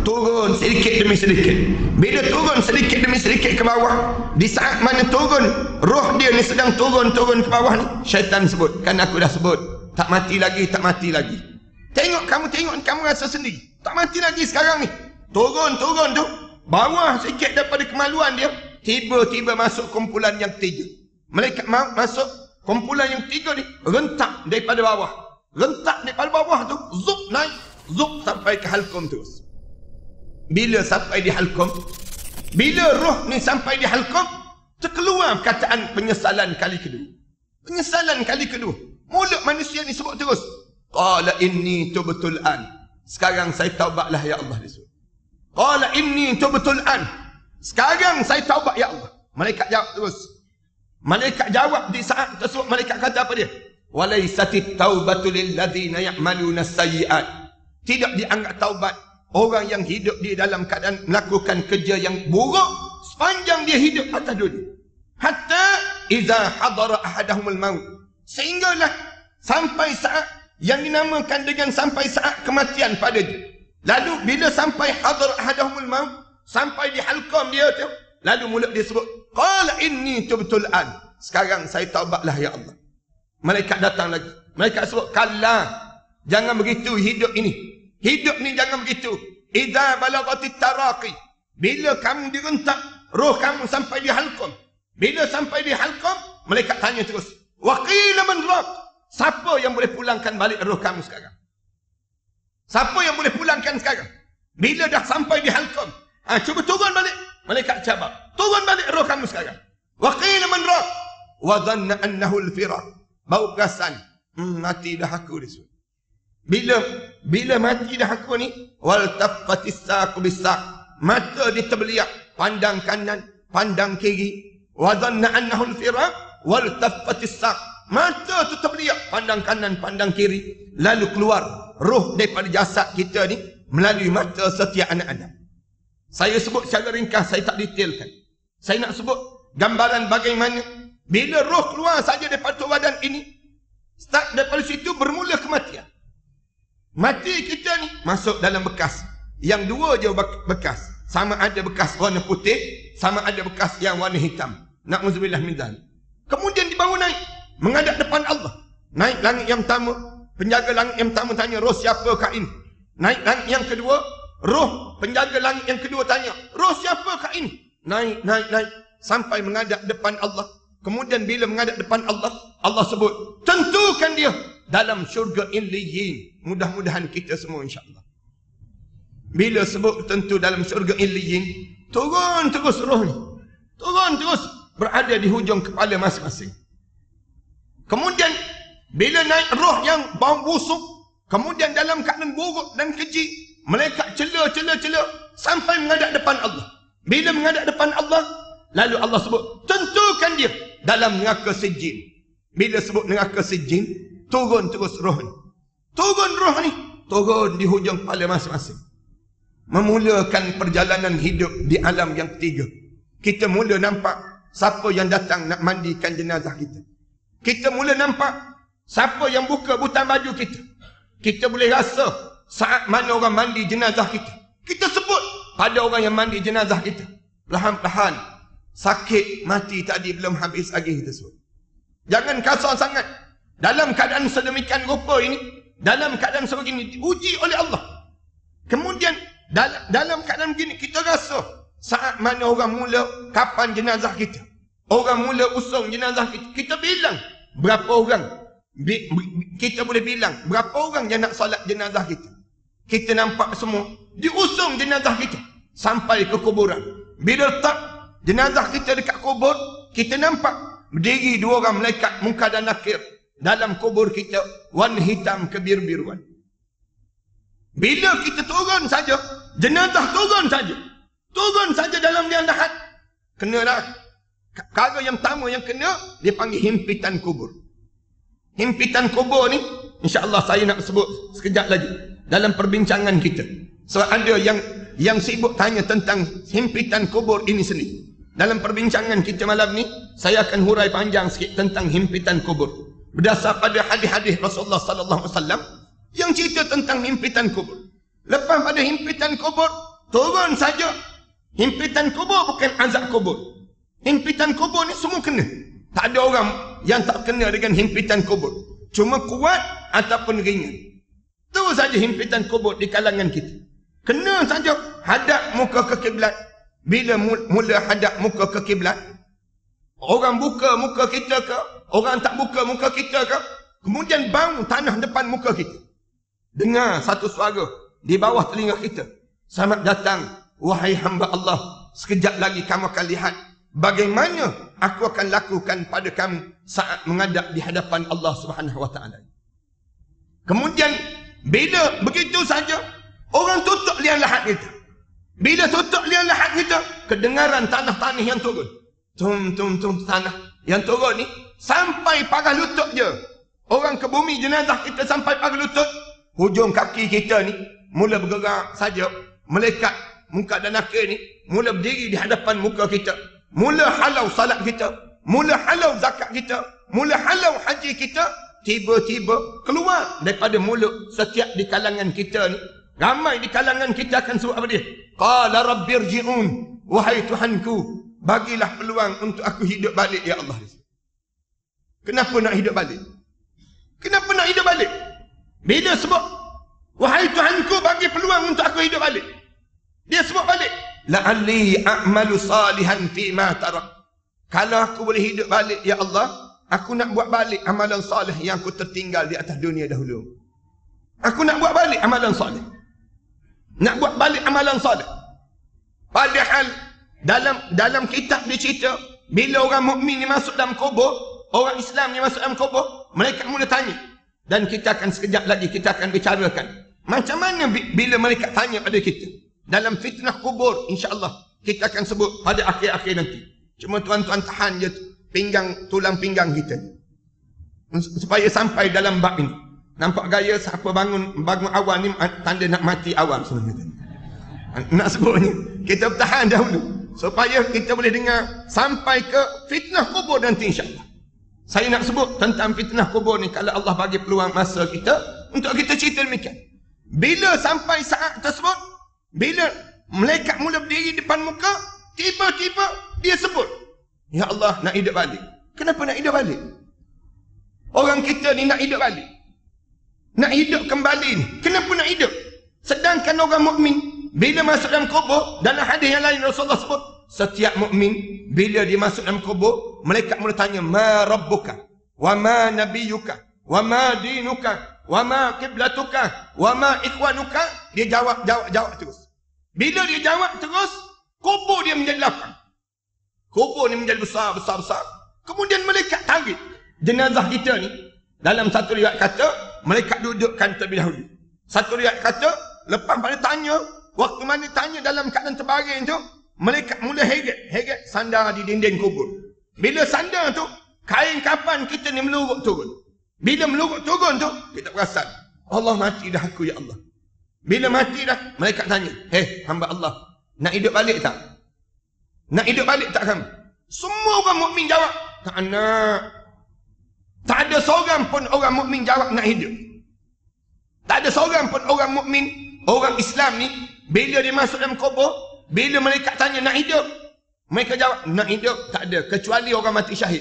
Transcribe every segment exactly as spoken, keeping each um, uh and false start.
turun sedikit demi sedikit. Bila turun sedikit demi sedikit ke bawah, di saat mana turun, roh dia ni sedang turun-turun ke bawah ni, syaitan sebut, kan aku dah sebut, tak mati lagi, tak mati lagi. Tengok kamu, tengok kamu rasa sendiri, tak mati lagi sekarang ni. Turun-turun tu, bawah sikit daripada kemaluan dia, tiba-tiba masuk kumpulan yang ketiga. Malaikat maut masuk kumpulan yang ketiga ni, rentak daripada bawah. Rentak daripada bawah tu, zup naik, zup sampai ke halqum terus. Bila sampai di halqum, bila roh ni sampai di halqum, terkeluar perkataan penyesalan kali kedua. Penyesalan kali kedua. Mulut manusia ni sebut terus, qala inni tubtul an. Sekarang saya taubatlah ya Allah, disebut. Qala inni tubtul an. Sekarang saya taubat ya Allah. Malaikat jawab terus. Malaikat jawab di saat tersebut, malaikat kata apa dia? Walaisatit taubatu lil ladzina ya'maluna sayyi'at. Tidak dianggap taubat orang yang hidup di dalam keadaan melakukan kerja yang buruk sepanjang dia hidup atas dunia. Hatta iza hadara ahadahumul maut. Sehinggalah sampai saat yang dinamakan dengan sampai saat kematian pada dia. Lalu bila sampai hadara ahadahumul maut, sampai di halqum dia tu, lalu mulut dia sebut, qala inni tubtul an. Sekarang saya taubatlah ya Allah. Malaikat datang lagi. Malaikat sebut, kalla, jangan begitu hidup ini. Hidup ni jangan begitu. Idza balagatit taraqi. Bila kamu direntak, roh kamu sampai di halqum. Bila sampai di halqum, malaikat tanya terus, wa qila man raq. Siapa yang boleh pulangkan balik roh kamu sekarang? Siapa yang boleh pulangkan sekarang? Bila dah sampai di halqum, ha, cuba turun balik. Malaikat jawab, turun balik roh kamu sekarang. Wa qila man raq. Wa dhanna annahu al-firaq. Bau perasan, hmm, mati dah aku disebut. Bila bila mati dah aku ni, wal taffatis saqu bisaq. Mata dia terbeliak, pandang kanan, pandang kiri. Wa dhanna annahu al-firaq wal taffatis saq. Mata tu terbeliak, pandang kanan, pandang kiri. Lalu keluar roh daripada jasad kita ni melalui mata setiap anak Adam. Saya sebut secara ringkas, saya tak detailkan. Saya nak sebut gambaran bagaimana bila roh keluar saja daripada badan ini, start daripada situ bermula kematian. Mati kita ni masuk dalam bekas. Yang dua je bekas. Sama ada bekas warna putih, sama ada bekas yang warna hitam. Na'udzubillah min dzalik. Kemudian dibawa naik, menghadap depan Allah. Naik langit yang pertama, penjaga langit yang pertama tanya, roh siapakah ini? Naik langit yang kedua, roh penjaga langit yang kedua tanya, roh siapakah ini? Naik, naik, naik, sampai menghadap depan Allah. Kemudian bila menghadap depan Allah, Allah sebut, tentukan dia dalam syurga Illiyin. Mudah-mudahan kita semua insya-Allah. Bila sebut tentu dalam syurga Illiyin, turun terus roh ni. Turun terus berada di hujung kepala masing-masing. Kemudian bila naik roh yang bau busuk, kemudian dalam keadaan buruk dan keji, malaikat cela-cela-cela sampai menghadap depan Allah. Bila menghadap depan Allah, lalu Allah sebut, tentukan dia dalam neraka sijin. Bila sebut neraka sijin, turun terus roh ni. Turun roh ni, turun di hujung kepala masing-masing. Memulakan perjalanan hidup di alam yang ketiga. Kita mula nampak siapa yang datang nak mandikan jenazah kita. Kita mula nampak siapa yang buka butang baju kita. Kita boleh rasa saat mana orang mandi jenazah kita. Kita sebut pada orang yang mandi jenazah kita. Perlahan-perlahan, sakit mati tadi belum habis lagi kita sebut. Jangan kasar sangat. Dalam keadaan sedemikian rupa ini, dalam keadaan sebegini, diuji oleh Allah. Kemudian dalam, dalam keadaan begini, kita rasa saat mana orang mula kapan jenazah kita, orang mula usung jenazah kita, kita bilang berapa orang, bi, bi, kita boleh bilang berapa orang yang nak solat jenazah kita. Kita nampak semua diusung jenazah kita sampai ke kuburan. Bila letak jenazah kita dekat kubur, kita nampak berdiri dua orang malaikat Munkar dan Nakir dalam kubur kita, warna hitam kebir-biruan. Bila kita turun saja, jenazah turun saja, turun saja dalam liang lahat, kenalah perkara yang pertama yang kena dipanggil himpitan kubur. Himpitan kubur ni insya-Allah saya nak sebut sekejap lagi dalam perbincangan kita. Sebab ada yang yang sibuk tanya tentang himpitan kubur ini sendiri. Dalam perbincangan kita malam ni, saya akan hurai panjang sikit tentang himpitan kubur. Berdasar pada hadis-hadis Rasulullah sallallahu alaihi wasallam yang cerita tentang himpitan kubur. Lepas pada himpitan kubur, turun saja. Himpitan kubur bukan azab kubur. Himpitan kubur ni semua kena. Tak ada orang yang tak kena dengan himpitan kubur. Cuma kuat ataupun ringan. Tu saja himpitan kubur di kalangan kita. Kena saja hadap muka ke kiblat. Bila mula hadap muka ke kiblat, orang buka muka kita ke, orang tak buka muka kita ke, kemudian bau tanah depan muka kita. Dengar satu suara di bawah telinga kita. Selamat datang, wahai hamba Allah. Sekejap lagi kamu akan lihat bagaimana aku akan lakukan pada kamu saat menghadap di hadapan Allah Subhanahu Wa Taala. Kemudian bila begitu saja, orang tutup liang lahat kita. Bila tutup liang lahat kita, kedengaran tanah-tanah yang turun. Tum tum tum tanah yang turun ni sampai paras lutut je. Orang ke bumi jenazah kita sampai paras lutut. Hujung kaki kita ni mula bergerak saja. Malaikat muka dan akhir ni mula berdiri di hadapan muka kita. Mula halau salat kita, mula halau zakat kita, mula halau haji kita. Tiba-tiba keluar daripada mulut setiap di kalangan kita ni. Ramai di kalangan kita akan suruh apa dia? Qala rabbirji'un. Wahai Tuhanku, bagilah peluang untuk aku hidup balik ya Allah. Kenapa nak hidup balik? Kenapa nak hidup balik? Bila sebut wahai Tuhanku, bagi peluang untuk aku hidup balik, dia sebut balik, la'alli a'malu salihan fi ma tarak. Kalau aku boleh hidup balik ya Allah, aku nak buat balik amalan soleh yang aku tertinggal di atas dunia dahulu. Aku nak buat balik amalan soleh. Nak buat balik amalan soleh. Padahal dalam dalam kitab dicerita, bila orang mukmin ni masuk dalam kubur, orang Islam ni masuk dalam kubur, mereka mula tanya. Dan kita akan sekejap lagi kita akan bicarakan macam mana bila mereka tanya pada kita. Dalam fitnah kubur, insya-Allah kita akan sebut pada akhir-akhir nanti. Cuma tuan-tuan tahan je pinggang, tulang pinggang kita supaya sampai dalam bab ini. Nampak gaya siapa bangun bangun awal ni tanda nak mati awal sebenarnya. Nak sebutnya kita bertahan dahulu supaya kita boleh dengar sampai ke fitnah kubur nanti, insya-Allah. Saya nak sebut tentang fitnah kubur ni kalau Allah bagi peluang masa kita untuk kita cerita demikian. Bila sampai saat tersebut, bila malaikat mula berdiri depan muka, tiba-tiba dia sebut, ya Allah, nak hidup balik. Kenapa nak hidup balik? Orang kita ni nak hidup balik, nak hidup kembali ni. Kenapa nak hidup? Sedangkan orang mukmin bila masuk dalam kubur, dalam hadis yang lain Rasulullah sebut, setiap mukmin bila dia masuk dalam kubur, malaikat mula tanya, ma rabbuka wa ma nabiyuka wa ma dinuka wa ma qiblatuka wa ma ikhwanuka. Dia jawab jawab jawab terus. Bila dia jawab terus, kubur dia menjadi lapang. Kubur ni menjadi besar besar besar. Kemudian malaikat tarik jenazah kita ni. Dalam satu riwayat kata, malaikat dudukkan terlebih dahulu. Satu riwayat kata, lepas pada tanya, waktu mana tanya dalam keadaan terbaring tu, malaikat mula heret, heret sandar di dinding kubur. Bila sandar tu, kain kafan kita ni meluruk turun. Bila meluruk turun tu, kita perasan, Allah, mati dah aku ya Allah. Bila mati dah, malaikat tanya, hei hamba Allah, nak hidup balik tak? Nak hidup balik tak kamu? Semua orang mukmin jawab, tak nak. Tak ada seorang pun orang mukmin jawab nak hidup. Tak ada seorang pun orang mukmin, orang Islam ni, bila dia masuk dalam kubur, bila malaikat tanya nak hidup, mereka jawab nak hidup. Tak ada, kecuali orang mati syahid.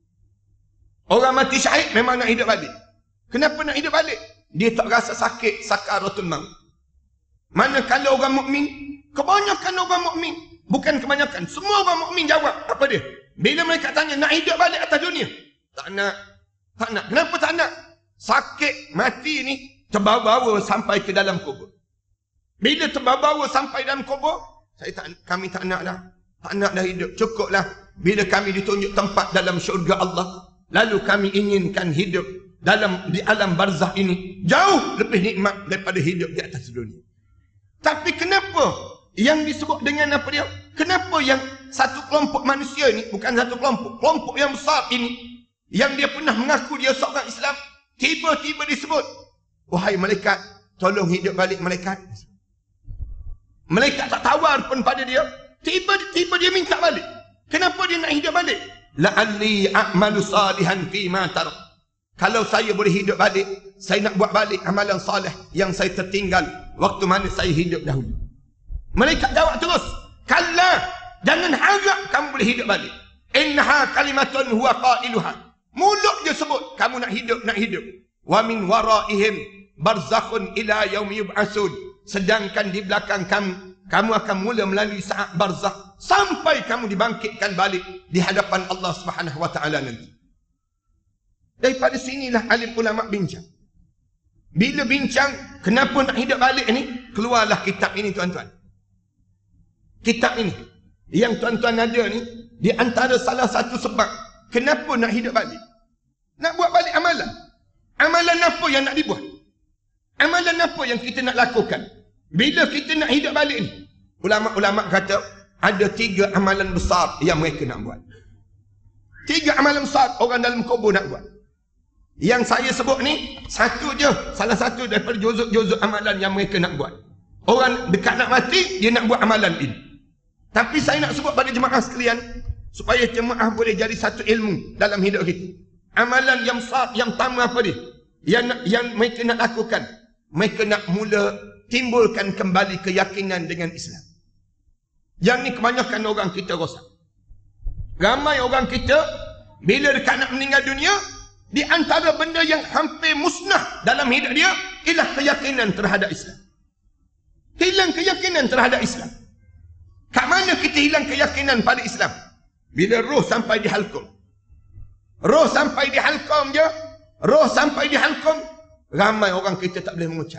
Orang mati syahid memang nak hidup balik. Kenapa nak hidup balik? Dia tak rasa sakit sakaratul maut. Manakala orang mukmin, kebanyakan orang mukmin, bukan kebanyakan, semua orang mukmin jawab apa dia? Bila mereka tanya nak hidup balik atas dunia, tak nak. Tak nak. Kenapa tak nak? Sakit mati ni terbawa-bawa sampai ke dalam kubur. Bila terbawa-bawa sampai dalam kubur, saya tak, kami tak nak dah. Tak nak dah hidup. Cukuplah bila kami ditunjuk tempat dalam syurga Allah, lalu kami inginkan hidup dalam di alam barzah ini jauh lebih nikmat daripada hidup di atas dunia. Tapi kenapa yang disebut dengan apa dia? Kenapa yang satu kelompok manusia ni, bukan satu kelompok, kelompok yang besar ini, yang dia pernah mengaku dia seorang Islam, tiba-tiba disebut, wahai malaikat, tolong hidup balik malaikat. Malaikat tak tawar pun pada dia, tiba-tiba dia minta balik. Kenapa dia nak hidup balik? La'alli a'malu salihan fi ma tarak. Kalau saya boleh hidup balik, saya nak buat balik amalan saleh yang saya tertinggal waktu mana saya hidup dahulu. Malaikat jawab terus, kalla, jangan harap kamu boleh hidup balik. Innaha kalimatun huwa qailuha. Mulut dia sebut kamu nak hidup, nak hidup. Wa min waraihim barzakhun ila yaumi yub'atsun. Sedangkan di belakang kamu, kamu akan mula melalui saat barzakh sampai kamu dibangkitkan balik di hadapan Allah Subhanahu wa taala nanti. Daripada sinilah alim ulama bincang. Bila bincang kenapa nak hidup balik ni, keluarlah kitab ini tuan-tuan. Kitab ini yang tuan-tuan ada ni, di antara salah satu sebab kenapa nak hidup balik, nak buat balik amalan. Amalan apa yang nak dibuat? Amalan apa yang kita nak lakukan? Bila kita nak hidup balik ni, ulama-ulama kata ada tiga amalan besar yang mereka nak buat. Tiga amalan besar orang dalam kubur nak buat. Yang saya sebut ni satu je, salah satu daripada juzuk-juzuk amalan yang mereka nak buat. Orang dekat nak mati, dia nak buat amalan ini. Tapi saya nak sebut pada jemaah sekalian, supaya jemaah boleh jadi satu ilmu dalam hidup kita. Amalan yang besar, yang pertama apa dia? Yang, yang mereka nak lakukan, mereka nak mula timbulkan kembali keyakinan dengan Islam. Yang ni kebanyakan orang kita rosak. Ramai orang kita, bila dekat nak meninggal dunia, di antara benda yang hampir musnah dalam hidup dia ialah keyakinan terhadap Islam. Hilang keyakinan terhadap Islam. Kat mana kita hilang keyakinan pada Islam? Bila roh sampai di halqum. Roh sampai di halqum je, roh sampai di halqum, ramai orang kita tak boleh mengucap.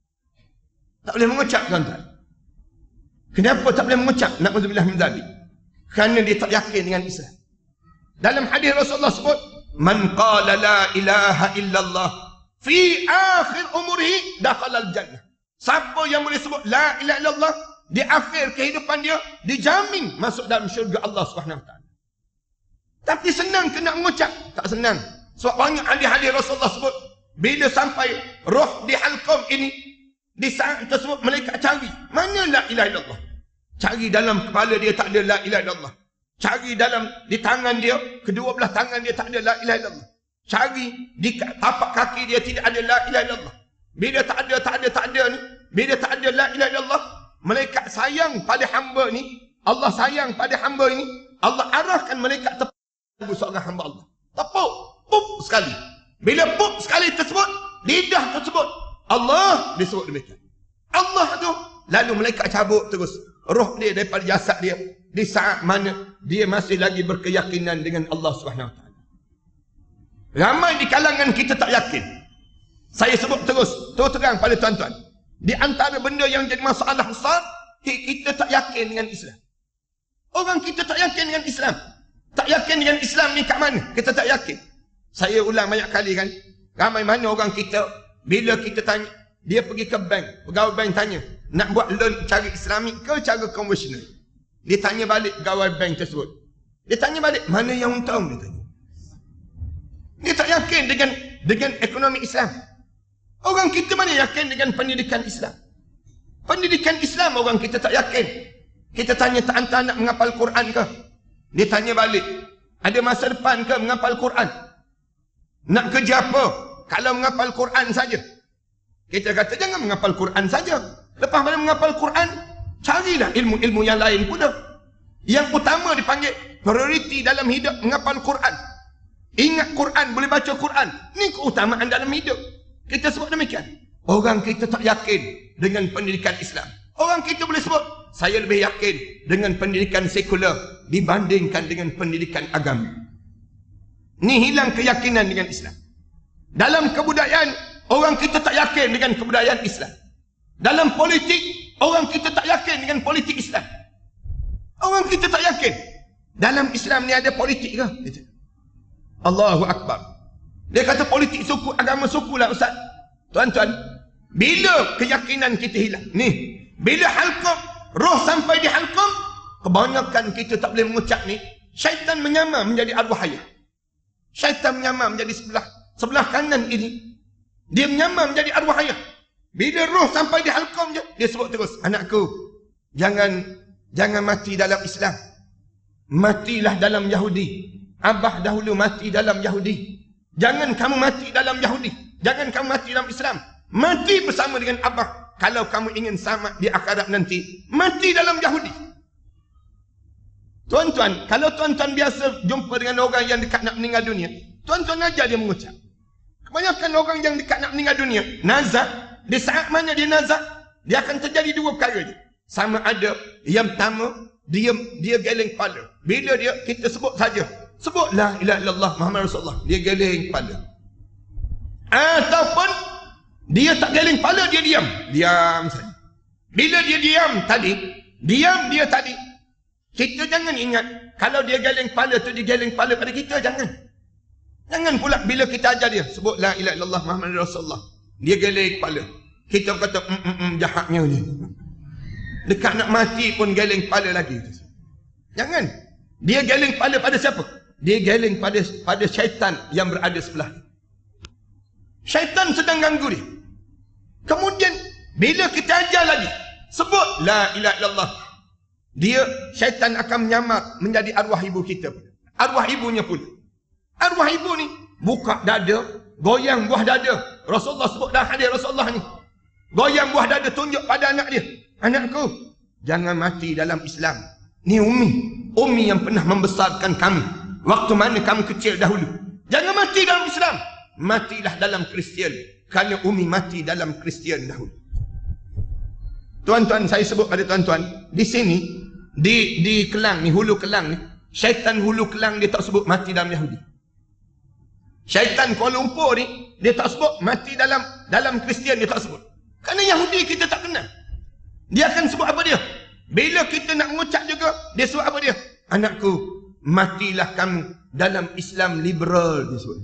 Tak boleh mengucap tuan-tuan. Kenapa tak boleh mengucap? Na'udzubillah min dzalik. Kerana dia tak yakin dengan Islam. Dalam hadis Rasulullah sebut, man qala la ilaha illallah fi akhir umurihi dakhala al-jannah. Siapa yang boleh sebut la ilaha illallah di akhir kehidupan dia, dijamin masuk dalam syurga Allah Subhanahu wa taala. Tapi senang ke nak mengucap? Tak senang. Sebab banyak hadis-hadis Rasulullah sebut, bila sampai roh di halqum ini, di saat tersebut malaikat cari, mana la ilaha illallah? Cari dalam kepala dia tak ada la ilaha illallah. Cari dalam di tangan dia, kedua belah tangan dia tak ada la ilaha illallah. Cari di tapak kaki dia tidak ada la ilaha illallah. Bila tak ada, tak ada, tak ada ni, bila tak ada la ilaha illallah, malaikat sayang pada hamba ni, Allah sayang pada hamba ini, Allah arahkan malaikat tepuk seorang hamba Allah. Tepuk, pup sekali. Bila pup sekali tersebut, lidah tersebut, Allah disebut demikian. Allah tu, lalu malaikat cabut terus roh dia daripada jasad dia di saat mana dia masih lagi berkeyakinan dengan Allah Subhanahu wa taala. Ramai di kalangan kita tak yakin. Saya sebut terus, terus terang pada tuan-tuan. Di antara benda yang jadi masalah besar, kita tak yakin dengan Islam. Orang kita tak yakin dengan Islam. Tak yakin dengan Islam ni kat mana? Kita tak yakin. Saya ulang banyak kali kan. Ramai mana orang kita, bila kita tanya, dia pergi ke bank, pegawai bank tanya, nak buat loan cara Islamik ke cara konvensional? Dia tanya balik pegawai bank tersebut. Dia tanya balik, mana yang untung? Dia tanya. Dia tak yakin dengan dengan ekonomi Islam. Orang kita mana yakin dengan pendidikan Islam? Pendidikan Islam orang kita tak yakin. Kita tanya, tak hantar nak menghafal Quran ke? Dia tanya balik, ada masa depan ke menghafal Quran? Nak kerja apa kalau menghafal Quran saja? Kita kata jangan menghafal Quran saja. Lepas pada menghafal Quran, carilah ilmu-ilmu yang lain pula. Yang utama dipanggil prioriti dalam hidup menghafal Quran. Ingat Quran, boleh baca Quran. Ini keutamaan dalam hidup. Kita sebut demikian. Orang kita tak yakin dengan pendidikan Islam. Orang kita boleh sebut, saya lebih yakin dengan pendidikan sekular dibandingkan dengan pendidikan agama. Ini hilang keyakinan dengan Islam. Dalam kebudayaan, orang kita tak yakin dengan kebudayaan Islam. Dalam politik, orang kita tak yakin dengan politik Islam. Orang kita tak yakin. Dalam Islam ni ada politik ke? Allahu Akbar. Dia kata politik suku, agama suku lah Ustaz. Tuan-tuan, bila keyakinan kita hilang, ni, bila halqum, roh sampai di halqum, kebanyakan kita tak boleh mengucap ni, syaitan menyamar menjadi arwah hayat. Syaitan menyamar menjadi sebelah sebelah kanan ini. Dia menyamar menjadi arwah hayat. Bila roh sampai di halqum je, dia sebut terus, anakku, jangan jangan mati dalam Islam. Matilah dalam Yahudi. Abah dahulu mati dalam Yahudi. Jangan kamu mati dalam Yahudi. Jangan kamu mati dalam Islam. Mati bersama dengan Abah. kalau kamu ingin selamat di akhirat nanti, mati dalam Yahudi. Tuan-tuan, kalau tuan-tuan biasa jumpa dengan orang yang dekat nak meninggal dunia, tuan-tuan ajar dia mengucap. Kebanyakan orang yang dekat nak meninggal dunia, nazak, di saat mana dia nazak, dia akan terjadi dua perkara je. Sama ada, yang pertama, dia dia geleng kepala. Bila dia kita sebut saja, sebut la ilaha illallah Muhammad Rasulullah, dia geleng kepala. Ataupun dia tak geleng kepala, dia diam. Diam saja. Bila dia diam tadi, diam dia tadi, kita jangan ingat kalau dia geleng kepala tu dia geleng kepala pada kita, jangan. Jangan pula bila kita ajar dia sebut la ilaha illallah Muhammad Rasulullah, dia geleng kepala. Kita kata mm, mm, mm, jahatnya dia. Dekat nak mati pun geleng kepala lagi. Jangan. Dia geleng kepala pada siapa? Dia geleng pada pada syaitan yang berada sebelah. Syaitan sedang ganggu dia. Kemudian bila kita ajar lagi sebut la ilaha illallah, dia syaitan akan menyamar menjadi arwah ibu kita. Arwah ibunya pun. Arwah ibu ni buka dada, goyang buah dada. Rasulullah sebut dah hadis Rasulullah ni. Goyang buah dada, tunjuk pada anak dia. Anakku, jangan mati dalam Islam. Ni Umi. Umi yang pernah membesarkan kami. Waktu mana kamu kecil dahulu. Jangan mati dalam Islam. Matilah dalam Kristian. Kerana Umi mati dalam Kristian dahulu. Tuan-tuan, saya sebut pada tuan-tuan, di sini, di di Kelang ni, hulu Kelang ni, syaitan hulu Kelang dia tak sebut mati dalam Yahudi. Syaitan Kuala Lumpur ni, dia tak sebut mati dalam dalam Kristian, dia tak sebut. Kerana Yahudi kita tak kenal. Dia akan sebut apa dia? Bila kita nak mengucap juga, dia sebut apa dia? Anakku, matilah kamu dalam Islam liberal, dia sebut.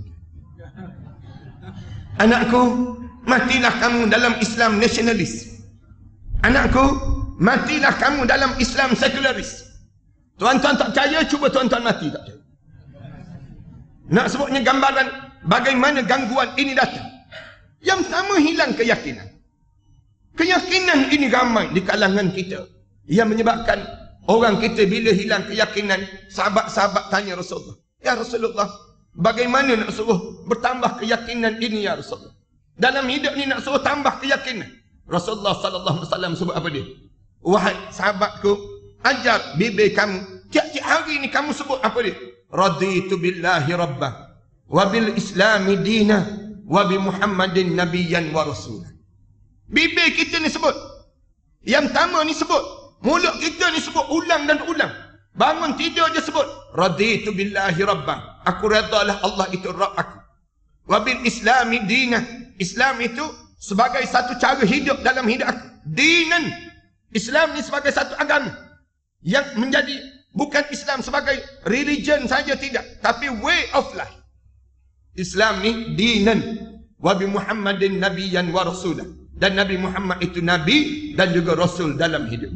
Anakku, matilah kamu dalam Islam nasionalis. Anakku, matilah kamu dalam Islam sekularis. Tuan-tuan tak percaya, cuba tuan-tuan mati tak percaya. Nak sebutnya gambaran bagaimana gangguan ini datang. Yang pertama, hilang keyakinan. Keyakinan ini ramai di kalangan kita. Yang menyebabkan orang kita bila hilang keyakinan, sahabat-sahabat tanya Rasulullah, ya Rasulullah, bagaimana nak suruh bertambah keyakinan ini ya Rasulullah? Dalam hidup ni nak suruh tambah keyakinan. Rasulullah sallallahu alaihi wasallam sebut apa dia? Wahai sahabatku, ajar bibir kamu, tiap-tiap hari ni kamu sebut apa dia? Raditu billahi rabbah, wa bil islami dinah, wa bi Muhammadin nabiyyan wa rasulah. Bibir kita ni sebut. Yang pertama ni sebut. Mulut kita ni sebut ulang dan ulang. Bangun tidur je sebut. Raditu billahi rabbah. Aku redalah Allah itu Rabb aku. Wa bil islami dinah. Islam itu sebagai satu cara hidup dalam hidup aku. Dinan. Islam ni sebagai satu agama. Yang menjadi bukan Islam sebagai religion saja, tidak. Tapi way of life. Islam ni dinan. Wa bi Muhammadin nabiyyan wa rasulah. Dan Nabi Muhammad itu Nabi dan juga Rasul dalam hidup.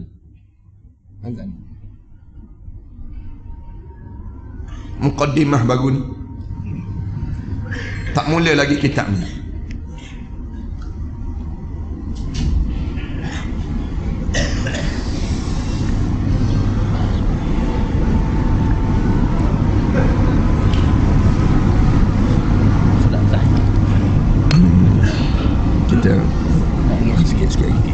Muqaddimah baru ni. Tak mula lagi kitab ni. Kita sikit-sikit lagi.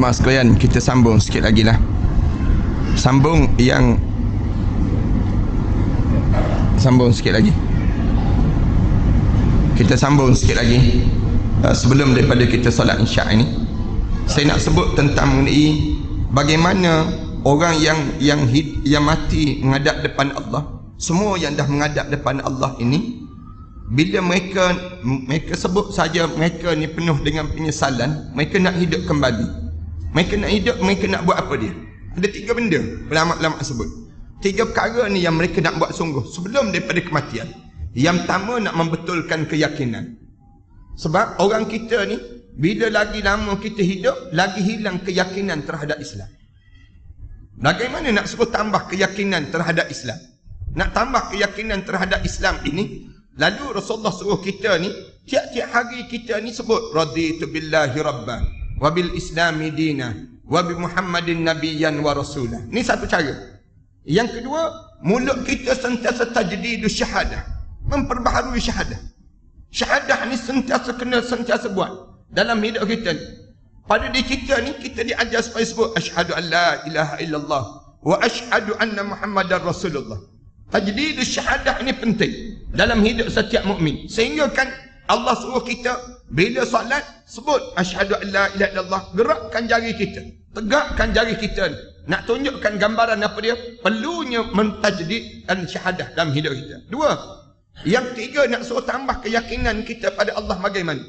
Jemaah sekalian, kita sambung sikit lagi lah. Sambung yang Sambung sikit lagi Kita sambung sikit lagi uh, Sebelum daripada kita solat isyak ini, saya nak sebut tentang mengenai bagaimana orang yang yang hid, yang mati menghadap depan Allah. Semua yang dah menghadap depan Allah ini, bila mereka mereka sebut saja mereka ni penuh dengan penyesalan, mereka nak hidup kembali. Mereka nak hidup, mereka nak buat apa dia? Ada tiga benda ulama-ulama sebut. Tiga perkara ni yang mereka nak buat sungguh sebelum daripada kematian. Yang pertama, nak membetulkan keyakinan. Sebab orang kita ni, bila lagi lama kita hidup, lagi hilang keyakinan terhadap Islam. Bagaimana nak suruh tambah keyakinan terhadap Islam? Nak tambah keyakinan terhadap Islam ini, lalu Rasulullah suruh kita ni, tiap-tiap hari kita ni sebut raditu billahi rabban wa bil islami dina wa bi muhammadin nabiyyan wa rasulah. Ni satu cara. Yang kedua, mulut kita sentiasa tajdidus syahadah, memperbaharui syahadah. Syahadah ni sentiasa kena sentiasa buat dalam hidup kita ni. Pada diri kita ni, kita diajar supaya sebut asyhadu an la ilaha illallah wa asyhadu anna muhammadar rasulullah. Tajdidus syahadah ni penting dalam hidup setiap mukmin. Sehingga kan Allah suruh kita bila solat sebut asyhadu an la ilaha illallah, gerakkan jari kita, tegakkan jari kita ni. Nak tunjukkan gambaran apa dia? Perlunya mentajdidkan syahadah dalam hidup kita. Dua. Yang tiga, nak suruh tambah keyakinan kita pada Allah bagaimana?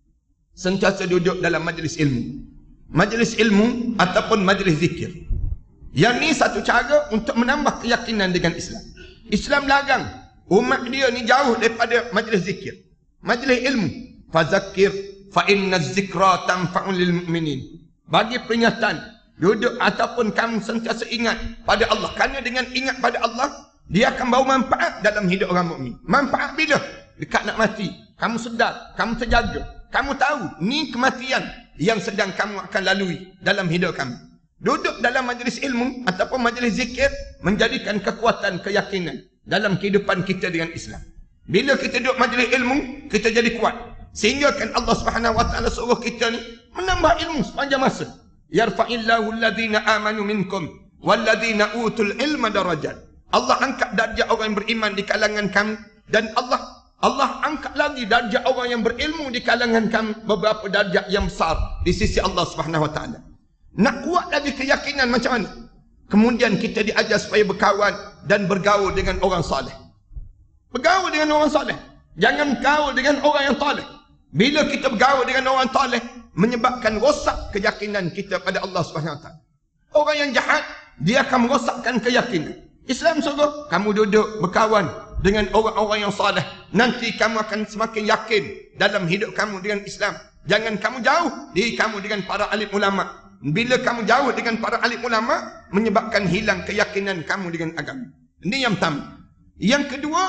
Sentiasa duduk dalam majlis ilmu. Majlis ilmu ataupun majlis zikir. Yang ni satu cara untuk menambah keyakinan dengan Islam. Islam larang umat dia ni jauh daripada majlis zikir, majlis ilmu. Fazakir fa inna zikra tanfa'ul lil mu'minin. Bagi peringatan, duduk ataupun kamu sentiasa ingat pada Allah. Kerana dengan ingat pada Allah, dia akan bawa manfaat dalam hidup orang mukmin. Manfaat bila? Dekat nak mati, kamu sedar, kamu terjaga, kamu tahu ni kematian yang sedang kamu akan lalui dalam hidup kamu. Duduk dalam majlis ilmu ataupun majlis zikir menjadikan kekuatan keyakinan dalam kehidupan kita dengan Islam. Bila kita duduk majlis ilmu, kita jadi kuat. Sehingga kan Allah Subhanahu wa taala suruh kita ni menambah ilmu sepanjang masa. Yarfa'illahu alladhina amanu minkum walladhina utul ilma darajat. Allah angkat darjat orang yang beriman di kalangan kamu, dan Allah Allah angkat lagi darjat orang yang berilmu di kalangan kamu, beberapa darjat yang besar di sisi Allah Subhanahu wa taala. Nak kuat lagi keyakinan macam mana? Kemudian kita diajar supaya berkawan dan bergaul dengan orang soleh. Bergaul dengan orang soleh. Jangan bergaul dengan orang yang soleh. Bila kita bergaul dengan orang soleh, menyebabkan rosak keyakinan kita pada Allah Subhanahu wa taala. Orang yang jahat, dia akan merosakkan keyakinan. Islam suruh kamu duduk berkawan dengan orang-orang yang soleh. Nanti kamu akan semakin yakin dalam hidup kamu dengan Islam. Jangan kamu jauh diri kamu dengan para alim ulama. Bila kamu jauh dengan para alim ulama, menyebabkan hilang keyakinan kamu dengan agama. Ini yang pertama. Yang kedua,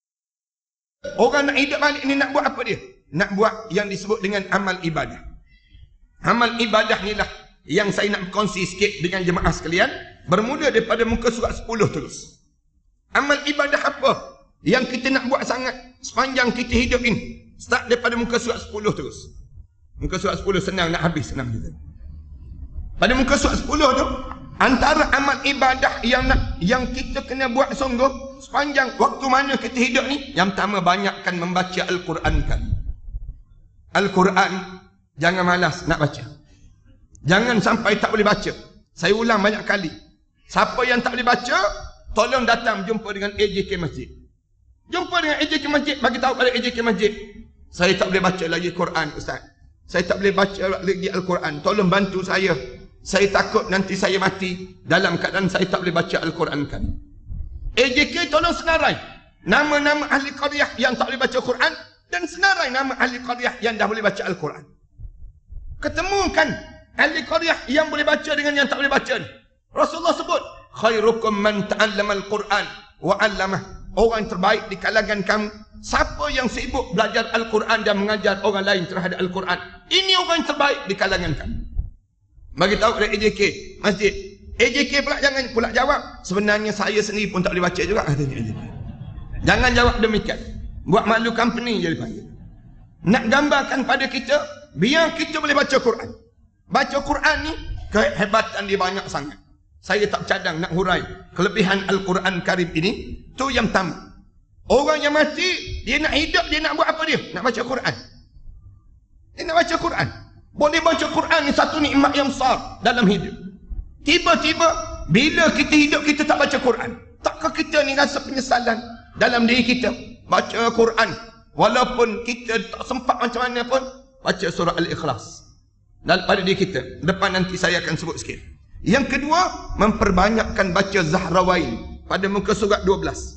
orang nak hidup balik ni nak buat apa dia? Nak buat yang disebut dengan amal ibadah. Amal ibadah ni lah yang saya nak berkongsi sikit dengan jemaah sekalian. Bermula daripada muka surat sepuluh terus. Amal ibadah apa yang kita nak buat sangat sepanjang kita hidup ini? Start daripada muka surat sepuluh terus. Muka surat sepuluh senang nak habis, senang kita. Pada muka surat sepuluh tu, antara amal ibadah yang nak, yang kita kena buat sungguh sepanjang waktu mana kita hidup ni, yang pertama, banyakkan membaca Al-Quran kan. Al-Quran, jangan malas nak baca. Jangan sampai tak boleh baca. Saya ulang banyak kali. Siapa yang tak boleh baca, tolong datang jumpa dengan A J K Masjid. Jumpa dengan A J K Masjid, bagi tahu pada A J K Masjid, saya tak boleh baca lagi Quran, Ustaz. Saya tak boleh baca lagi Al-Quran. Tolong bantu saya. Saya takut nanti saya mati dalam keadaan saya tak boleh baca Al-Quran kan. A J K tolong senarai nama-nama ahli qaryah yang tak boleh baca Quran, dan senarai nama ahli qaryah yang dah boleh baca Al-Quran. Ketemukan ahli qaryah yang boleh baca dengan yang tak boleh baca. Rasulullah sebut, khairukum man ta'allama al-Quran wa 'allamah. Orang terbaik di kalangan kamu, siapa yang sibuk belajar Al-Quran dan mengajar orang lain terhadap Al-Quran. Ini orang yang terbaik di kalangan kamu. Bagi tahu kepada A J K Masjid. A J K pula jangan pula jawab, sebenarnya saya sendiri pun tak boleh baca juga, katanya A J K. Jangan jawab demikian. Buat malu company je dipanggil. Nak gambarkan pada kita, biar kita boleh baca Quran. Baca Quran ni kehebatan dia banyak sangat. Saya tak cadang nak hurai kelebihan Al-Quran Karim ini. Tu yang pertama. Orang yang mati, dia nak hidup, dia nak buat apa dia? Nak baca Quran. Dia nak baca Quran. Boleh baca Quran ni satu nikmat yang besar dalam hidup. Tiba-tiba, bila kita hidup, kita tak baca Quran. Takkah kita ni rasa penyesalan dalam diri kita? Baca Quran. Walaupun kita tak sempat macam mana pun, baca surah Al-Ikhlas. Dan pada diri kita. Depan nanti saya akan sebut sikit. Yang kedua, memperbanyakkan baca Zahrawain pada muka surat dua belas.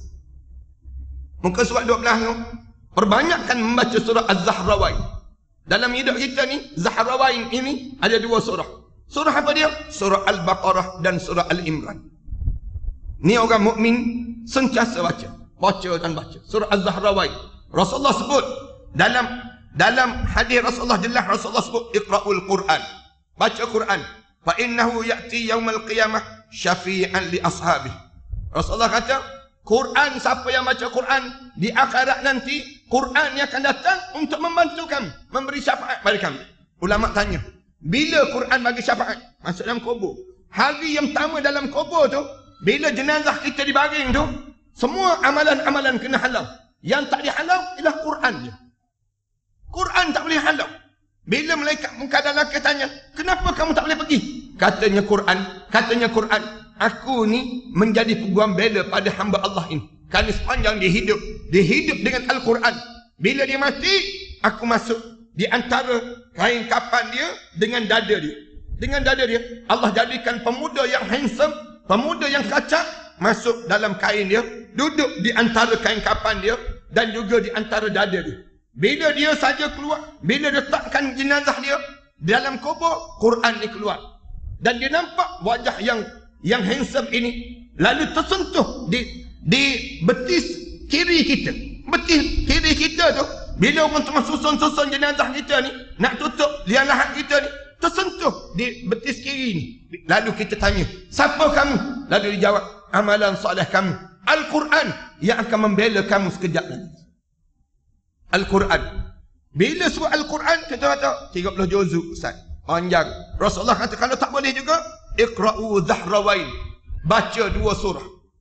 Muka surat dua belas tu, perbanyakkan membaca surah Az-Zahrawain. Dalam hidup kita ni, Zahrawain ini ada dua surah. Surah apa dia? Surah Al-Baqarah dan surah Al-Imran. Ni orang mukmin sentiasa baca. Baca dan baca. Surah Az-Zahrawain. Rasulullah sebut dalam dalam hadis Rasulullah jelas Rasulullah sebut Iqra'ul Quran. Baca Quran. Fa innahu ya'ti yaumal qiyamah syafi'an li ashabihi. Rasulullah kata, Quran, siapa yang baca Quran di akhirat nanti, Quran yang akan datang untuk membantu kamu, memberi syafaat pada kamu. Ulama tanya, bila Quran bagi syafaat? Masuk dalam kubur. Hari yang pertama dalam kubur tu, bila jenazah kita dibaring tu, semua amalan-amalan kena halau. Yang tak dihalau ialah Quran je. Quran tak boleh halau. Bila malaikat muka dan laki tanya, kenapa kamu tak boleh pergi? Katanya Quran, katanya Quran, aku ni menjadi peguam bela pada hamba Allah ini. Kerana sepanjang dia hidup, dia hidup dengan Al-Quran. Bila dia mati, aku masuk di antara kain kapan dia dengan dada dia. Dengan dada dia, Allah jadikan pemuda yang handsome, pemuda yang kacak, masuk dalam kain dia, duduk di antara kain kapan dia, dan juga di antara dada dia. Bila dia saja keluar, bila letakkan jenazah dia dalam kubur, Quran ni keluar. Dan dia nampak wajah yang yang handsome ini lalu tersentuh di di betis kiri kita. Betis kiri kita tu, bila orang tengah susun-susun jenazah kita ni, nak tutup liang lahat kita ni, tersentuh di betis kiri ni. Lalu kita tanya, siapa kamu? Lalu dia jawab, amalan soleh kamu. Al-Quran yang akan membela kamu sekejap lagi. Al-Quran. Bila sebut Al-Quran, kita kata tiga puluh juzuk, Ustaz. Panjang. Rasulullah kata, kalau tak boleh juga, Iqra'u Zahrawain. Baca dua surah.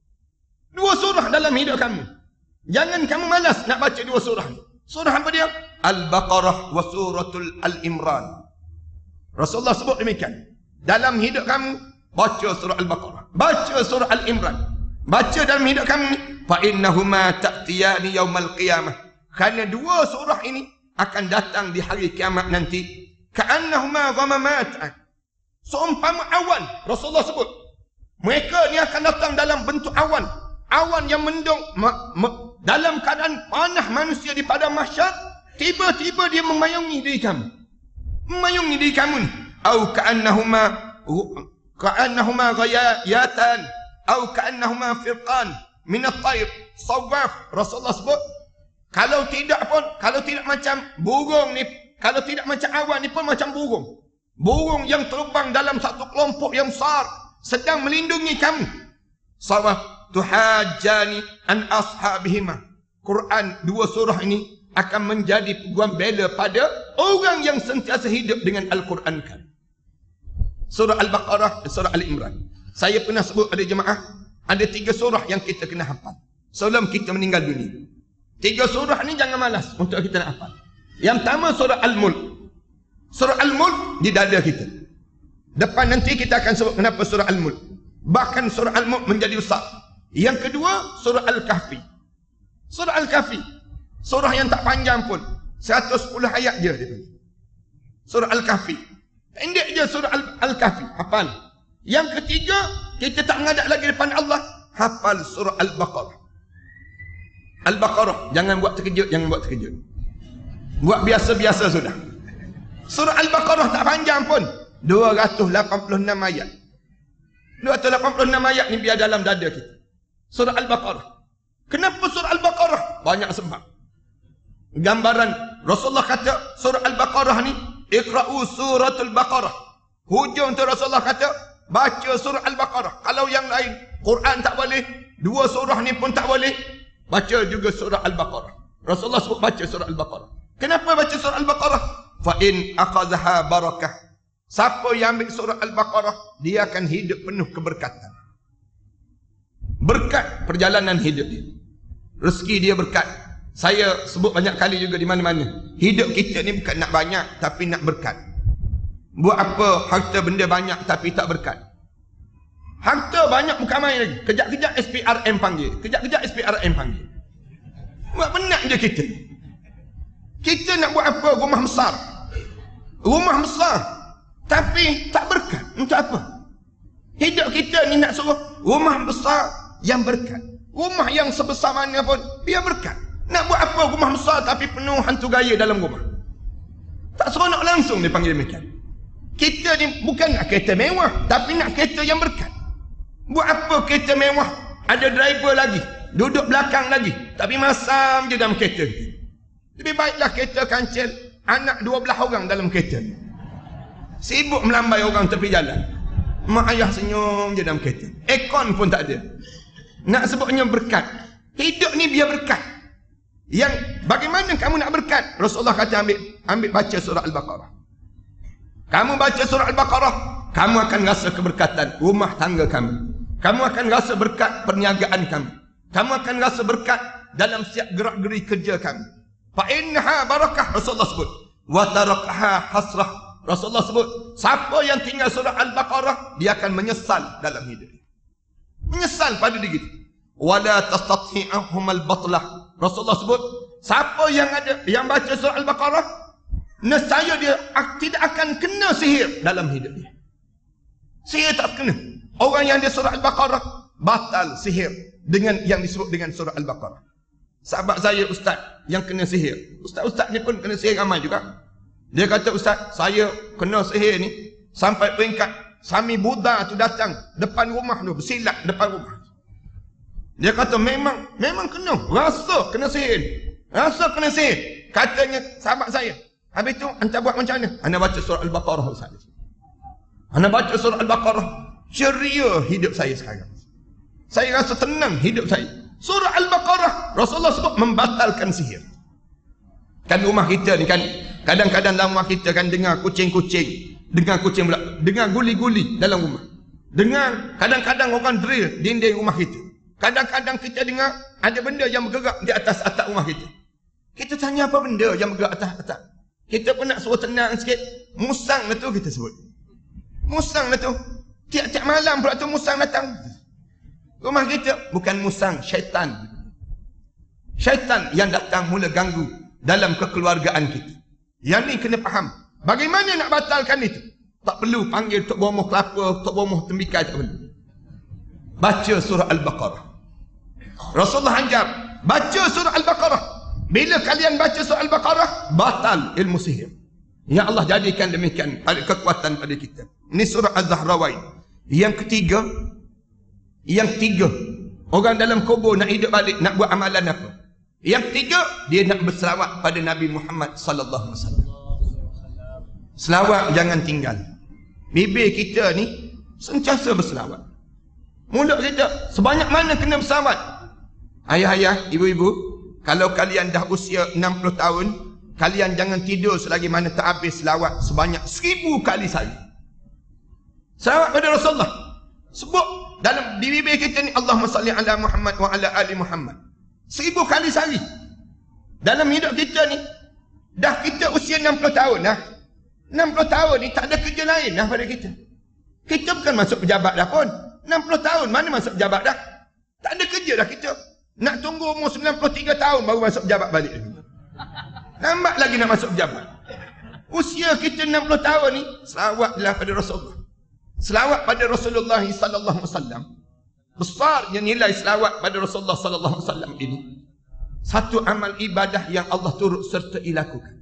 Dua surah dalam hidup kamu. Jangan kamu malas nak baca dua surah. Surah apa dia? Al-Baqarah wa suratul Al-Imran. Rasulullah sebut demikian. Dalam hidup kamu, baca surah Al-Baqarah. Baca surah Al-Imran. Baca dalam hidup kamu ni. Fa'innahuma ta'tiyani yawmal qiyamah. Kerana dua surah ini akan datang di hari kiamat nanti. Ka'annahuma ghamamat. Seumpama awan. Rasulullah sebut. Mereka ni akan datang dalam bentuk awan. Awan yang mendung. Ma, ma, dalam keadaan panah manusia di padang mahsyar. Tiba-tiba dia memayungi diri kamu. Memayungi diri kamu ni. Au ka'annahuma ka'annahuma ghayatan. Au ka'annahuma firqan minat tayr. Sawaf. Rasulullah sebut. Kalau tidak pun, kalau tidak macam burung ni, kalau tidak macam awan ni pun macam burung. Burung yang terbang dalam satu kelompok yang besar, sedang melindungi kamu. Sawah tuhajjani an ashabihima. Quran, dua surah ini akan menjadi peguam bela pada orang yang sentiasa hidup dengan Al-Quran kan. Surah Al-Baqarah, surah Al-Imran. Saya pernah sebut pada jemaah, ada tiga surah yang kita kena hafal sebelum kita meninggal dunia. Tiga surah ni jangan malas untuk kita nak hafal. Yang pertama surah Al-Mulk. Surah Al-Mulk di dada kita. Depan nanti kita akan sebut kenapa surah Al-Mulk. Bahkan surah Al-Mulk menjadi besar. Yang kedua surah Al-Kahfi. Surah Al-Kahfi. Surah yang tak panjang pun. seratus sepuluh ayat je dia. Surah Al-Kahfi. Pendek je surah Al-Kahfi. Hafal. Yang ketiga, kita tak menghadap lagi depan Allah. Hafal surah Al-Baqarah. Al-Baqarah. Jangan buat terkejut, jangan buat terkejut. Buat biasa-biasa sudah. Surah Al-Baqarah tak panjang pun. dua ratus lapan puluh enam ayat. dua ratus lapan puluh enam ayat ni biar dalam dada kita. Surah Al-Baqarah. Kenapa surah Al-Baqarah? Banyak sebab. Gambaran Rasulullah kata surah Al-Baqarah ni, Iqra'u suratul Baqarah. Hujung tu Rasulullah kata, baca surah Al-Baqarah. Kalau yang lain, Quran tak boleh, dua surah ni pun tak boleh, baca juga surah Al-Baqarah. Rasulullah sebut baca surah Al-Baqarah. Kenapa baca surah Al-Baqarah? Fa in aqadhaha barakah. Siapa yang ambil surah Al-Baqarah, dia akan hidup penuh keberkatan. Berkat perjalanan hidup dia. Rezeki dia berkat. Saya sebut banyak kali juga di mana-mana. Hidup kita ni bukan nak banyak, tapi nak berkat. Buat apa harta benda banyak tapi tak berkat? Harta banyak bukan main lagi. Kejap-kejap S P R M panggil. Kejap-kejap S P R M panggil. Buat penat je kita. Kita nak buat apa? Rumah besar. Rumah besar. Tapi tak berkat. Untuk apa? Hidup kita ni nak suruh rumah besar yang berkat. Rumah yang sebesar mana pun, biar berkat. Nak buat apa rumah besar tapi penuh hantu gaya dalam rumah? Tak seronok langsung dia panggil demikian. Kita ni bukan nak kereta mewah, tapi nak kereta yang berkat. Buat apa kereta mewah? Ada driver lagi, duduk belakang lagi, tapi masam je dalam kereta. Lebih baiklah kereta kancil, anak dua belas orang dalam kereta. Sibuk melambai orang tepi jalan. Mak ayah senyum je dalam kereta. Aircon pun tak ada. Nak sebutnya berkat. Hidup ni biar berkat. Yang bagaimana kamu nak berkat? Rasulullah kata ambil ambil baca surah Al-Baqarah. Kamu baca surah Al-Baqarah, kamu akan rasa keberkatan rumah tangga kamu. Kamu akan rasa berkat perniagaan kamu. Kamu akan rasa berkat dalam setiap gerak-geri kerja kamu. Fa innaha barakah, Rasulullah sebut. Wa tarakaha hasrah. Rasulullah sebut, siapa yang tinggal surah Al-Baqarah, dia akan menyesal dalam hidup. Menyesal pada diri kita. Wala tastati'ahum al-batlah. Rasulullah sebut, siapa yang ada yang baca surah Al-Baqarah, nescaya dia tidak akan kena sihir dalam hidup dia. Sihir tak kena. Orang yang ada surah Al-Baqarah, batal sihir dengan yang disebut dengan surah Al-Baqarah. Sahabat saya ustaz yang kena sihir. Ustaz-ustaz ni pun kena sihir ramai juga. Dia kata, ustaz, saya kena sihir ni sampai peringkat Sami Buddha tu datang depan rumah tu, bersilat depan rumah. Dia kata memang memang kena, rasa kena sihir. Rasa kena sihir. Katanya sahabat saya. Habis tu anda buat macam mana? Anda baca surah Al-Baqarah ustaz. Anda baca surah Al-Baqarah, ceria hidup saya sekarang. Saya rasa tenang hidup saya. Surah Al-Baqarah, Rasulullah sebut membatalkan sihir. Kan rumah kita ni kan, kadang-kadang dalam rumah kita kan dengar kucing-kucing, dengar kucing pula, dengar guli-guli dalam rumah. Dengar kadang-kadang orang drill dinding rumah kita. Kadang-kadang kita dengar ada benda yang bergerak di atas atap rumah kita. Kita tanya apa benda yang bergerak atas atap. Kita pun nak suruh tenang sikit. Musang lah tu kita sebut. Musang lah tu. Tiap-tiap malam pula tu musang datang. Rumah kita bukan musang, syaitan. Syaitan yang datang mula ganggu dalam kekeluargaan kita. Yang ni kena faham. Bagaimana nak batalkan itu? Tak perlu panggil Tok Bomoh kelapa, Tok Bomoh tembikai, tak perlu. Baca surah Al-Baqarah. Rasulullah ajar, baca surah Al-Baqarah. Bila kalian baca surah Al-Baqarah, batal ilmu sihir. Ya Allah jadikan demikian kekuatan pada kita. Ini surah Az-Zahrawain. Yang ketiga, yang ketiga, orang dalam kubur nak hidup balik, nak buat amalan apa? Yang ketiga, dia nak berselawat pada Nabi Muhammad sallallahu alaihi wasallam. Selawat jangan tinggal. Bibir kita ni sentiasa berselawat. Mulut kita sebanyak mana kena berselawat. Ayah-ayah, ibu-ibu, kalau kalian dah usia enam puluh tahun, kalian jangan tidur selagi mana tak habis selawat sebanyak seribu kali sehari. Selawat pada Rasulullah. Sebut dalam di bibir kita ni, Allahumma salli ala Muhammad wa ala ali Muhammad. Seribu kali sehari. Dalam hidup kita ni, dah kita usia enam puluh tahun dah. enam puluh tahun ni tak ada kerja lain dah pada kita. Kita bukan masuk pejabat dah pun. enam puluh tahun mana masuk pejabat dah? Tak ada kerja dah kita. Nak tunggu umur sembilan puluh tiga tahun baru masuk pejabat balik. Lambat lagi nak masuk pejabat. Usia kita enam puluh tahun ni, selawatlah pada Rasulullah. Selawat pada Rasulullah sallallahu alaihi wasallam. Besarnya nilai selawat pada Rasulullah sallallahu alaihi wasallam ini. Satu amal ibadah yang Allah turut serta lakukan.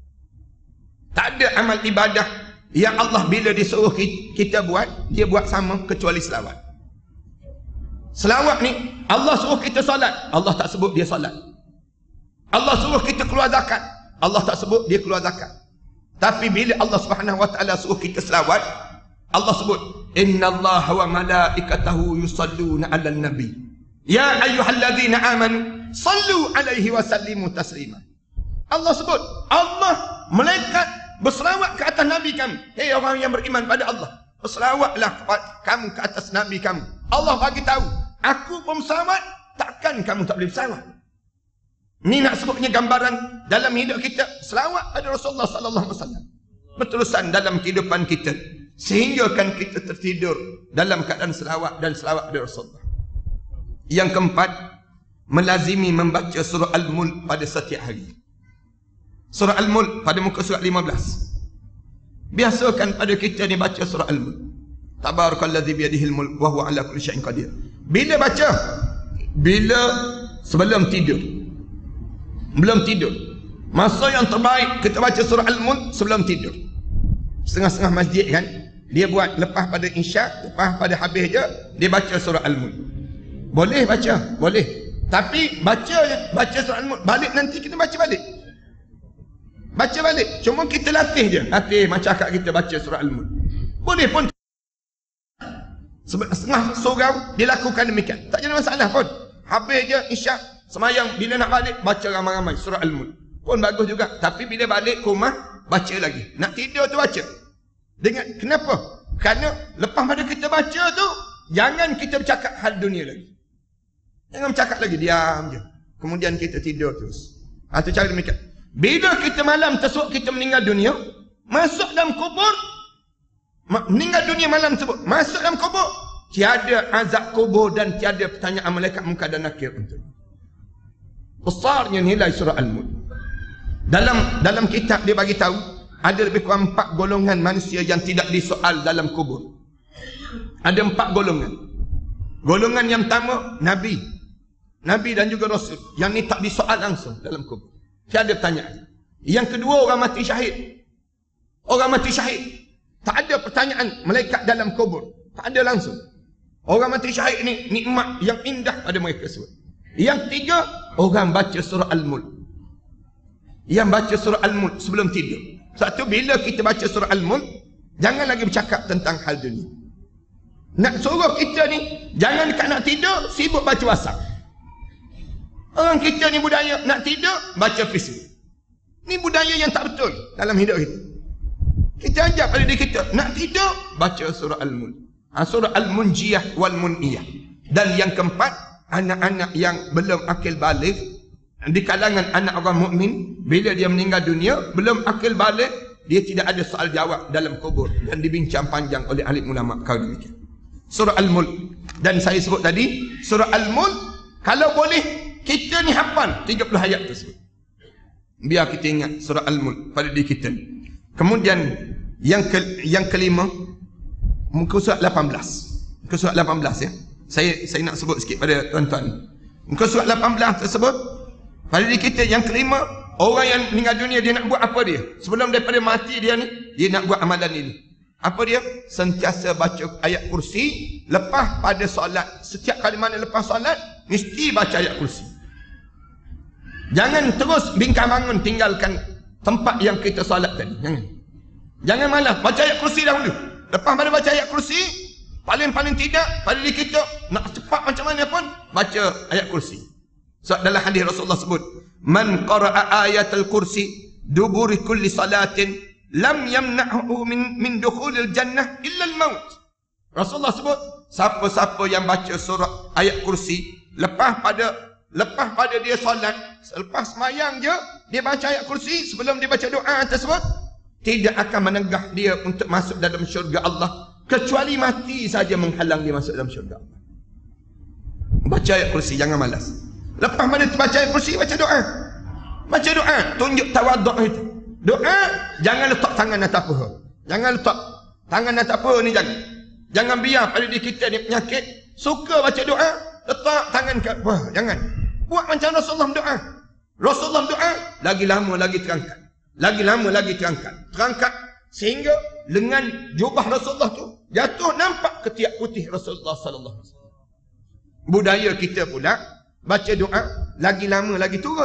Tak ada amal ibadah yang Allah bila disuruh kita buat, dia buat sama kecuali selawat. Selawat ni, Allah suruh kita salat, Allah tak sebut dia salat. Allah suruh kita keluar zakat, Allah tak sebut dia keluar zakat. Tapi bila Allah Subhanahu wa taala suruh kita selawat, Allah sebut, innallaha wa malaikatahu yusalluna 'alan nabi. Ya ayyuhalladzina amanu sallu 'alaihi wa sallimu taslima. Allah sebut, Allah, malaikat berselawat ke atas atas Nabi kami. Hei orang yang beriman pada Allah, berselawatlah kamu ke atas Nabi kamu. Allah bagi tahu, aku pun selawat, takkan kamu tak boleh berselawat. Ni nak sebutnya gambaran dalam hidup kita, selawat pada Rasulullah sallallahu alaihi wasallam berterusan dalam kehidupan kita, sehingga kan kita tertidur dalam keadaan selawat dan selawat pada Rasulullah. Yang keempat, melazimi membaca surah Al-Mulk pada setiap hari. Surah Al-Mulk pada muka surat lima belas. Biasakan pada kita ni baca surah Al-Mulk. Tabarakalladzi biyadihil mulk wa huwa ala kulli syai'in qadir. Bila baca? Bila sebelum tidur. Belum tidur. Masa yang terbaik kita baca surah Al-Mulk sebelum tidur. Setengah-setengah masjid kan, dia buat lepas pada isyak, lepas pada habis je dia baca surah Al-Mulk. Boleh baca, boleh. Tapi baca je, baca surah Al-Mulk, balik nanti kita baca balik. Baca balik. Cuma kita latih je, latih macam akak kita baca surah Al-Mulk. Boleh pun setengah surau dia lakukan demikian, tak ada masalah pun. Habis je isyak, semayang, bila nak balik baca ramai-ramai surah Al-Mulk pun bagus juga. Tapi bila balik ke rumah baca lagi. Nak tidur tu baca. Dengan kenapa? Kerana lepas pada kita baca tu, jangan kita bercakap hal dunia lagi. Jangan bercakap lagi, diam je. Kemudian kita tidur terus. Itu cara demikian. Bila kita malam tersebut kita meninggal dunia, masuk dalam kubur, meninggal dunia malam tersebut, masuk dalam kubur, tiada azab kubur dan tiada pertanyaan malaikat munkar dan nakir untuk. Besarnya nilai surah Al-Mulk. Dalam dalam kitab dia bagi tahu ada lebih kurang empat golongan manusia yang tidak disoal dalam kubur. Ada empat golongan. Golongan yang pertama Nabi, Nabi dan juga Rasul. Yang ni tak disoal langsung dalam kubur. Tiada pertanyaan. Yang kedua orang mati syahid. Orang mati syahid, tak ada pertanyaan malaikat dalam kubur. Tak ada langsung. Orang mati syahid ni nikmat yang indah pada mereka semua. Yang tiga, orang baca surah Al-Mulk. Yang baca surah Al-Mulk sebelum tidur. Satu, bila kita baca surah Al-Mulk, jangan lagi bercakap tentang hal dunia. Nak suruh kita ni, jangan dekat nak tidur, sibuk baca WhatsApp. Orang kita ni budaya, nak tidur, baca Facebook. Ni budaya yang tak betul dalam hidup kita. Kita ajak pada diri kita, nak tidur, baca surah Al-Mulk. Ha, surah Al-Munjiyah wal-Mun'iyah. Dan yang keempat, anak-anak yang belum akil balik, di kalangan anak orang mukmin, bila dia meninggal dunia, belum akil balik, dia tidak ada soal jawab dalam kubur. Dan dibincang panjang oleh ahli ulama kau demikian. Surah Al-Mulk. Dan saya sebut tadi, surah Al-Mulk, kalau boleh, kita ni hafal tiga puluh ayat tersebut. Biar kita ingat surah Al-Mulk pada diri kita. Kemudian, yang ke, yang kelima, muka surat lapan belas. Muka surat lapan belas ya. Saya saya nak sebut sikit pada tuan-tuan. Muka surat lapan belas tersebut, pada diri kita yang kelima, orang yang meninggal dunia dia nak buat apa dia? Sebelum daripada mati dia ni, dia nak buat amalan ini. Apa dia? Sentiasa baca ayat kursi lepas pada solat. Setiap kali mana lepas solat, mesti baca ayat kursi. Jangan terus bingkang bangun tinggalkan tempat yang kita solat tadi. Jangan. Jangan malah baca ayat kursi dahulu. Lepas pada baca ayat kursi, paling-paling tidak pada diri kita nak cepat macam mana pun baca ayat kursi. So, dalam hadis Rasulullah sebut, man qara'a ayatul kursi duburi kulli salatin lam yamna'hu min min dukhulil jannah illa al-maut. Rasulullah sebut, siapa-siapa yang baca surah ayat kursi lepas pada lepas pada dia solat, selepas semayang je dia baca ayat kursi, sebelum dia baca doa tersebut, tidak akan menegah dia untuk masuk dalam syurga Allah, kecuali mati saja menghalang dia masuk dalam syurga Allah. Baca ayat kursi, jangan malas. Lepas mana baca ayat kursi, baca doa. Baca doa, tunjuk tawaduk itu. Doa, jangan letak tangan atas paha. Jangan letak tangan atas paha ni, jangan. Jangan biar pada diri kita ni penyakit, suka baca doa, letak tangan ke paha. Jangan. Buat macam Rasulullah doa. Rasulullah doa, lagi lama lagi terangkat. Lagi lama lagi terangkat. Terangkat sehingga lengan jubah Rasulullah tu jatuh nampak ketiak putih Rasulullah sallallahu alaihi wasallam. Budaya kita pula baca doa lagi lama lagi turun.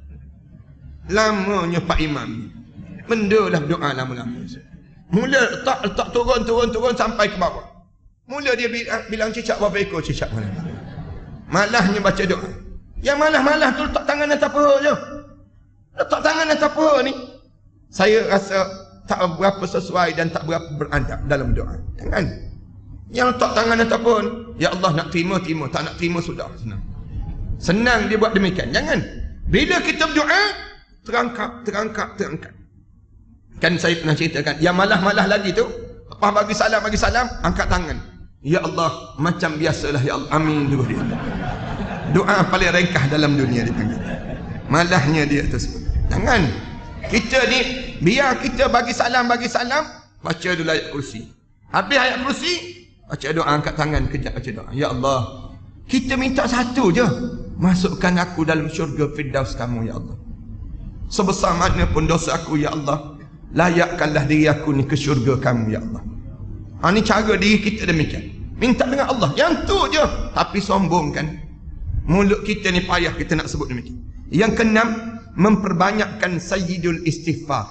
Lamanya Pak Imam. Bendalah doa lama-lama. Mula letak letak turun turun turun sampai ke bawah. Mula dia bilang cicak berapa ekor, cicak mana. Malahnya baca doa. Yang malah-malah tu letak tangan atas paha je. Letak tangan atas paha ni. Saya rasa tak berapa sesuai dan tak berapa beradab dalam doa. Jangan. Yang letak tangan ataupun, ya Allah nak terima, terima. Tak nak terima, sudah. Senang. Senang dia buat demikian. Jangan. Bila kita berdoa, terangkat, terangkat, terangkat. Kan saya pernah ceritakan, yang malah-malah lagi tu, lepas bagi salam, bagi salam, angkat tangan. Ya Allah, macam biasalah ya Allah. Amin dulu dia. Doa paling ringkas dalam dunia dia panggil. Malahnya dia tersebut. Jangan. Kita ni, biar kita bagi salam, bagi salam, baca dulu ayat kursi. Habis ayat kursi, baca doa, angkat tangan, kejap baca doa. Ya Allah, kita minta satu je. Masukkan aku dalam syurga Firdaus kamu, ya Allah. Sebesar mana pun dosa aku, ya Allah, layakkanlah diri aku ni ke syurga kamu, ya Allah. Ha, ni cara diri kita demikian. Minta dengan Allah. Yang tu je. Tapi sombong kan. Mulut kita ni payah kita nak sebut demikian. Yang keenam, memperbanyakkan sayyidul istighfar.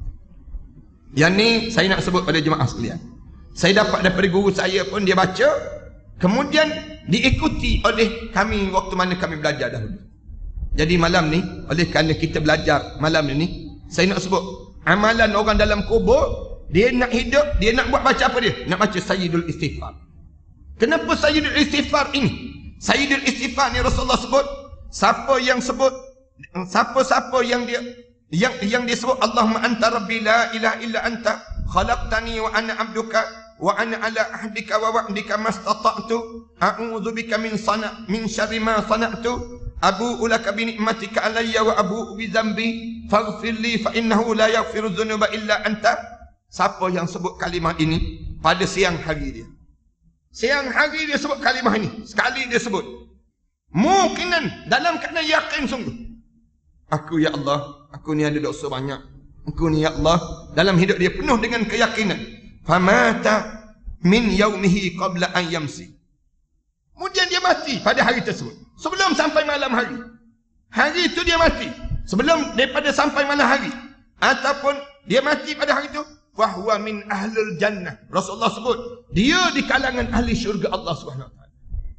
Yang ni saya nak sebut pada jemaah sekalian. Saya dapat daripada guru saya pun, dia baca, kemudian diikuti oleh kami waktu mana kami belajar dahulu. Jadi malam ni, oleh kerana kita belajar malam ni, saya nak sebut amalan orang dalam kubur, dia nak hidup, dia nak buat baca apa dia? Nak baca sayyidul istighfar. Kenapa sayyidul istighfar ini? Sayyidul istighfar ni Rasulullah sebut, siapa yang sebut, siapa-siapa yang dia yang yang dia sebut Allahumma anta rabbi la ilaha illa anta khalaqtani wa ana abduka wa ana ala ahdika wa wa'dika mastata'tu a'udzubika min sana min syarri ma sana'tu abu'u laka bi ni'matika alayya wa abu'u bi dhanbi faghfir li fa innahu la yaghfiru dhunuba illa anta. Siapa yang sebut kalimah ini pada siang hari dia, siang hari dia sebut kalimah ini, sekali dia sebut, mungkinan dalam keadaan yakin sungguh, aku ya Allah, aku ni ada dosa banyak, aku ni ya Allah, dalam hidup dia penuh dengan keyakinan, famata min yaumihi qabla an yamsi, kemudian dia mati pada hari tersebut, sebelum sampai malam hari, hari itu dia mati sebelum daripada sampai malam hari, ataupun dia mati pada hari itu, fahuwa min ahlul jannah. Rasulullah sebut dia di kalangan ahli syurga Allah Subhanahu wa taala.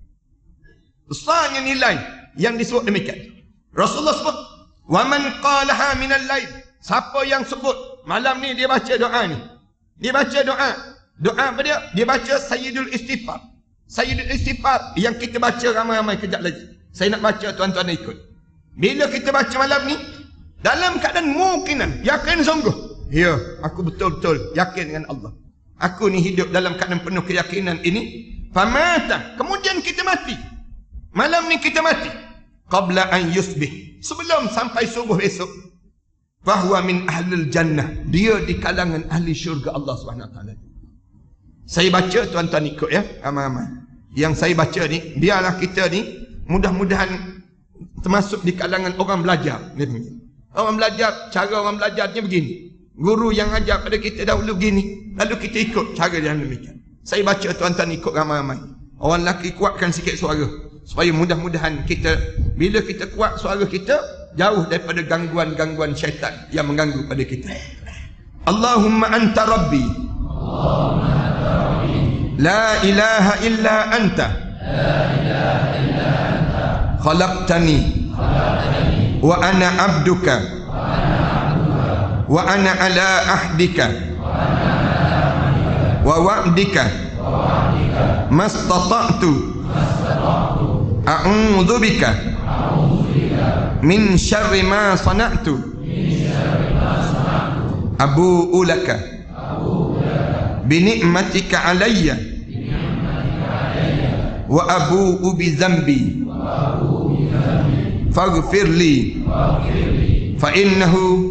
Besarnya nilai yang disebut demikian. Rasulullah sebut, wa man qalaha minal lail, siapa yang sebut malam ni dia baca doa ni, dia baca doa, doa apa dia? Dia baca sayyidul istighfar. Sayyidul istighfar yang kita baca ramai-ramai kejap lagi. Saya nak baca, tuan-tuan ikut. Bila kita baca malam ni, dalam keadaan mungkinan, yakin sungguh, ya, aku betul-betul yakin dengan Allah, aku ni hidup dalam keadaan penuh keyakinan ini, famata, kemudian kita mati, malam ni kita mati, qabla an yusbih, sebelum sampai subuh esok, fahuwa min ahlil jannah, dia di kalangan ahli syurga Allah Subhanahu wa taala. Saya baca, tuan-tuan ikut ya, ramai-ramai. Yang saya baca ni, biarlah kita ni mudah-mudahan termasuk di kalangan orang belajar. Orang belajar, cara orang belajarnya begini, guru yang ajar pada kita dahulu begini, lalu kita ikut cara dia demikian. Saya baca, tuan-tuan ikut ramai-ramai. Orang lelaki kuatkan sikit suara, supaya mudah-mudahan kita, bila kita kuat suara kita, jauh daripada gangguan-gangguan syaitan yang mengganggu pada kita. Allahumma anta rabbi, Allahumma anta rabbi, la ilaha illa anta, la ilaha illa anta, khalaqtani, khalaqtani, wa ana abduka, wa ana abduka, wa ana ala ahdika, wa ana ala ahdika, wa wa'dika, wa wa'dika, mastata'tu, mastata'tu, a'udzu bika, a'udzu bika, min syarri ma sana'tu, min syarri ma sana'tu, abu'u laka, abu'u laka, bi ni'matika alayya, bi ni'matika alayya, wa abu'u bi dhanbi, wa abu'u bi dhanbi, faghfir li, faghfir li, fa innahu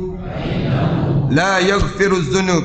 la yaghfiru dzunub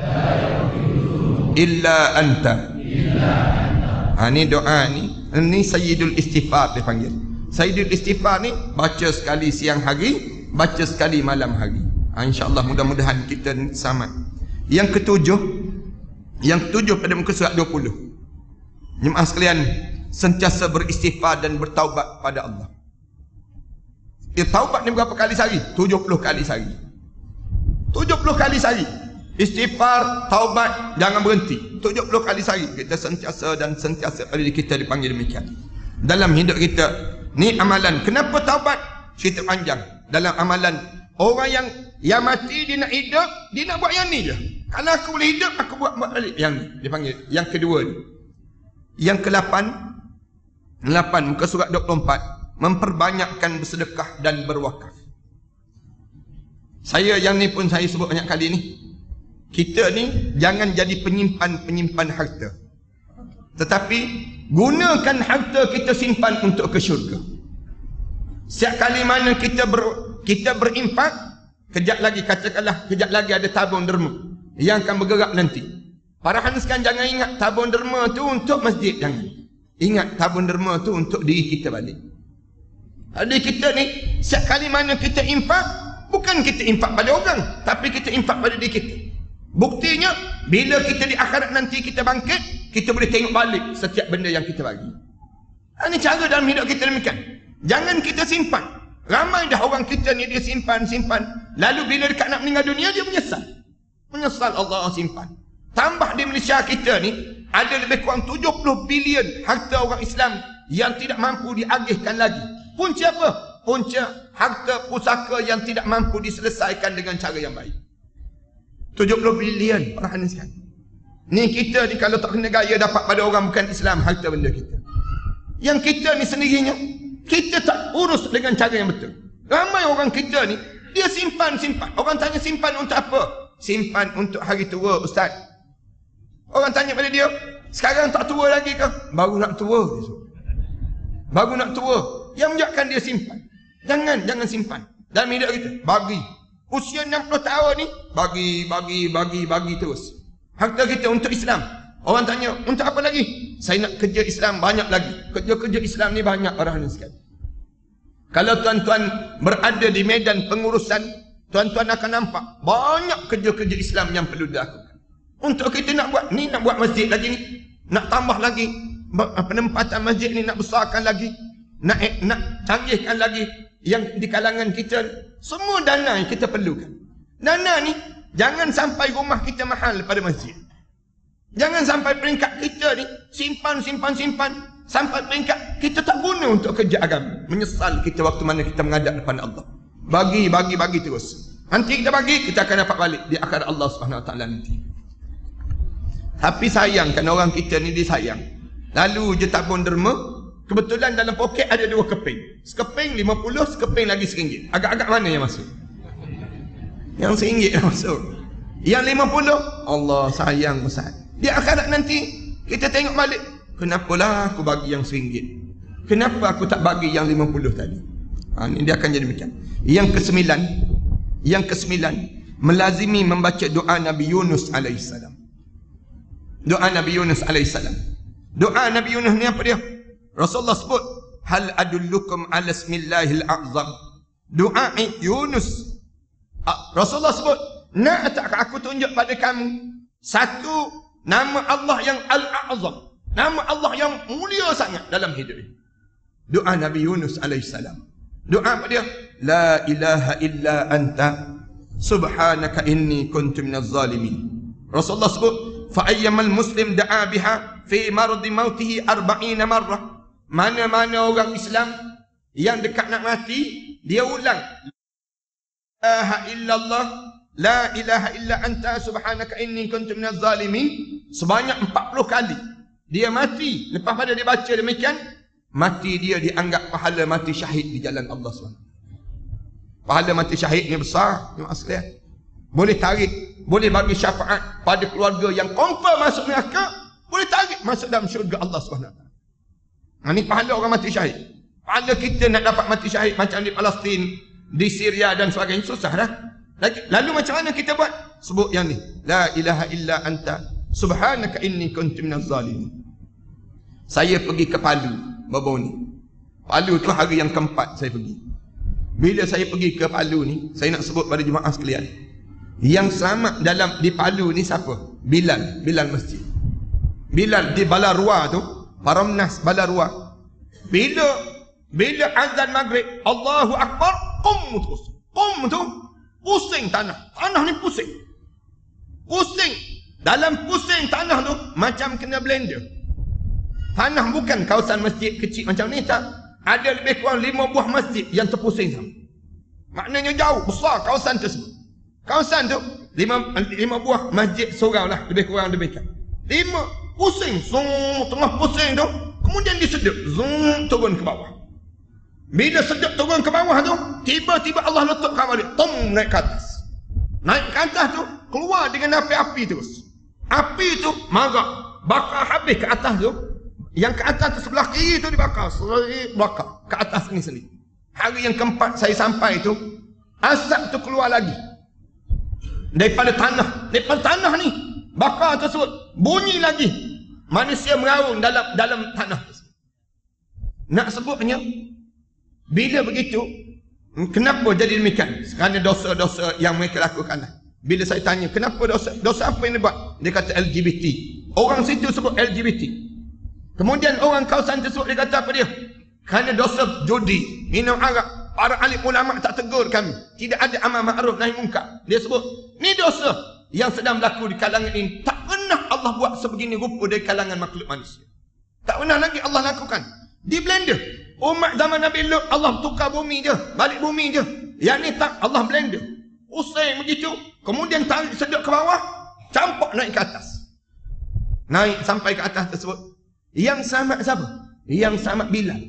illa anta. Ha, ni doa ni, ni sayyidul istighfar dia panggil. Sayyidul istighfar ni baca sekali siang hari, baca sekali malam hari. Ha, insya-Allah mudah-mudahan kita sama. Yang ketujuh, yang ketujuh pada muka surat dua puluh. Jemaah sekalian, sentiasa beristighfar dan bertaubat pada Allah. Ya, taubat ni berapa kali sehari? tujuh puluh kali sehari. tujuh puluh kali sehari. Istighfar, taubat, jangan berhenti. tujuh puluh kali sehari. Kita sentiasa dan sentiasa pada kita dipanggil demikian. Dalam hidup kita, ni amalan. Kenapa taubat? Cerita panjang. Dalam amalan, orang yang yang mati dia nak hidup, dia nak buat yang ni je. Kalau aku boleh hidup, aku buat balik. Yang ni, dia panggil. Yang kedua ni. Yang ke lapan, lapan muka surat dua puluh empat, memperbanyakkan bersedekah dan berwakaf. Saya yang ni pun saya sebut banyak kali ni. Kita ni jangan jadi penyimpan-penyimpan harta. Tetapi gunakan harta kita simpan untuk ke syurga. Setiap kali mana kita ber, kita berimpak, kejap lagi katakanlah kejap lagi ada tabung derma yang akan bergerak nanti. Para hanskan jangan ingat tabung derma tu untuk masjid, jangan. Ingat tabung derma tu untuk diri kita balik. Jadi kita ni setiap kali mana kita impak, bukan kita impak pada orang, tapi kita impak pada diri kita. Buktinya bila kita di akhirat nanti kita bangkit, kita boleh tengok balik setiap benda yang kita bagi. Ini cara dalam hidup kita demikian. Jangan kita simpan. Ramai dah orang kita ni dia simpan, simpan. Lalu bila dekat nak meninggal dunia dia menyesal. Menyesal Allah simpan. Tambah di Malaysia kita ni ada lebih kurang tujuh puluh bilion harta orang Islam yang tidak mampu diagihkan lagi. Punca apa? Punca harta pusaka yang tidak mampu diselesaikan dengan cara yang baik. tujuh puluh bilion orang ni sekarang. Ni kita ni kalau tak kena gaya dapat pada orang bukan Islam harta benda kita. Yang kita ni sendirinya kita tak urus dengan cara yang betul. Ramai orang kita ni dia simpan-simpan. Orang tanya simpan untuk apa? Simpan untuk hari tua, ustaz. Orang tanya pada dia, sekarang tak tua lagi ke? Baru nak tua. Baru nak tua. Yang menjadikan dia simpan. Jangan, jangan simpan. Dalam hidup kita, bagi. Usia enam puluh tahun ni, bagi, bagi, bagi, bagi terus. Harta kita untuk Islam. Orang tanya, untuk apa lagi? Saya nak kerja Islam banyak lagi. Kerja-kerja Islam ni banyak orang ni sekali. Kalau tuan-tuan berada di medan pengurusan, tuan-tuan akan nampak banyak kerja-kerja Islam yang perlu dilakukan. Untuk kita nak buat ni, nak buat masjid lagi ni, nak tambah lagi penempatan masjid ni, nak besarkan lagi, nak nak canggihkan lagi yang di kalangan kita. Semua dana yang kita perlukan. Dana ni jangan sampai rumah kita mahal pada masjid. Jangan sampai peringkat kita ni simpan, simpan, simpan sampai peringkat kita tak guna untuk kerja agama. Menyesal kita waktu mana kita menghadap depan Allah. Bagi, bagi, bagi terus. Nanti kita bagi, kita akan dapat balik di akhirat Allah Subhanahu Wa Taala nanti. Tapi sayang kan orang kita ni disayang. Lalu je tabung derma, kebetulan dalam poket ada dua keping. Sekeping lima puluh, sekeping lagi seringgit. Agak-agak mana yang masuk? Yang seringgit yang masuk. Yang lima puluh, Allah sayang besar. Di akhirat nanti kita tengok balik, kenapalah aku bagi yang seringgit? Kenapa aku tak bagi yang lima puluh tadi? Ha, ini dia akan jadi macam. Yang kesembilan, yang kesembilan, melazimi membaca doa Nabi Yunus alaihissalam. Doa Nabi Yunus alaihissalam. Doa Nabi Yunus ni apa dia? Rasulullah sebut, hal adullukum ala ismillahil a'zam. Doa Yunus. Rasulullah sebut, nak tak aku tunjuk pada kamu satu nama Allah yang Al-A'zam, nama Allah yang mulia sangat dalam hidup ini. Doa Nabi Yunus alaihissalam. Doa apa dia? La ilaha illa anta subhanaka inni kuntu minaz zalimin. Rasulullah sebut, fa ayyamal muslim da'a biha fi mardi mautihi arba'ina marrah. Mana-mana orang Islam yang dekat nak mati, dia ulang la ilaha illallah, la ilaha illa anta subhanaka inni kuntu minaz zalimin sebanyak empat puluh kali. Dia mati, lepas pada dia baca demikian, mati dia dianggap pahala mati syahid di jalan Allah subhanahu wa taala. Pahala mati syahid ni besar, ni maksudnya. Boleh tarik, boleh bagi syafaat pada keluarga yang confirm masuk neraka, boleh tarik masuk dalam syurga Allah subhanahu wa taala. Ha, ni pahala orang mati syahid. Pahala kita nak dapat mati syahid macam di Palestin, di Syria dan sebagainya, susah dah. Lalu macam mana kita buat? Sebut yang ni, la ilaha illa anta subhanaka inni kuntu minaz zalimin. Saya pergi ke Palu baru ni. Palu tu hari yang keempat saya pergi. Bila saya pergi ke Palu ni, saya nak sebut pada jemaah sekalian, yang selamat dalam di Palu ni siapa? Bilal, Bilal masjid. Bilal di Balarua tu, Paramnas Balarua. Bila bila azan maghrib, Allahu Akbar, qum terus. Qum tu pusing tanah. Tanah ni pusing. Pusing. Dalam pusing tanah tu macam kena blender. Tanah bukan kawasan masjid kecil macam ni, tak. Ada lebih kurang lima buah masjid yang terpusing sama. Maknanya jauh, besar kawasan tersebut. Kawasan tu lima lima buah masjid surau lah, lebih kurang demikian. Lima pusing, zoom, tengah pusing tu, kemudian disedut, zoom, turun ke bawah. Bila sedut turun ke bawah tu, tiba-tiba Allah letupkan balik, tom, naik ke atas. Naik ke atas tu, keluar dengan api-api terus. Api tu marah, bakar habis ke atas tu. Yang ke atas tu sebelah kiri tu dibakar, sebelah bakar ke atas ni sendiri. Hari yang keempat saya sampai tu, asap tu keluar lagi daripada tanah, daripada tanah ni bakar tersebut, bunyi lagi manusia meraung dalam dalam tanah tersebut. Nak sebutnya, bila begitu, kenapa jadi demikian? Kerana dosa-dosa yang mereka lakukan. Bila saya tanya, kenapa dosa? Dosa apa yang dia buat? Dia kata L G B T. Orang situ sebut L G B T. Kemudian orang kawasan tersebut dia kata apa dia? Kerana dosa judi, minum arak. Para alim ulama tak tegur kami. Tidak ada amal ma'ruf nahi munkar. Dia sebut, ni dosa yang sedang berlaku di kalangan ini. Tak pernah Allah buat sebegini rupa dari kalangan makhluk manusia. Tak pernah lagi Allah lakukan. Di blender. Umat zaman Nabi Lut, Allah tukar bumi je, balik bumi je. Yang ni tak, Allah blender. Usai begitu, kemudian tarik sedut ke bawah, campak naik ke atas. Naik sampai ke atas tersebut. Yang selamat siapa? Yang selamat Bilal.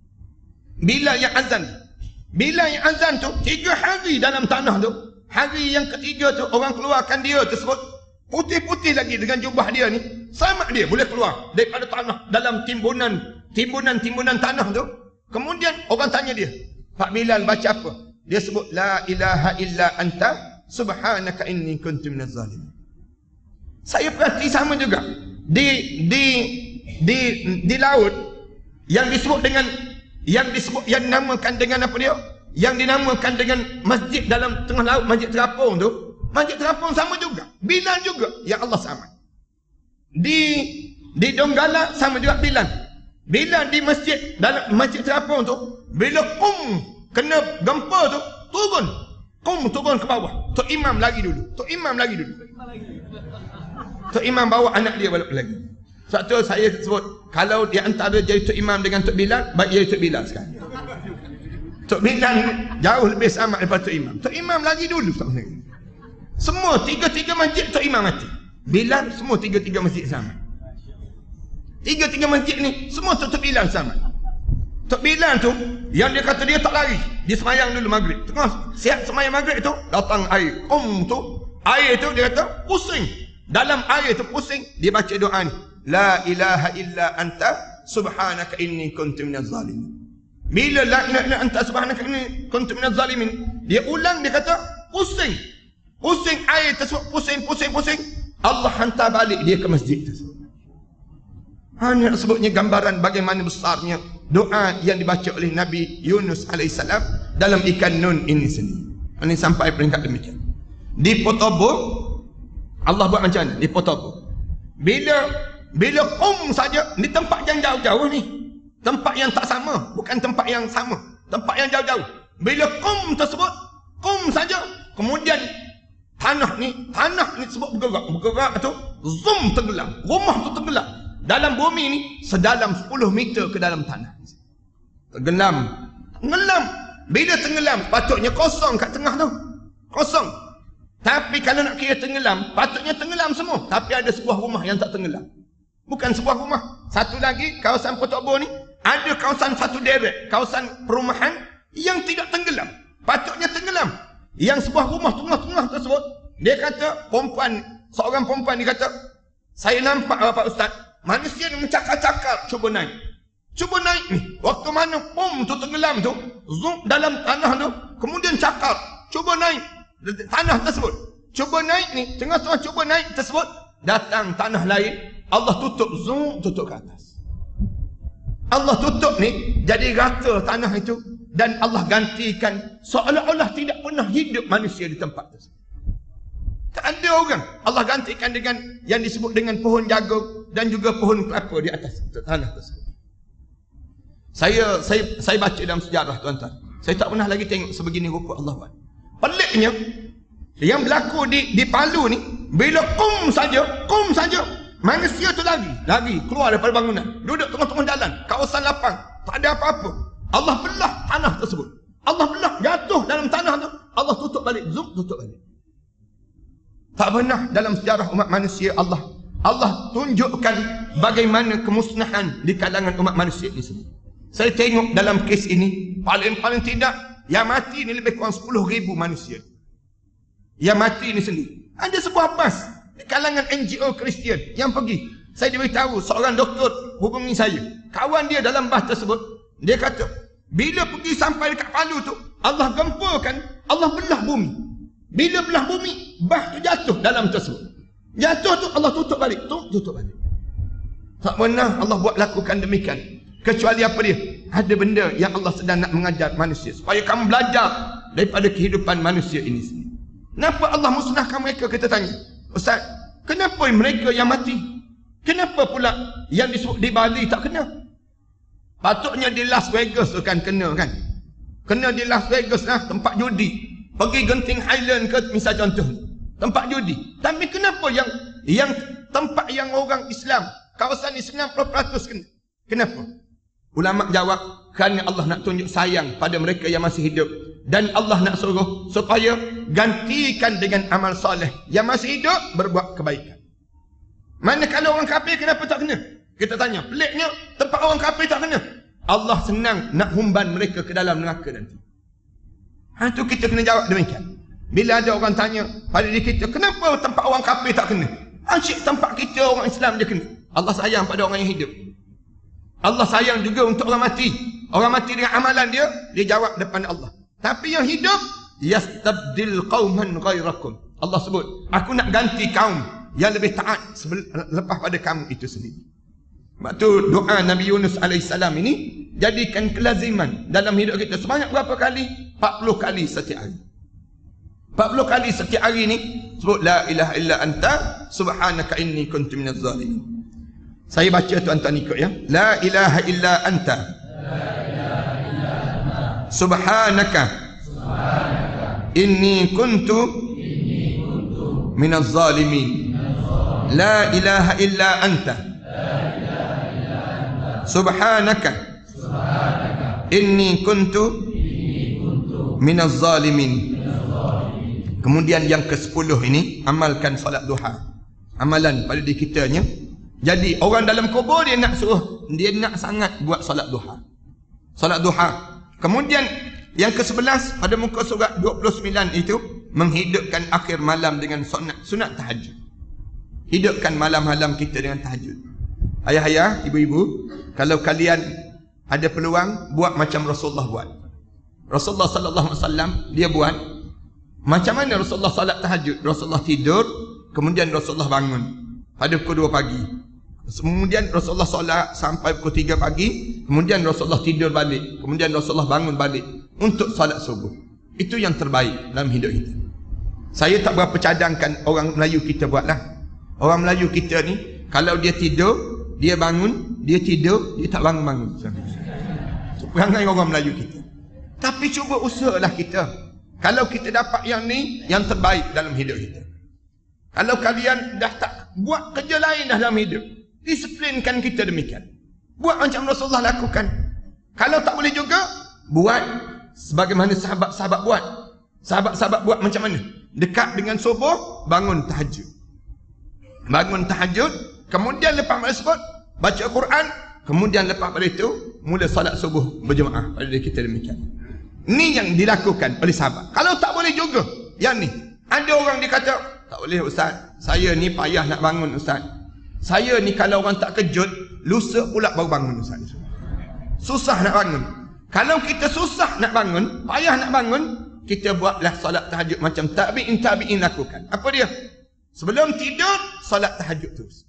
Bilal yang azan. Bilal yang azan tu, tiga hari dalam tanah tu. Hari yang ketiga tu, orang keluarkan dia tersebut. Putih-putih lagi dengan jubah dia ni. Selamat dia, boleh keluar daripada tanah dalam timbunan timbunan-timbunan tanah tu. Kemudian orang tanya dia, Pak Bilal baca apa? Dia sebut, La ilaha illa anta subhanaka inni kuntu minaz zalimin. Saya perhati sama juga. Di di di di laut yang disebut dengan yang disebut yang dinamakan dengan apa dia? Yang dinamakan dengan masjid dalam tengah laut, masjid terapung tu. Masjid terapung sama juga. Bilal juga, ya Allah sama. Di di Donggala sama juga Bilal. Bilal di masjid dalam masjid terapung tu, bila kum kena gempa tu, turun. Kum turun ke bawah. Tok Imam lagi dulu. Tok Imam lagi dulu. Tok Imam bawa anak dia balik lagi. Sebab tu saya sebut, kalau di antara jadi Tok Imam dengan Tok Bilal, baik jadi Tok Bilal sekarang. Tok Bilal jauh lebih sama daripada Tok Imam. Tok Imam lagi dulu sebenarnya. Semua tiga-tiga masjid Tok Imam mati. Bilal semua tiga-tiga masjid sama. Tiga-tiga masjid ni semua Tok Bilal sama. Tok Bilal tu yang dia kata dia tak lari, dia semayang dulu maghrib. Tengah siap semayang maghrib tu, datang air. Om tu, air tu dia kata pusing. Dalam air tu pusing, dia baca doa ni. La ilaha illa anta subhanaka inni kuntu minaz zalimin. Bila la ilaha illa anta subhanaka inni kuntu minaz zalimin, dia ulang, dia kata pusing. Pusing air tersebut, pusing, pusing, pusing. Allah hantar balik dia ke masjid tersebut. Hanya sebutnya gambaran bagaimana besarnya doa yang dibaca oleh Nabi Yunus alaihissalam dalam ikan nun ini sendiri. Ini sampai peringkat demikian. Di Potobo, Allah buat macam mana? Di Potobo. Bila bila kum saja, di tempat yang jauh-jauh ni. Tempat yang tak sama, bukan tempat yang sama. Tempat yang jauh-jauh. Bila kum tersebut, kum saja, kemudian tanah ni, tanah ni sebut bergerak. Bergerak tu, zoom tenggelam. Rumah tu tenggelam. Dalam bumi ni, sedalam sepuluh meter ke dalam tanah. Tenggelam. Tenggelam. Bila tenggelam, patutnya kosong kat tengah tu. Kosong. Tapi kalau nak kira tenggelam, patutnya tenggelam semua. Tapi ada sebuah rumah yang tak tenggelam. Bukan sebuah rumah. Satu lagi, kawasan Potobo ni, ada kawasan satu deret. Kawasan perumahan yang tidak tenggelam. Patutnya tenggelam. Yang sebuah rumah tengah-tengah tersebut, dia kata, perempuan, seorang perempuan dia kata, saya nampak Pak Ustaz, manusia ni mencakar-cakar, cuba naik. Cuba naik ni. Waktu mana pom tu tenggelam tu, zoom dalam tanah tu, kemudian cakar. Cuba naik tanah tersebut. Cuba naik ni, tengah-tengah cuba naik tersebut, datang tanah lain, Allah tutup, zoom, tutup ke atas. Allah tutup ni, jadi rata tanah itu, dan Allah gantikan seolah-olah tidak pernah hidup manusia di tempat tersebut. Tak ada orang. Allah gantikan dengan yang disebut dengan pohon jagung dan juga pohon kelapa di atas tanah tersebut. Saya saya saya baca dalam sejarah, tuan-tuan. Saya tak pernah lagi tengok sebegini rupa Allah buat. Peliknya, yang berlaku di di Palu ni, bila kum saja, kum saja, manusia tu lagi, lagi keluar daripada bangunan, duduk tengah-tengah jalan, kawasan lapang, tak ada apa-apa. Allah belah tanah tersebut. Allah belah, jatuh dalam tanah tu, Allah tutup balik, zoom, tutup balik. Tak pernah dalam sejarah umat manusia Allah Allah tunjukkan bagaimana kemusnahan di kalangan umat manusia ini sendiri. Saya tengok dalam kes ini, paling-paling tidak yang mati ni lebih kurang sepuluh ribu manusia. Yang mati ni sendiri. Ada sebuah bas di kalangan N G O Kristian yang pergi. Saya diberitahu seorang doktor hubungi saya. Kawan dia dalam bas tersebut, dia kata, bila pergi sampai dekat Palu tu, Allah gempurkan, Allah belah bumi. Bila belah bumi, bas tu jatuh dalam tersebut. Jatuh tu Allah tutup balik, tu tutup balik. Tak pernah Allah buat lakukan demikian. Kecuali apa dia? Ada benda yang Allah sedang nak mengajar manusia supaya kamu belajar daripada kehidupan manusia ini sendiri. Kenapa Allah musnahkan mereka? Kita tanya, Ustaz, kenapa mereka yang mati? Kenapa pula yang disebut di Bali tak kena? Patutnya di Las Vegas tu kan kena kan? Kena di Las Vegas lah, tempat judi. Pergi Genting Highland ke misal contoh, tempat judi. Tapi kenapa yang yang tempat yang orang Islam, kawasan ni sembilan puluh peratus kena? Kenapa? Ulama jawab, kerana Allah nak tunjuk sayang pada mereka yang masih hidup. Dan Allah nak suruh supaya gantikan dengan amal soleh. Yang masih hidup berbuat kebaikan. Manakala orang kafir kenapa tak kena? Kita tanya, peliknya tempat orang kafir tak kena. Allah senang nak humban mereka ke dalam neraka nanti. Ha, itu kita kena jawab demikian. Bila ada orang tanya pada diri kita, kenapa tempat orang kafir tak kena? Asyik tempat kita orang Islam dia kena. Allah sayang pada orang yang hidup. Allah sayang juga untuk orang mati. Orang mati dengan amalan dia, dia jawab depan Allah. Tapi yang hidup, yastabdil qauman ghairakum. Allah sebut, aku nak ganti kaum yang lebih taat lepas pada kamu itu sendiri. Sebab tu doa Nabi Yunus alaihissalam ini jadikan kelaziman dalam hidup kita. Sebanyak berapa kali? empat puluh kali setiap hari. empat puluh kali setiap hari ni sebut la ilaha illa anta subhanaka inni kuntu minaz zalimin. Saya baca tuan-tuan ikut ya. La ilaha illa anta subhanaka inni kuntu minaz zalimin. La ilaha illa anta subhanaka inni kuntu minaz zalimin. Kemudian yang ke sepuluh ini, amalkan solat duha. Amalan pada diri kitanya. Jadi orang dalam kubur dia nak suruh, dia nak sangat buat solat duha. Solat duha. Kemudian yang ke sebelas pada muka surat dua puluh sembilan itu, menghidupkan akhir malam dengan sunat, sunat tahajud. Hidupkan malam-malam kita dengan tahajud. Ayah-ayah, ibu-ibu, kalau kalian ada peluang, buat macam Rasulullah buat. Rasulullah sallallahu alaihi wasallam dia buat macam mana Rasulullah salat tahajud. Rasulullah tidur, kemudian Rasulullah bangun pada pukul dua pagi. Kemudian Rasulullah solat sampai pukul tiga pagi, kemudian Rasulullah tidur balik, kemudian Rasulullah bangun balik untuk salat subuh. Itu yang terbaik dalam hidup kita. Saya tak berapa cadangkan orang Melayu kita buatlah. Orang Melayu kita ni, kalau dia tidur, dia bangun, dia tidur, dia tak bangun-bangun. So, perangai orang Melayu kita. Tapi cuba usahalah kita. Kalau kita dapat yang ni, yang terbaik dalam hidup kita. Kalau kalian dah tak buat kerja lain dah dalam hidup, disiplinkan kita demikian. Buat macam Rasulullah lakukan. Kalau tak boleh juga, buat sebagaimana sahabat-sahabat buat. Sahabat-sahabat buat macam mana? Dekat dengan subuh, bangun tahajud. Bangun tahajud, kemudian lepas tersebut, baca Quran, kemudian lepas pada itu, mula salat subuh berjemaah. Pada kita demikian. Ini yang dilakukan oleh sahabat. Kalau tak boleh juga, yang ni. Ada orang dia kata, tak boleh Ustaz, saya ni payah nak bangun Ustaz. Saya ni kalau orang tak kejut, lusa pula baru bangun Ustaz. Susah nak bangun. Kalau kita susah nak bangun, payah nak bangun, kita buatlah solat tahajud macam tabi'in tabi'in lakukan. Apa dia? Sebelum tidur, solat tahajud terus.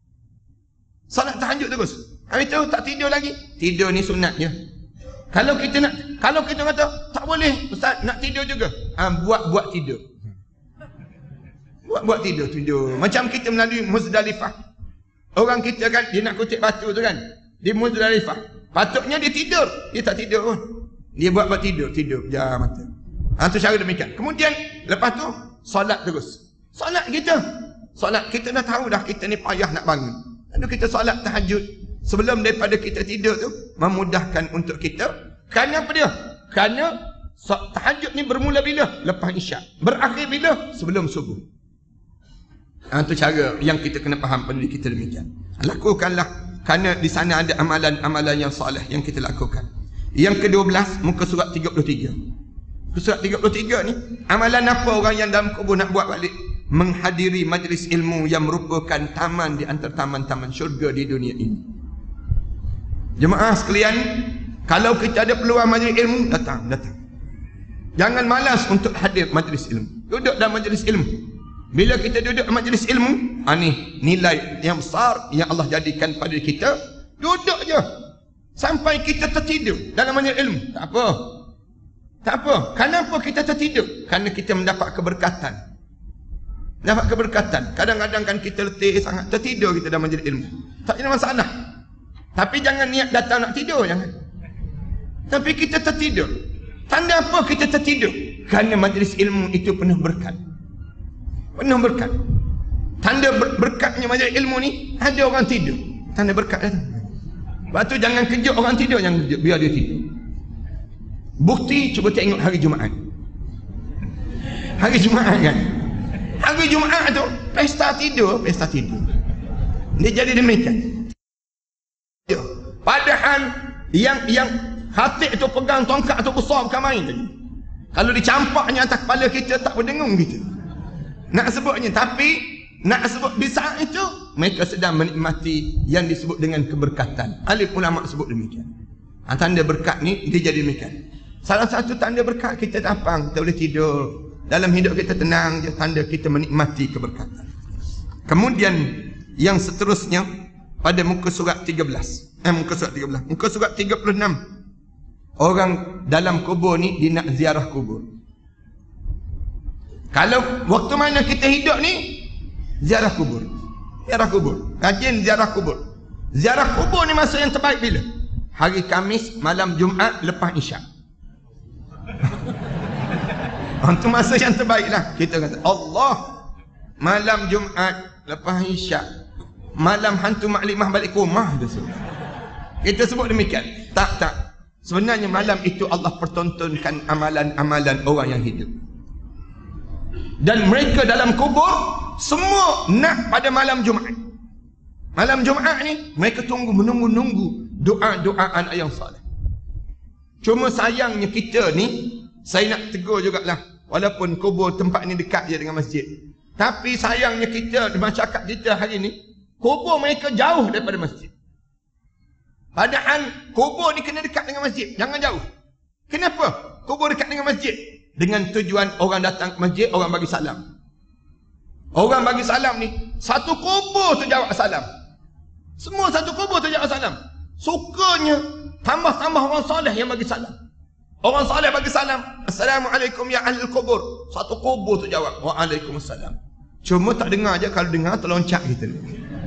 Solat tahajud terus. Habis tu tak tidur lagi. Tidur ni sunat je. Kalau kita nak, kalau kita kata tak boleh Ustaz nak tidur juga, ha, buat buat tidur. Buat buat tidur tidur. Macam kita melalui Muzdalifah. Orang kita kan dia nak kutip batu tu kan. Di Muzdalifah. Patutnya dia tidur, dia tak tidur pun. Dia buat buat tidur, tidur pejam mata. Ha, tu cara demikian. Kemudian lepas tu solat terus. Solat kita. Solat kita dah tahu dah kita ni payah nak bangun. Lalu kita solat tahajud sebelum daripada kita tidur tu, memudahkan untuk kita. Kerana apa dia? Kerana tahajud ni bermula bila? Lepas isyak. Berakhir bila? Sebelum subuh. Itu cara yang kita kena faham penduduk kita demikian. Lakukanlah, kerana di sana ada amalan-amalan yang soleh yang kita lakukan. Yang kedua belas, muka surat tiga puluh tiga. Muka surat tiga puluh tiga ni, amalan apa orang yang dalam kubur nak buat balik? Menghadiri majlis ilmu yang merupakan taman di antara taman-taman syurga di dunia ini. Jemaah sekalian, kalau kita ada peluang majlis ilmu, datang, datang. Jangan malas untuk hadir majlis ilmu. Duduk dalam majlis ilmu. Bila kita duduk dalam majlis ilmu, ah ni nilai yang besar yang Allah jadikan pada kita. Duduk je sampai kita tertidur dalam majlis ilmu. Tak apa. Tak apa. Kenapa kita tertidur? Kerana kita mendapat keberkatan. Dapat keberkatan. Kadang-kadang kan kita letih sangat, tertidur kita dalam majlis ilmu. Tak ada masalah. Tapi jangan niat datang nak tidur, jangan. Tapi kita tertidur. Tanda apa kita tertidur? Kerana majlis ilmu itu penuh berkat. Penuh berkat. Tanda ber berkatnya majlis ilmu ni, ada orang tidur. Tanda berkat datang. Lepas tu jangan kejut orang tidur, jangan kejut, biar dia tidur. Bukti, cuba tengok hari Jumaat. Hari Jumaat kan? Hari Jumaat tu, pesta tidur, pesta tidur. Dia jadi demikian. Padahal yang yang hati tu pegang tongkat tu besar bukan main tadi. Kalau dicampaknya atas kepala kita, tak berdengung kita. Nak sebutnya, tapi nak sebut di saat itu mereka sedang menikmati yang disebut dengan keberkatan. Alim ulama sebut demikian. Ha, tanda berkat ni dia jadi demikian. Salah satu tanda berkat kita tapang, kita boleh tidur. Dalam hidup kita tenang je, tanda kita menikmati keberkatan. Kemudian yang seterusnya pada muka surat tiga belas. Eh muka surat tiga belas. Muka surat tiga puluh enam. Orang dalam kubur ni dia nak ziarah kubur. Kalau waktu mana kita hidup ni, ziarah kubur. Ziarah kubur. Kajian ziarah kubur. Ziarah kubur ni masa yang terbaik bila? Hari Khamis, malam Jumaat, lepas Isyak. Itu masa yang terbaik lah. Kita kata, Allah, malam Jumaat, lepas Isyak, malam hantu maklimah balik rumah. Kita sebut demikian. Tak, tak. Sebenarnya malam itu Allah pertontonkan amalan-amalan orang yang hidup. Dan mereka dalam kubur semua nak pada malam Jumaat. Malam Jumaat ni mereka tunggu, menunggu-nunggu doa-doa anak yang saleh. Cuma sayangnya kita ni, saya nak tegur jugalah, walaupun kubur tempat ni dekat je dengan masjid, tapi sayangnya kita, masyarakat kita hari ni, kubur mereka jauh daripada masjid. Padahal kubur ni kena dekat dengan masjid, jangan jauh. Kenapa kubur dekat dengan masjid? Dengan tujuan orang datang ke masjid, orang bagi salam. Orang bagi salam ni, satu kubur tu jawab salam. Semua satu kubur tu jawab salam. Sukanya tambah-tambah orang soleh yang bagi salam. Orang soleh bagi salam, Assalamualaikum ya ahli kubur. Satu kubur tu jawab, Waalaikumsalam. Cuma tak dengar je, kalau dengar terloncat kita.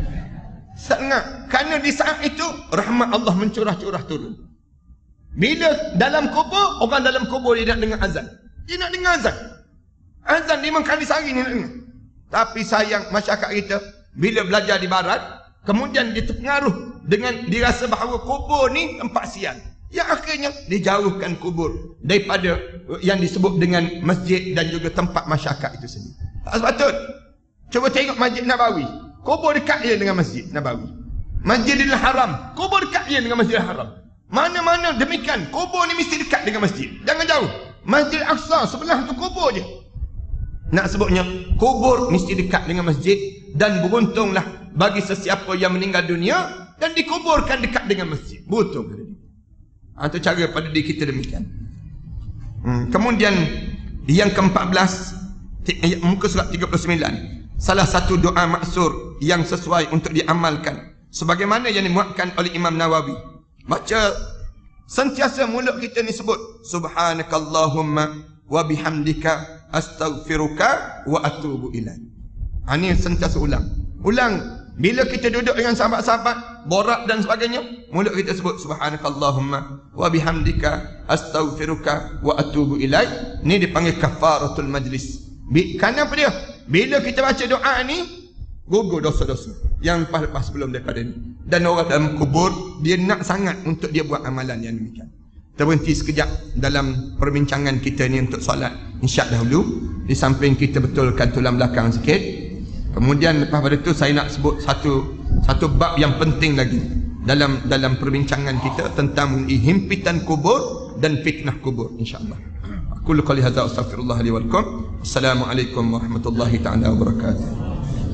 Tak dengar. Kerana di saat itu rahmat Allah mencurah-curah turun. Bila dalam kubur, orang dalam kubur dia nak dengar azan. Dia nak dengar azan. Azan lima kali sehari ni nak dengar. Tapi sayang masyarakat kita, bila belajar di barat, kemudian dia terpengaruh dengan dirasa bahawa kubur ni tempat sial. Yang akhirnya dijauhkan kubur daripada yang disebut dengan masjid dan juga tempat masyarakat itu sendiri. Tak sepatut. Cuba tengok Masjid Nabawi. Kubur dekat je dengan Masjid Nabawi. Masjidil Haram, kubur dekat je dengan Masjidil Haram. Mana-mana demikian, kubur ni mesti dekat dengan masjid. Jangan jauh. Masjid Aqsa sebelah tu kubur je. Nak sebutnya, kubur mesti dekat dengan masjid. Dan beruntunglah bagi sesiapa yang meninggal dunia dan dikuburkan dekat dengan masjid. Beruntung. Itu cara pada diri kita demikian. hmm. Kemudian yang keempat belas, muka surat tiga puluh sembilan. Salah satu doa maksur yang sesuai untuk diamalkan, sebagaimana yang dimuatkan oleh Imam Nawawi. Baca sentiasa mulut kita ni sebut Subhanakallahumma wa bihamdika astaghfiruka wa atubu ilaik. Ha, ni sentiasa ulang. Ulang. Bila kita duduk dengan sahabat-sahabat, borak dan sebagainya, mulut kita sebut Subhanakallahumma wa bihamdika astaghfiruka wa atubu ilaik. Ni dipanggil kafaratul majlis. Kerana apa dia? Bila kita baca doa ni, gugur dosa-dosa yang lepas-lepas sebelum daripada ni. Dan orang dalam kubur, dia nak sangat untuk dia buat amalan yang demikian. Terhenti sekejap dalam perbincangan kita ni untuk solat isyak dahulu. Di samping kita betulkan tulang belakang sikit. Kemudian lepas pada tu saya nak sebut satu satu bab yang penting lagi dalam dalam perbincangan kita tentang himpitan kubur dan fitnah kubur, insya-Allah. Aku qali hadza astaghfirullah li wa lakum. Assalamualaikum warahmatullahi taala wabarakatuh.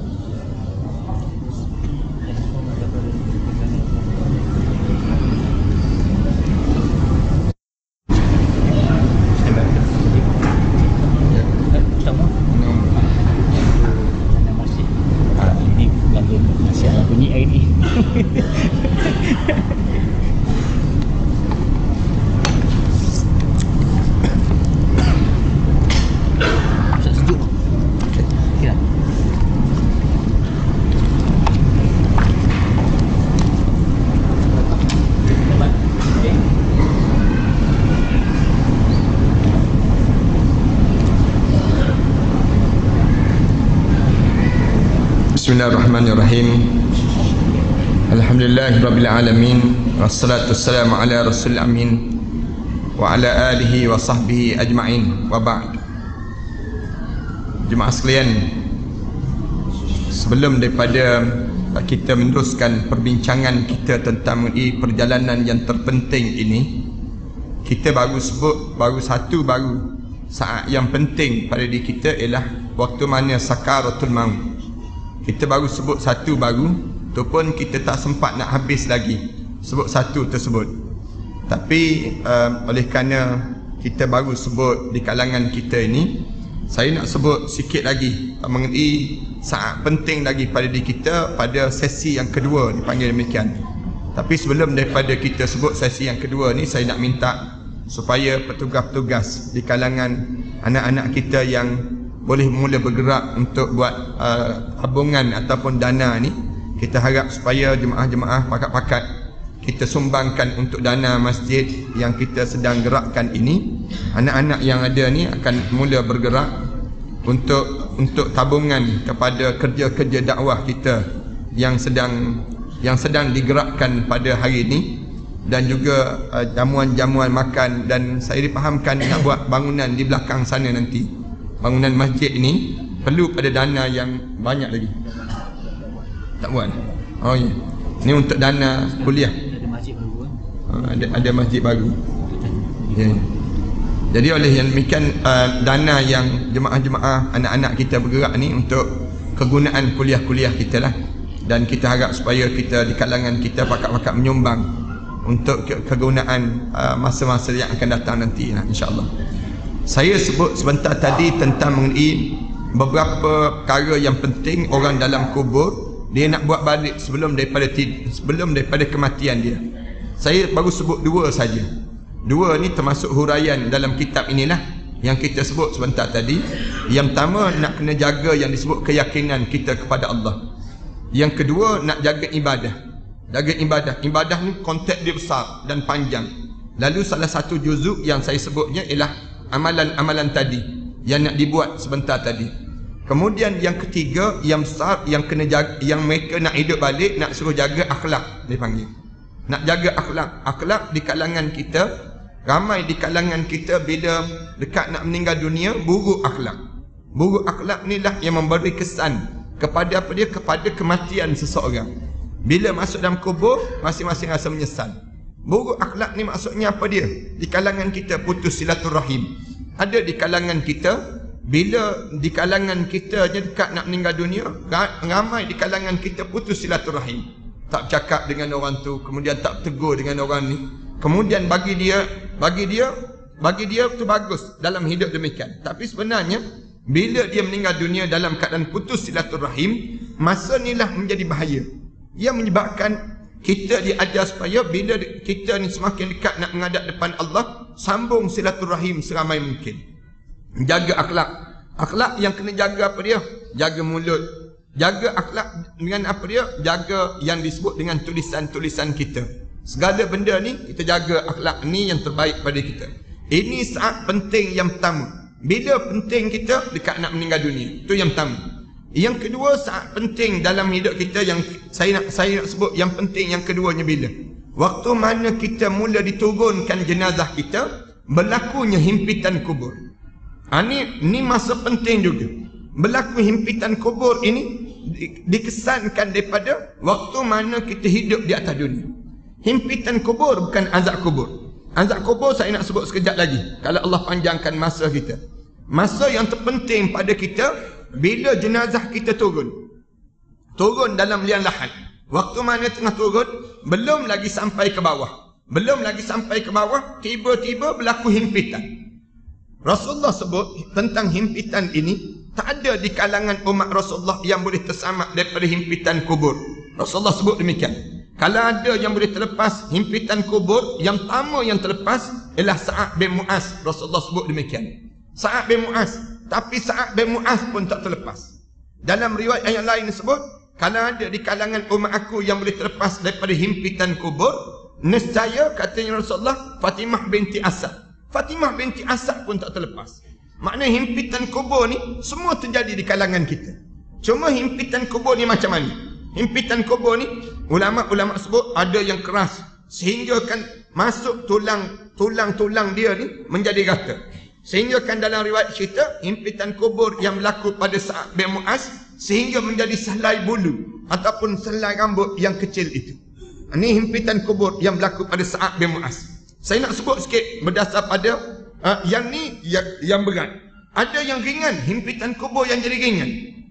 Bismillahirrahmanirrahim. Alhamdulillahirabbil alamin. Wassalatu wassalamu ala rasul amin wa ala alihi wa sahbihi ajma'in. Wa ba'd. Jemaah sekalian, sebelum daripada kita meneruskan perbincangan kita tentang perjalanan yang terpenting ini, kita baru sebut baru satu baru saat yang penting pada diri kita ialah waktu mana sakaratul maut. Kita baru sebut satu baru, tu pun kita tak sempat nak habis lagi sebut satu tersebut. Tapi uh, oleh kerana kita baru sebut di kalangan kita ini, saya nak sebut sikit lagi mengenai saat penting lagi pada diri kita pada sesi yang kedua dipanggil demikian. Tapi sebelum daripada kita sebut sesi yang kedua ni, saya nak minta supaya petugas-petugas di kalangan anak-anak kita yang boleh mula bergerak untuk buat uh, tabungan ataupun dana ni, kita harap supaya jemaah-jemaah pakat-pakat kita sumbangkan untuk dana masjid yang kita sedang gerakkan ini. Anak-anak yang ada ni akan mula bergerak untuk untuk tabungan kepada kerja-kerja dakwah kita yang sedang yang sedang digerakkan pada hari ini, dan juga uh, jamuan-jamuan makan. Dan saya dipahamkan nak buat bangunan di belakang sana nanti. Bangunan masjid ini perlu pada dana yang banyak lagi. Tak buat? Oh ya. Ini untuk dana kuliah. Ada masjid baru. Oh, ada ada masjid baru. Ya. Jadi oleh yang demikian, uh, dana yang jemaah-jemaah anak-anak kita bergerak ni untuk kegunaan kuliah-kuliah kita lah. Dan kita harap supaya kita di kalangan kita pakat-pakat menyumbang untuk ke kegunaan uh, masa-masa yang akan datang nanti, nah, insya-Allah. Saya sebut sebentar tadi tentang mengenai beberapa perkara yang penting orang dalam kubur dia nak buat balik sebelum daripada sebelum daripada kematian dia. Saya baru sebut dua saja. Dua ni termasuk huraian dalam kitab inilah yang kita sebut sebentar tadi. Yang pertama, nak kena jaga yang disebut keyakinan kita kepada Allah. Yang kedua, nak jaga ibadah. Jaga ibadah. Ibadah ni konteks dia besar dan panjang. Lalu salah satu juzuk yang saya sebutnya ialah amalan-amalan tadi yang nak dibuat sebentar tadi. Kemudian yang ketiga yang besar yang kena jaga, yang mereka nak hidup balik, nak suruh jaga akhlak, dia panggil. Nak jaga akhlak. Akhlak di kalangan kita, ramai di kalangan kita bila dekat nak meninggal dunia buruk akhlak. Buruk akhlak ni lah yang memberi kesan kepada apa dia, kepada kematian seseorang. Bila masuk dalam kubur, masing-masing rasa menyesal. Buruk akhlak ni maksudnya apa dia? Di kalangan kita putus silaturahim. Ada di kalangan kita, bila di kalangan kita je dekat nak meninggal dunia, ramai di kalangan kita putus silaturahim. Tak bercakap dengan orang tu, kemudian tak tegur dengan orang ni. Kemudian bagi dia, bagi dia, bagi dia tu bagus dalam hidup demikian. Tapi sebenarnya bila dia meninggal dunia dalam keadaan putus silaturahim, masa inilah menjadi bahaya. Ia menyebabkan kita diajar supaya bila kita ni semakin dekat nak menghadap depan Allah, sambung silaturahim seramai mungkin. Jaga akhlak. Akhlak yang kena jaga apa dia? Jaga mulut. Jaga akhlak dengan apa dia? Jaga yang disebut dengan tulisan-tulisan kita. Segala benda ni kita jaga akhlak ni yang terbaik pada kita. Ini saat penting yang pertama. Bila penting kita dekat nak meninggal dunia. Itu yang pertama. Yang kedua, saat penting dalam hidup kita yang saya nak saya nak sebut yang penting yang keduanya bila? Waktu mana kita mula diturunkan jenazah kita, berlakunya himpitan kubur. Ha, ni, ni masa penting juga. Berlaku himpitan kubur ini di, dikesankan daripada waktu mana kita hidup di atas dunia. Himpitan kubur bukan azab kubur. Azab kubur saya nak sebut sekejap lagi, kalau Allah panjangkan masa kita. Masa yang terpenting pada kita bila jenazah kita turun. Turun dalam liang lahat. Waktu mana tengah turun, belum lagi sampai ke bawah. Belum lagi sampai ke bawah, tiba-tiba berlaku himpitan. Rasulullah sebut tentang himpitan ini, tak ada di kalangan umat Rasulullah yang boleh terselamat daripada himpitan kubur. Rasulullah sebut demikian. Kalau ada yang boleh terlepas himpitan kubur, yang pertama yang terlepas ialah Sa'ad bin Mu'az. Rasulullah sebut demikian. Sa'ad bin Mu'az. Tapi Sa'ad bin Mu'az pun tak terlepas. Dalam riwayat yang lain disebut, kalau ada di kalangan umat aku yang boleh terlepas daripada himpitan kubur, nescaya katanya Rasulullah, Fatimah binti Asad. Fatimah binti Asad pun tak terlepas. Maknanya himpitan kubur ni semua terjadi di kalangan kita. Cuma himpitan kubur ni macam mana? Himpitan kubur ni ulama-ulama sebut ada yang keras sehingga kan masuk tulang tulang-tulang dia ni menjadi rata. Sehingga kan dalam riwayat cerita himpitan kubur yang berlaku pada Sa'ad bin Mu'az sehingga menjadi selai bulu ataupun selai rambut yang kecil itu. Ini himpitan kubur yang berlaku pada Sa'ad bin Mu'az. Saya nak sebut sikit berdasar pada uh, yang ni yang, yang berat. Ada yang ringan, himpitan kubur yang jadi ringan.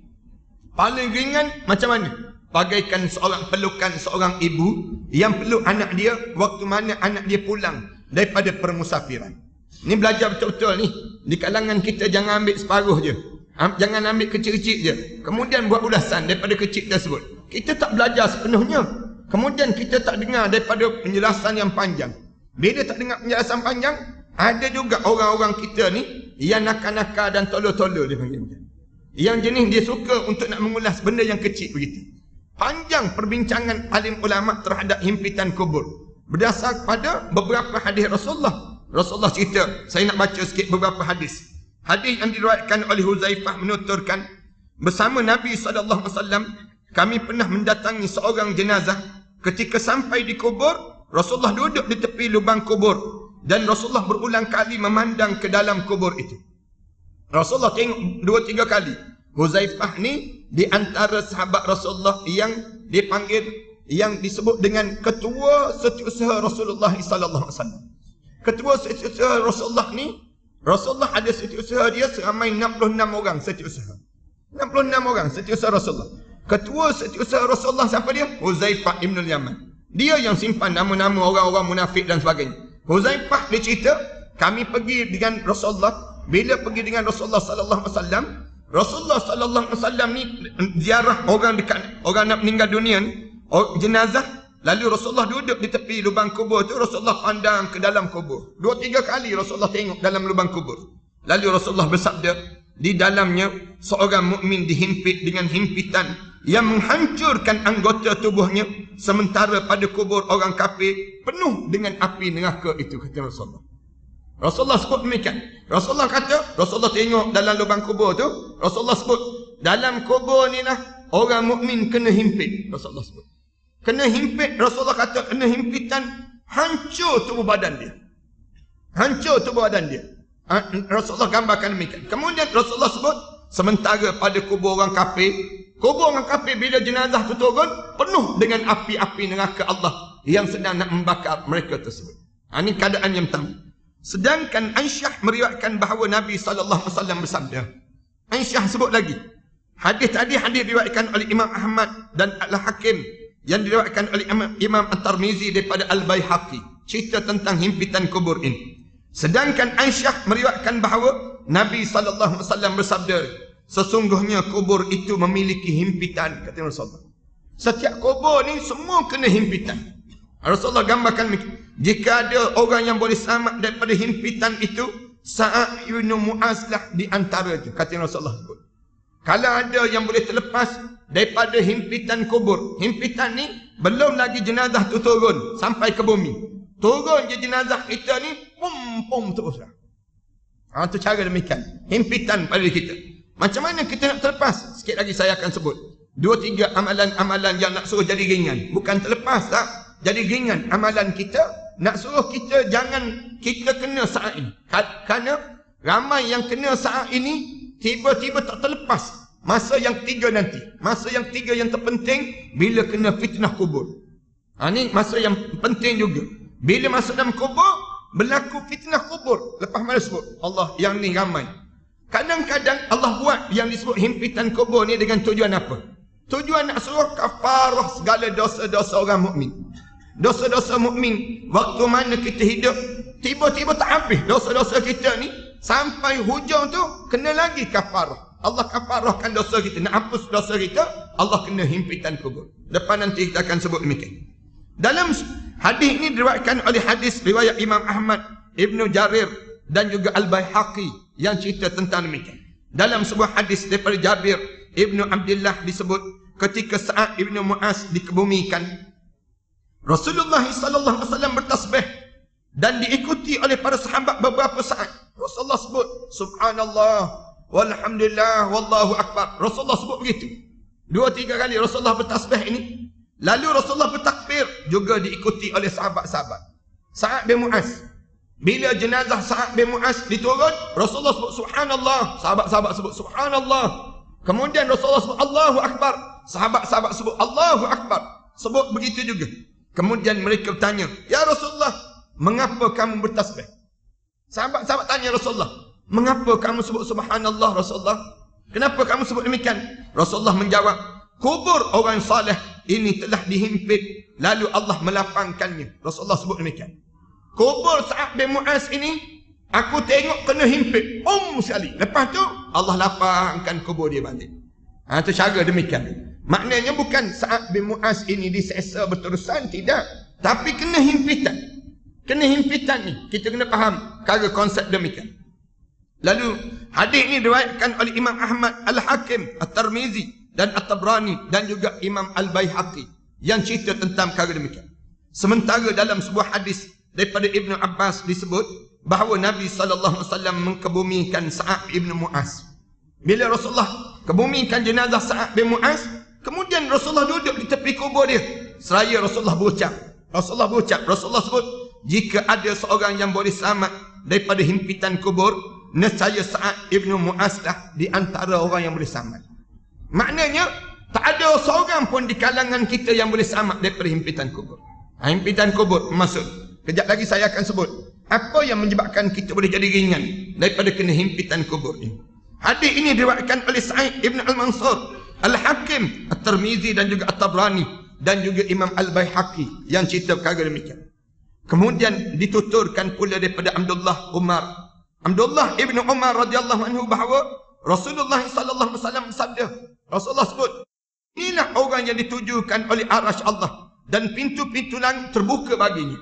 Paling ringan macam mana? Bagaikan seorang pelukan seorang ibu yang peluk anak dia waktu mana anak dia pulang daripada permusafiran. Ni belajar betul-betul ni. Di kalangan kita jangan ambil separuh je. Jangan ambil kecil-kecil je. Kemudian buat ulasan daripada kecil tersebut. Kita tak belajar sepenuhnya. Kemudian kita tak dengar daripada penjelasan yang panjang. Bila tak dengar penjelasan panjang, ada juga orang-orang kita ni yang nakal-nakal dan tolol-tolol dia panggil macam. Yang jenis dia suka untuk nak mengulas benda yang kecil begitu. Panjang perbincangan alim ulama terhadap himpitan kubur berdasar pada beberapa hadis Rasulullah. Rasulullah cerita, saya nak baca sikit beberapa hadis. Hadis yang diriwayatkan oleh Huzaifah menuturkan, bersama Nabi sallallahu alaihi wasallam kami pernah mendatangi seorang jenazah. Ketika sampai di kubur, Rasulullah duduk di tepi lubang kubur dan Rasulullah berulang kali memandang ke dalam kubur itu. Rasulullah tengok dua tiga kali. Huzaifah ni di antara sahabat Rasulullah yang dipanggil, yang disebut dengan ketua setiausaha Rasulullah sallallahu alaihi wasallam. Ketua setiausaha Rasulullah ni, Rasulullah ada setiausaha dia seramai enam puluh enam orang setiausaha. enam puluh enam orang setiausaha Rasulullah. Ketua setiausaha Rasulullah siapa dia? Huzaifah ibn al-Yaman. Dia yang simpan nama-nama orang-orang munafik dan sebagainya. Huzaifah dia cerita, kami pergi dengan Rasulullah. Bila pergi dengan Rasulullah sallallahu alaihi wasallam, Rasulullah sallallahu alaihi wasallam ni ziarah orang dekat orang nak meninggal dunia ni, jenazah, lalu Rasulullah duduk di tepi lubang kubur tu, Rasulullah pandang ke dalam kubur. Dua tiga kali Rasulullah tengok dalam lubang kubur. Lalu Rasulullah bersabda, di dalamnya seorang mukmin dihimpit dengan himpitan yang menghancurkan anggota tubuhnya, sementara pada kubur orang kafir penuh dengan api neraka itu, kata Rasulullah. Rasulullah sebut demikian. Rasulullah kata, Rasulullah tengok dalam lubang kubur tu, Rasulullah sebut, dalam kubur ni lah orang mukmin kena himpit. Rasulullah sebut. Kena himpit, Rasulullah kata kena himpitan, hancur tubuh badan dia. Hancur tubuh badan dia. Rasulullah gambarkan demikian. Kemudian Rasulullah sebut, sementara pada kubur orang kafir, kubur orang kafir bila jenazah tu turun, penuh dengan api-api neraka Allah yang sedang nak membakar mereka tersebut. Ini keadaan yang pertama. Sedangkan Aisyah meriwayatkan bahawa Nabi sallallahu alaihi wasallam bersabda. Aisyah sebut lagi. Hadis tadi hadis diriwayatkan oleh Imam Ahmad dan Al-Hakim, yang diriwayatkan oleh Imam At-Tirmizi daripada Al-Baihaqi, cerita tentang himpitan kubur ini. Sedangkan Aisyah meriwayatkan bahawa Nabi sallallahu alaihi wasallam bersabda, sesungguhnya kubur itu memiliki himpitan, kata Rasulullah. Setiap kubur ni semua kena himpitan. Rasulullah gambarkan, jika ada orang yang boleh selamat daripada himpitan itu, Sa'ad bin Mu'az lah di antara itu, kata Rasulullah. Kalau ada yang boleh terlepas daripada himpitan kubur, himpitan ni belum lagi jenazah tu turun sampai ke bumi, turun je jenazah kita ni, pum pum teruslah. Ha, tu cara demikian himpitan pada kita. Macam mana kita nak terlepas? Sikit lagi saya akan sebut dua tiga amalan-amalan yang nak suruh jadi ringan. Bukan terlepas tak, jadi ringan amalan kita. Nak suruh kita jangan kita kena saat ini. Kerana ramai yang kena saat ini tiba-tiba tak terlepas Masa yang ketiga nanti. Masa yang ketiga yang terpenting, bila kena fitnah kubur. Ha, ni masa yang penting juga. Bila masuk dalam kubur, berlaku fitnah kubur. Lepas mana sebut? Allah, yang ni ramai. Kadang-kadang Allah buat yang disebut himpitan kubur ni dengan tujuan apa? Tujuan nak suruh kafarah segala dosa-dosa orang mukmin. Dosa-dosa mukmin, waktu mana kita hidup, tiba-tiba tak habis dosa-dosa kita ni, sampai hujung tu kena lagi kafarah. Allah kafarahkan dosa kita, nak hapus dosa kita, Allah kena himpitan kubur. Depan nanti kita akan sebut demikian. Dalam hadis ini diriwayatkan oleh hadis riwayat Imam Ahmad, Ibnu Jarir dan juga Al-Baihaqi yang cerita tentang demikian. Dalam sebuah hadis daripada Jabir Ibnu Abdullah disebut, ketika Sa'ad Ibnu Mu'az dikebumikan, Rasulullah sallallahu alaihi wasallam bertasbih dan diikuti oleh para sahabat beberapa saat. Rasulullah sebut subhanallah walhamdulillah wallahu akbar. Rasulullah sebut begitu. Dua tiga kali Rasulullah bertasbih ini. Lalu Rasulullah bertakbir, juga diikuti oleh sahabat-sahabat. Sa'ad bin Mu'az. Bila jenazah Sa'ad bin Mu'az diturun, Rasulullah sebut subhanallah, sahabat-sahabat sebut subhanallah. Kemudian Rasulullah sebut Allahu akbar, sahabat-sahabat sebut Allahu akbar. Sebut begitu juga. Kemudian mereka bertanya, ya Rasulullah, mengapa kamu bertasbih? Sahabat-sahabat tanya Rasulullah, mengapa kamu sebut subhanallah Rasulullah? Kenapa kamu sebut demikian? Rasulullah menjawab, kubur orang saleh ini telah dihimpit, lalu Allah melapangkannya. Rasulullah sebut demikian. Kubur Sa'ad bin Mu'az ini, aku tengok kena himpit, um sekali. Lepas tu Allah lapangkan kubur dia balik. Ha, itu cara demikian. Maknanya bukan Sa'ad bin Mu'az ini diseksa berterusan, tidak. Tapi kena himpitan. Kena himpitan ni, kita kena faham cara konsep demikian. Lalu hadis ini diriwayatkan oleh Imam Ahmad, Al-Hakim, At-Tirmizi dan At-Tabrani dan juga Imam Al-Baihaqi yang cerita tentang perkara demikian. Sementara dalam sebuah hadis daripada Ibnu Abbas disebut bahawa Nabi sallallahu alaihi wasallam mengkebumikan Sa'ad ibn Mu'az. Bila Rasulullah kebumikan jenazah Sa'ad bin Mu'az, kemudian Rasulullah duduk di tepi kubur dia. Seraya Rasulullah berucap. Rasulullah berucap. Rasulullah sebut, jika ada seorang yang boleh selamat daripada himpitan kubur, nescaya Sa'ad ibn Mu'az lah di antara orang yang boleh selamat. Maknanya, tak ada seorang pun di kalangan kita yang boleh selamat daripada himpitan kubur. Ha, himpitan kubur maksud. Kejap lagi saya akan sebut apa yang menyebabkan kita boleh jadi ringan daripada kena himpitan kubur ini. Hadis ini diriwayatkan oleh Sa'id ibn Al-Mansur, Al-Hakim, At-Tirmizi dan juga At-Tabrani dan juga Imam Al-Baihaqi yang cerita perkara demikian. Kemudian dituturkan pula daripada Abdullah Umar, Abdullah ibn Umar radhiyallahu anhu bahawa Rasulullah sallallahu alaihi wasallam bersabda, Rasulullah sebut, inilah orang yang ditujukan oleh arasy Allah dan pintu-pintu langit terbuka baginya.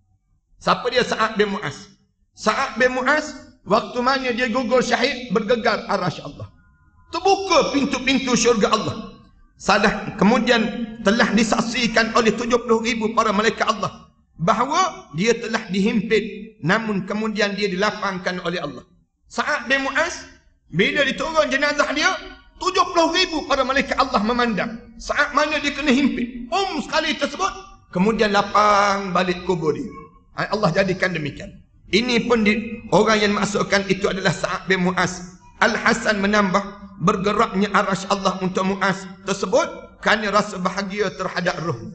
Siapa dia? Sa'ad bin Mu'az. Sa'ad bin Mu'az, waktu mana dia gugur syahid, bergegar arasy Allah. Terbuka pintu-pintu syurga Allah. Sadah, kemudian telah disaksikan oleh tujuh puluh ribu para malaikat Allah bahawa dia telah dihimpit, namun kemudian dia dilapangkan oleh Allah. Sa'ad bin Mu'az, bila diturun jenazah dia, tujuh puluh ribu para malaikat Allah memandang. Saat mana dia kena himpit, um sekali tersebut, kemudian lapang balik kubur dia. Allah jadikan demikian. Ini pun di, orang yang masukkan itu adalah Sa'ad bin Mu'az. Al-Hasan menambah, bergeraknya arasy Allah untuk Mu'az tersebut kerana rasa bahagia terhadap roh.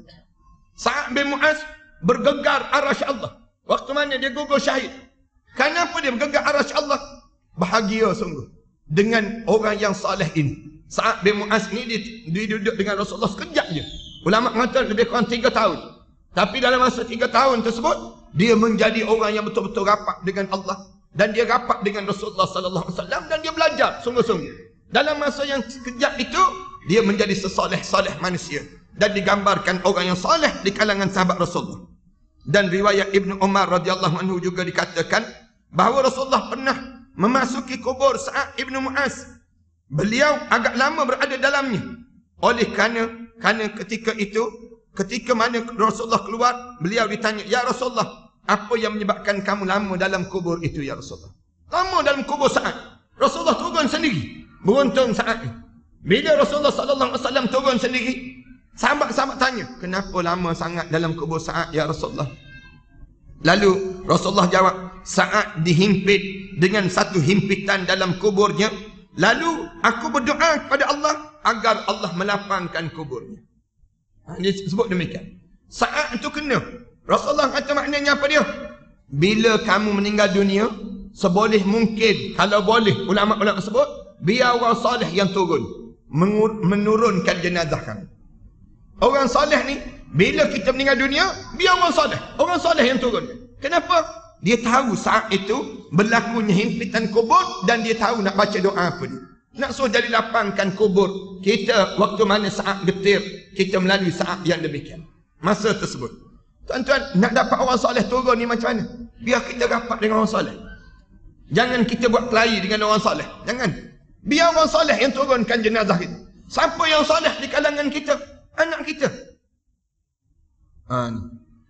Sa'ad bin Mu'az bergegar arasy Allah waktu mana dia gugur syahid. Kenapa dia bergegar arasy Allah? Bahagia sungguh dengan orang yang saleh ini. Sa'ad bin Mu'az ni dia, dia duduk dengan Rasulullah sekejap je. Ulama mengatakan lebih kurang tiga tahun. Tapi dalam masa tiga tahun tersebut, dia menjadi orang yang betul-betul rapat dengan Allah dan dia rapat dengan Rasulullah sallallahu alaihi wasallam dan dia belajar sungguh-sungguh. Dalam masa yang sekejap itu, dia menjadi sesoleh-soleh manusia dan digambarkan orang yang soleh di kalangan sahabat Rasulullah. Dan riwayat Ibnu Umar radhiyallahu anhu juga dikatakan bahawa Rasulullah pernah memasuki kubur Sa'ad ibn Mu'az. Beliau agak lama berada dalamnya. Oleh kerana, kerana ketika itu, ketika mana Rasulullah keluar, beliau ditanya, ya Rasulullah, apa yang menyebabkan kamu lama dalam kubur itu ya Rasulullah? Lama dalam kubur Sa'ad. Rasulullah turun sendiri. Beruntung Sa'ad. Bila Rasulullah sallallahu alaihi wasallam turun sendiri, sahabat-sahabat tanya, kenapa lama sangat dalam kubur Sa'ad ya Rasulullah? Lalu Rasulullah jawab, Sa'ad dihimpit dengan satu himpitan dalam kuburnya Lalu aku berdoa kepada Allah agar Allah melapangkan kuburnya. Ha, dia sebut demikian. Saat itu kena. Rasulullah kata maknanya apa dia? Bila kamu meninggal dunia, seboleh mungkin, kalau boleh, ulama-ulama sebut, biar orang soleh yang turun menurunkan jenazah kamu. Orang soleh ni, bila kita meninggal dunia, biar orang soleh. Orang soleh yang turun. Kenapa? Dia tahu saat itu berlakunya himpitan kubur dan dia tahu nak baca doa apa dia. Nak suruh jadi lapangkan kubur kita waktu mana saat getir kita melalui saat yang demikian. Masa tersebut. Tuan-tuan, nak dapat orang soleh turun ni macam mana? Biar kita rapat dengan orang soleh. Jangan kita buat kelahi dengan orang soleh. Jangan. Biar orang soleh yang turunkan jenazah kita. Siapa yang soleh di kalangan kita? Anak kita. Ha, ni.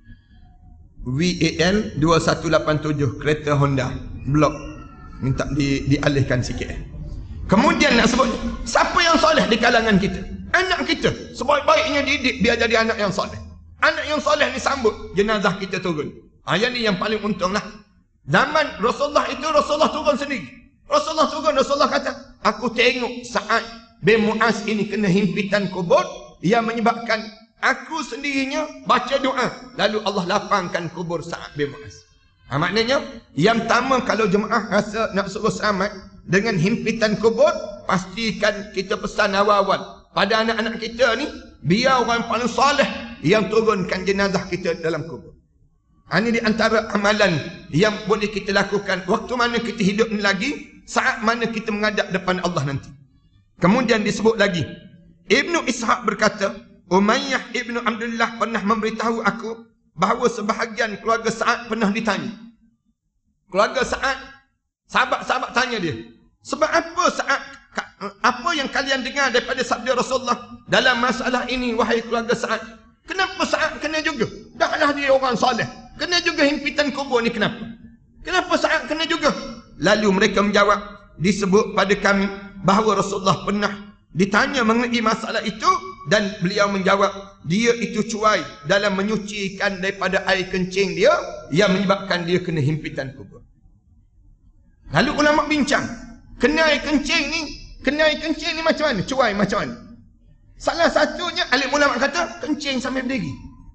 V A L dua satu lapan tujuh kereta Honda blok minta di, dialihkan sikit. Kemudian nak sebut siapa yang soleh di kalangan kita? Anak kita. Sebaik-baiknya didik biar jadi anak yang soleh. Anak yang soleh ni sambut jenazah kita turun. Ha, yang ni yang paling untung lah. Zaman Rasulullah itu Rasulullah turun sendiri. Rasulullah turun, Rasulullah kata, aku tengok saat bin Mu'az ini kena himpitan kubur yang menyebabkan aku sendirinya baca doa. Lalu Allah lapangkan kubur Sa'ad bin Mu'az. Ha, maknanya, yang pertama kalau jemaah rasa nak suruh selamat dengan himpitan kubur, pastikan kita pesan awal-awal pada anak-anak kita ni, biar orang paling soleh yang turunkan jenazah kita dalam kubur. Ha, ini di antara amalan yang boleh kita lakukan waktu mana kita hidup ni lagi, saat mana kita menghadap depan Allah nanti. Kemudian disebut lagi, Ibnu Ishaq berkata, Umayyah ibnu Abdullah pernah memberitahu aku bahawa sebahagian keluarga Sa'ad pernah ditanya. Keluarga Sa'ad, sahabat-sahabat tanya dia, sebab apa Sa'ad, apa yang kalian dengar daripada sabda Rasulullah dalam masalah ini, wahai keluarga Sa'ad? Kenapa Sa'ad kena juga? Dahlah dia orang soleh, kena juga himpitan kubur ni, kenapa? Kenapa Sa'ad kena juga? Lalu mereka menjawab, disebut pada kami bahawa Rasulullah pernah ditanya mengenai masalah itu dan beliau menjawab, dia itu cuai dalam menyucikan daripada air kencing dia yang menyebabkan dia kena himpitan kubur. Lalu ulama bincang, kena air kencing ni, kena air kencing ni macam mana? Cuai macam mana? Salah satunya alim ulama kata kencing sambil berdiri.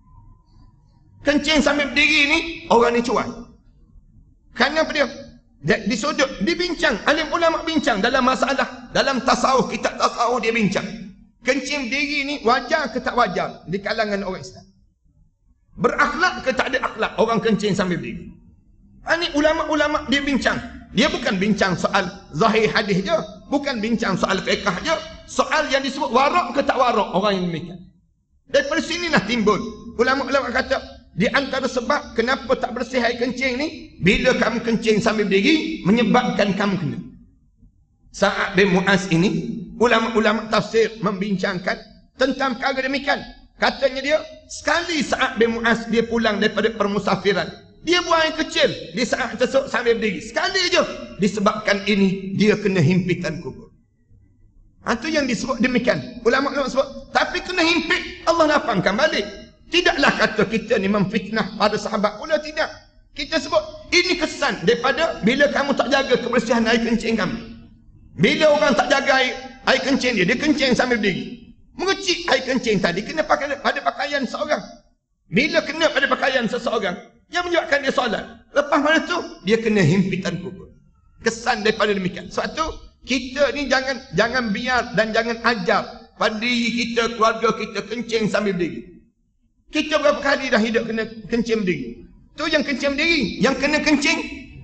Kencing sambil berdiri ni orang ni cuai. Kerana apa dia? Di sudut dibincang, alim ulama bincang dalam masalah, dalam tasawuf, kitab tasawuf dia bincang. Kencing berdiri ni wajar ke tak wajar di kalangan orang Islam? Berakhlak ke tak ada akhlak orang kencing sambil berdiri? Ini ulama-ulama dia bincang. Dia bukan bincang soal zahir hadis je, bukan bincang soal fiqh je, soal yang disebut warak ke tak warak orang yang demikian. Daripada sinilah timbul ulama-ulama kata, di antara sebab kenapa tak bersih air kencing ni, bila kamu kencing sambil berdiri menyebabkan kamu kena. Sa'ad bin Mu'az ini, ulama-ulama tafsir membincangkan tentang perkara demikian. Katanya dia, sekali Sa'ad bin Mu'az dia pulang daripada permusafiran, dia buang air kecil di saat tersebut sambil berdiri. Sekali je. Disebabkan ini, dia kena himpitan kubur. Itu yang disebut demikian. Ulama-ulama sebut, tapi kena himpit, Allah lapangkan balik. Tidaklah kata kita ni memfitnah pada sahabat pula, tidak. Kita sebut, ini kesan daripada bila kamu tak jaga kebersihan air kencing kamu. Bila orang tak jaga air, air kencing dia, dia kencing sambil berdiri. Mengecik air kencing tadi, kena pakai pada pakaian seorang. Bila kena pada pakaian seseorang, yang menyebabkan dia solat. Lepas mana tu, dia kena himpitan kubur. Kesan daripada demikian. Sebab tu, kita ni jangan jangan biar dan jangan ajar pada diri kita, keluarga kita kencing sambil berdiri. Kita berapa kali dah hidup kena kencing berdiri? Tu yang kencing berdiri, yang kena kencing,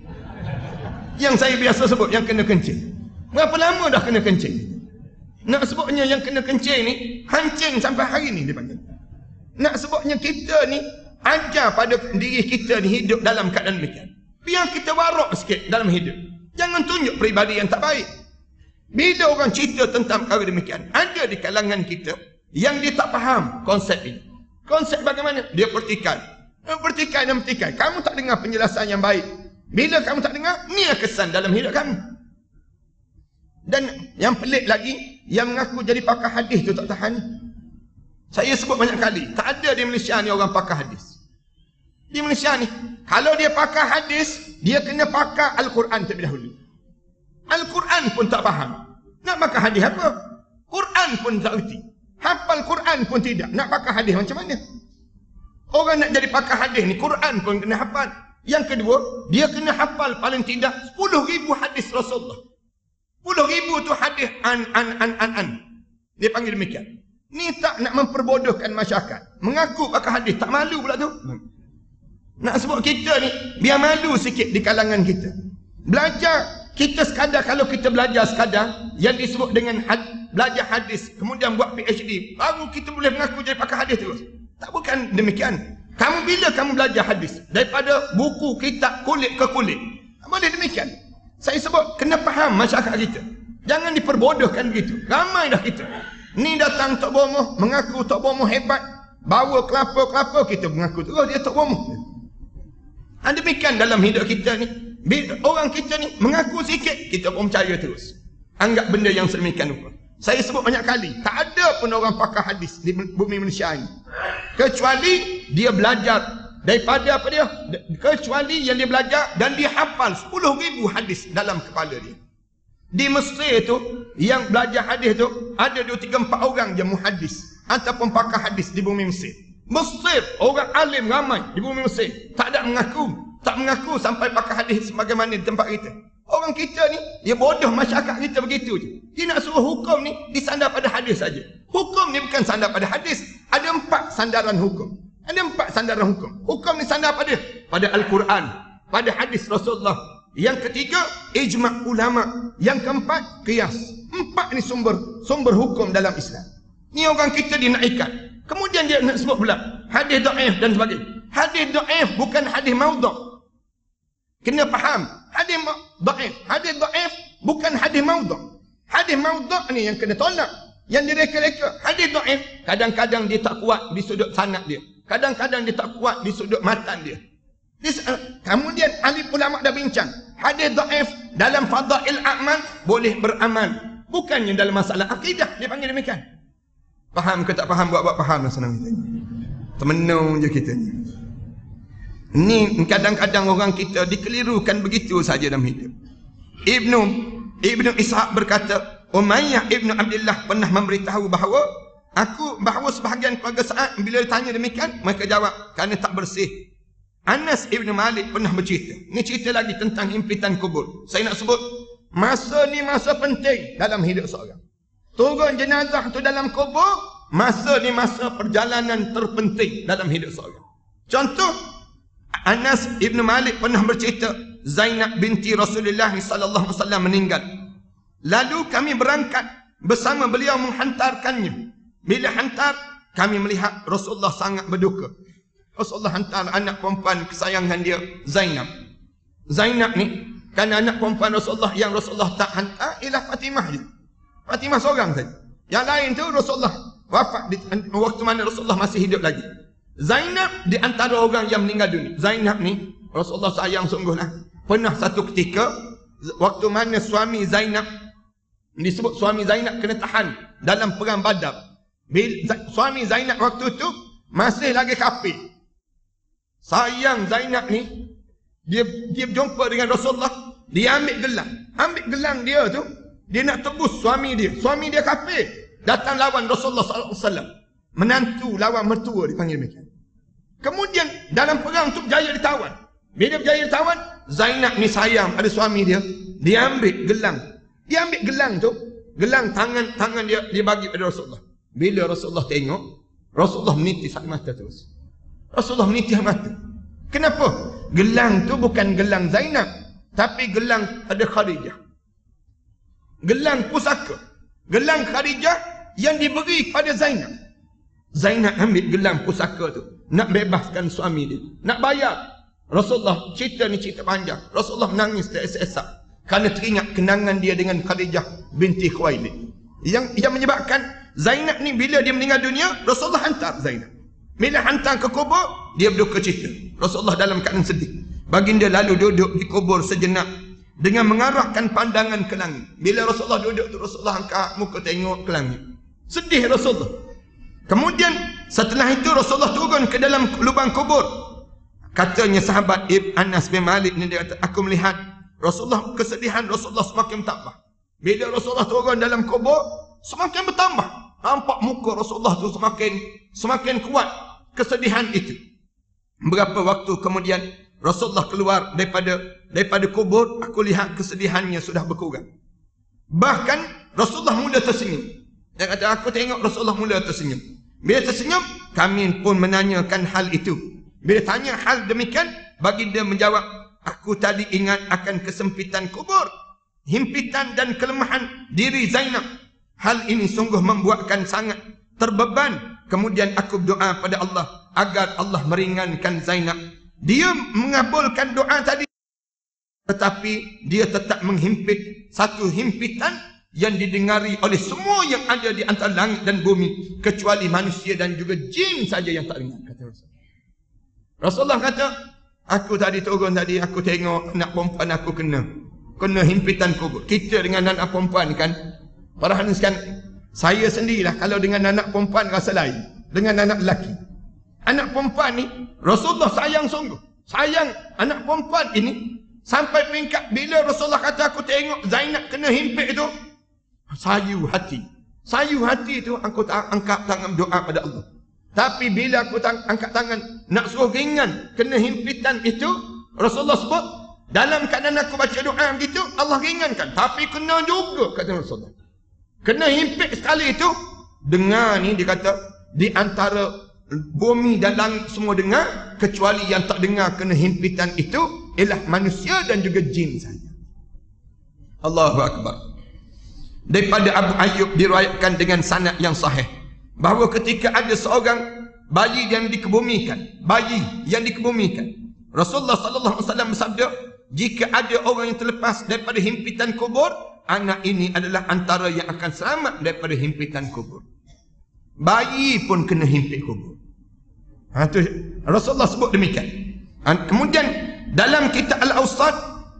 yang saya biasa sebut, yang kena kencing. Berapa lama dah kena kencing? Nak sebutnya yang kena kencing ni, hancing sampai hari ni dia panggil. Nak sebutnya kita ni, ajar pada diri kita ni hidup dalam keadaan demikian. Biar kita warak sikit dalam hidup. Jangan tunjuk peribadi yang tak baik. Bila orang cerita tentang perkara demikian, ada di kalangan kita yang dia tak faham konsep ini. Konsep bagaimana? Dia pertikaian. Pertikaian dan pertikaian. Kamu tak dengar penjelasan yang baik. Bila kamu tak dengar, ni kesan dalam hidup kamu. Dan yang pelik lagi, yang mengaku jadi pakar hadis tu tak tahan. Saya sebut banyak kali, tak ada di Malaysia ni orang pakar hadis. Di Malaysia ni, kalau dia pakar hadis, dia kena pakar Al-Quran terlebih dahulu. Al-Quran pun tak faham. Nak pakai hadis apa? Quran pun tak erti. Hafal Quran pun tidak. Nak pakai hadis macam mana? Orang nak jadi pakai hadis ni, Quran pun kena hafal. Yang kedua, dia kena hafal paling tidak sepuluh ribu hadis Rasulullah. sepuluh ribu tu hadis an, an, an, an, an. Dia panggil demikian. Ni tak nak memperbodohkan masyarakat. Mengaku pakai hadis, tak malu pula tu. Nak sebut kita ni, biar malu sikit di kalangan kita. Belajar, kita sekadar, kalau kita belajar sekadar, yang disebut dengan had, belajar hadis, kemudian buat P H D, baru kita boleh mengaku jadi pakai hadis terus. Tak, bukan demikian. Kamu bila kamu belajar hadis, daripada buku, kitab, kulit ke kulit. Boleh demikian. Saya sebut, kena faham masyarakat kita. Jangan diperbodohkan begitu. Ramai dah kita. Ni datang Tok Bomoh, mengaku Tok Bomoh hebat. Bawa kelapa-kelapa, kita mengaku terus dia Tok Bomoh. Ha, demikian dalam hidup kita ni. Bila orang kita ni mengaku sikit, kita pun percaya terus. Anggap benda yang sedemikian rupa. Saya sebut banyak kali, tak ada pun orang pakai hadis di bumi Malaysia ini. Kecuali dia belajar daripada apa dia? Kecuali yang dia belajar dan dia hafal sepuluh ribu hadis dalam kepala dia. Di Mesir tu, yang belajar hadis tu, ada dua tiga empat orang je muhaddis ataupun pakar hadis di bumi Mesir. Mesir, orang alim ramai di bumi Mesir. Tak ada mengaku. Tak mengaku sampai pakar hadis sebagaimana di tempat kita. Orang kita ni, dia bodoh masyarakat kita begitu je. Dia nak suruh hukum ni disandar pada hadis saja. Hukum ni bukan sandar pada hadis. Ada empat sandaran hukum. Ada empat sandaran hukum. Hukum ni sandar pada pada Al-Quran, pada hadis Rasulullah. Yang ketiga, ijma' ulama. Yang keempat, qiyas. Empat ni sumber sumber hukum dalam Islam. Ni orang kita dinaikkan. Kemudian dia nak sebut pula hadis dhaif dan sebagainya. Hadis dhaif bukan hadis maudhu'. Kena faham. Hadis dhaif, hadis dhaif bukan hadis maudhu'. Hadis maudhu' ni yang kena tolak, yang direka-reka. Hadis dhaif kadang-kadang dia tak kuat di sudut sanad dia. Kadang-kadang dia tak kuat di sudut matan dia. This, uh, kemudian ahli ulama dah bincang. Hadis dhaif dalam fadail a'mal boleh beramal. Bukannya dalam masalah akidah dia panggil demikian. Faham ke tak faham? Buat-buat faham lah senang kita. Temenung je kita ni. Ni kadang-kadang orang kita dikelirukan begitu saja dalam hidup. Ibnu Ibnu Ishaq berkata, Umayyah Ibnu Abdullah pernah memberitahu bahawa aku bahawa sebahagian keluarga Sa'ad bila ditanya demikian, mereka jawab kerana tak bersih. Anas Ibnu Malik pernah bercerita. Ini cerita lagi tentang himpitan kubur. Saya nak sebut, masa ni masa penting dalam hidup seorang. Turun jenazah tu dalam kubur, masa ni masa perjalanan terpenting dalam hidup seorang. Contoh, Anas Ibn Malik pernah bercerita, Zainab binti Rasulullah sallallahu alaihi wasallam meninggal. Lalu kami berangkat bersama beliau menghantarkannya. Bila hantar, kami melihat Rasulullah sangat berduka. Rasulullah hantar anak perempuan kesayangan dia, Zainab. Zainab ni, kan anak perempuan Rasulullah yang Rasulullah tak hantar, ialah Fatimah je. Fatimah seorang saja. Yang lain tu Rasulullah wafat di waktu mana Rasulullah masih hidup lagi. Zainab di antara orang yang meninggal dunia. Zainab ni Rasulullah sayang sungguhlah. Pernah satu ketika waktu mana suami Zainab, disebut suami Zainab kena tahan dalam perang Badar. Bila suami Zainab waktu tu masih lagi kafir. Sayang Zainab ni, dia dia jumpa dengan Rasulullah, dia ambil gelang. Ambil gelang dia tu, dia nak tebus suami dia. Suami dia kafir. Datang lawan Rasulullah sallallahu alaihi wasallam. Menantu lawan mertua dipanggil demikian. Kemudian dalam perang tu berjaya ditawan. Bila berjaya ditawan, Zainab ni sayang pada suami dia. Dia ambil gelang. Dia ambil gelang tu, gelang tangan tangan dia dia bagi pada Rasulullah. Bila Rasulullah tengok, Rasulullah menitis air mata terus. Rasulullah menitis air mata. Kenapa? Gelang tu bukan gelang Zainab, tapi gelang pada Khadijah. Gelang pusaka. Gelang Khadijah yang diberi pada Zainab. Zainab ambil gelang pusaka tu, nak bebaskan suami dia, nak bayar. Rasulullah, cerita ni cerita panjang. Rasulullah menangis teresak-esak kerana teringat kenangan dia dengan Khadijah binti Khuwailid. Yang yang menyebabkan Zainab ni bila dia meninggal dunia, Rasulullah hantar Zainab. Bila hantar ke kubur, dia berduka cita. Rasulullah dalam keadaan sedih. Baginda lalu duduk di kubur sejenak dengan mengarahkan pandangan ke langit. Bila Rasulullah duduk tu, Rasulullah angkat muka tengok ke langit. Sedih Rasulullah. Kemudian setelah itu Rasulullah turun ke dalam lubang kubur. Katanya sahabat Ibn Anas bin Malik ni, dia kata, aku melihat Rasulullah, kesedihan Rasulullah semakin tambah. Bila Rasulullah turun dalam kubur, semakin bertambah. Nampak muka Rasulullah tu semakin semakin kuat kesedihan itu. Berapa waktu kemudian Rasulullah keluar daripada daripada kubur, aku lihat kesedihannya sudah berkurang. Bahkan Rasulullah mula tersenyum. Dia kata, aku tengok Rasulullah mula tersenyum. Bila tersenyum, kami pun menanyakan hal itu. Bila tanya hal demikian, baginda menjawab, aku tadi ingat akan kesempitan kubur, himpitan dan kelemahan diri Zainab. Hal ini sungguh membuatkan sangat terbeban. Kemudian aku berdoa pada Allah agar Allah meringankan Zainab. Dia mengabulkan doa tadi, tetapi dia tetap menghimpit satu himpitan yang didengari oleh semua yang ada di antara langit dan bumi, kecuali manusia dan juga jin saja yang tak dengar, kata Rasulullah. Rasulullah kata, aku tadi turun tadi, aku tengok anak perempuan aku kena kena himpitan kubur. Kita dengan anak perempuan kan, para haniskan, saya sendirilah kalau dengan anak perempuan rasa lain dengan anak lelaki. Anak perempuan ni Rasulullah sayang sungguh, sayang anak perempuan ini, sampai peringkat bila Rasulullah kata aku tengok Zainab kena himpit itu, sayu hati. Sayu hati itu aku angkat tangan doa pada Allah. Tapi bila aku tang angkat tangan nak suruh ringan kena himpitan itu, Rasulullah sebut dalam keadaan aku baca doa begitu, Allah ringankan. Tapi kena juga, kata Rasulullah, kena himpit sekali itu. Dengar ni dia kata, di antara bumi dan langit semua dengar, kecuali yang tak dengar kena himpitan itu ialah manusia dan juga jin saja. Allahu Akbar. Daripada Abu Ayyub diriwayatkan dengan sanad yang sahih bahawa ketika ada seorang bayi yang dikebumikan, bayi yang dikebumikan, Rasulullah sallallahu alaihi wasallam bersabda, jika ada orang yang terlepas daripada himpitan kubur, anak ini adalah antara yang akan selamat daripada himpitan kubur. Bayi pun kena himpit kubur. Ha, tu Rasulullah sebut demikian. Ha, kemudian dalam kitab Al-Awsat,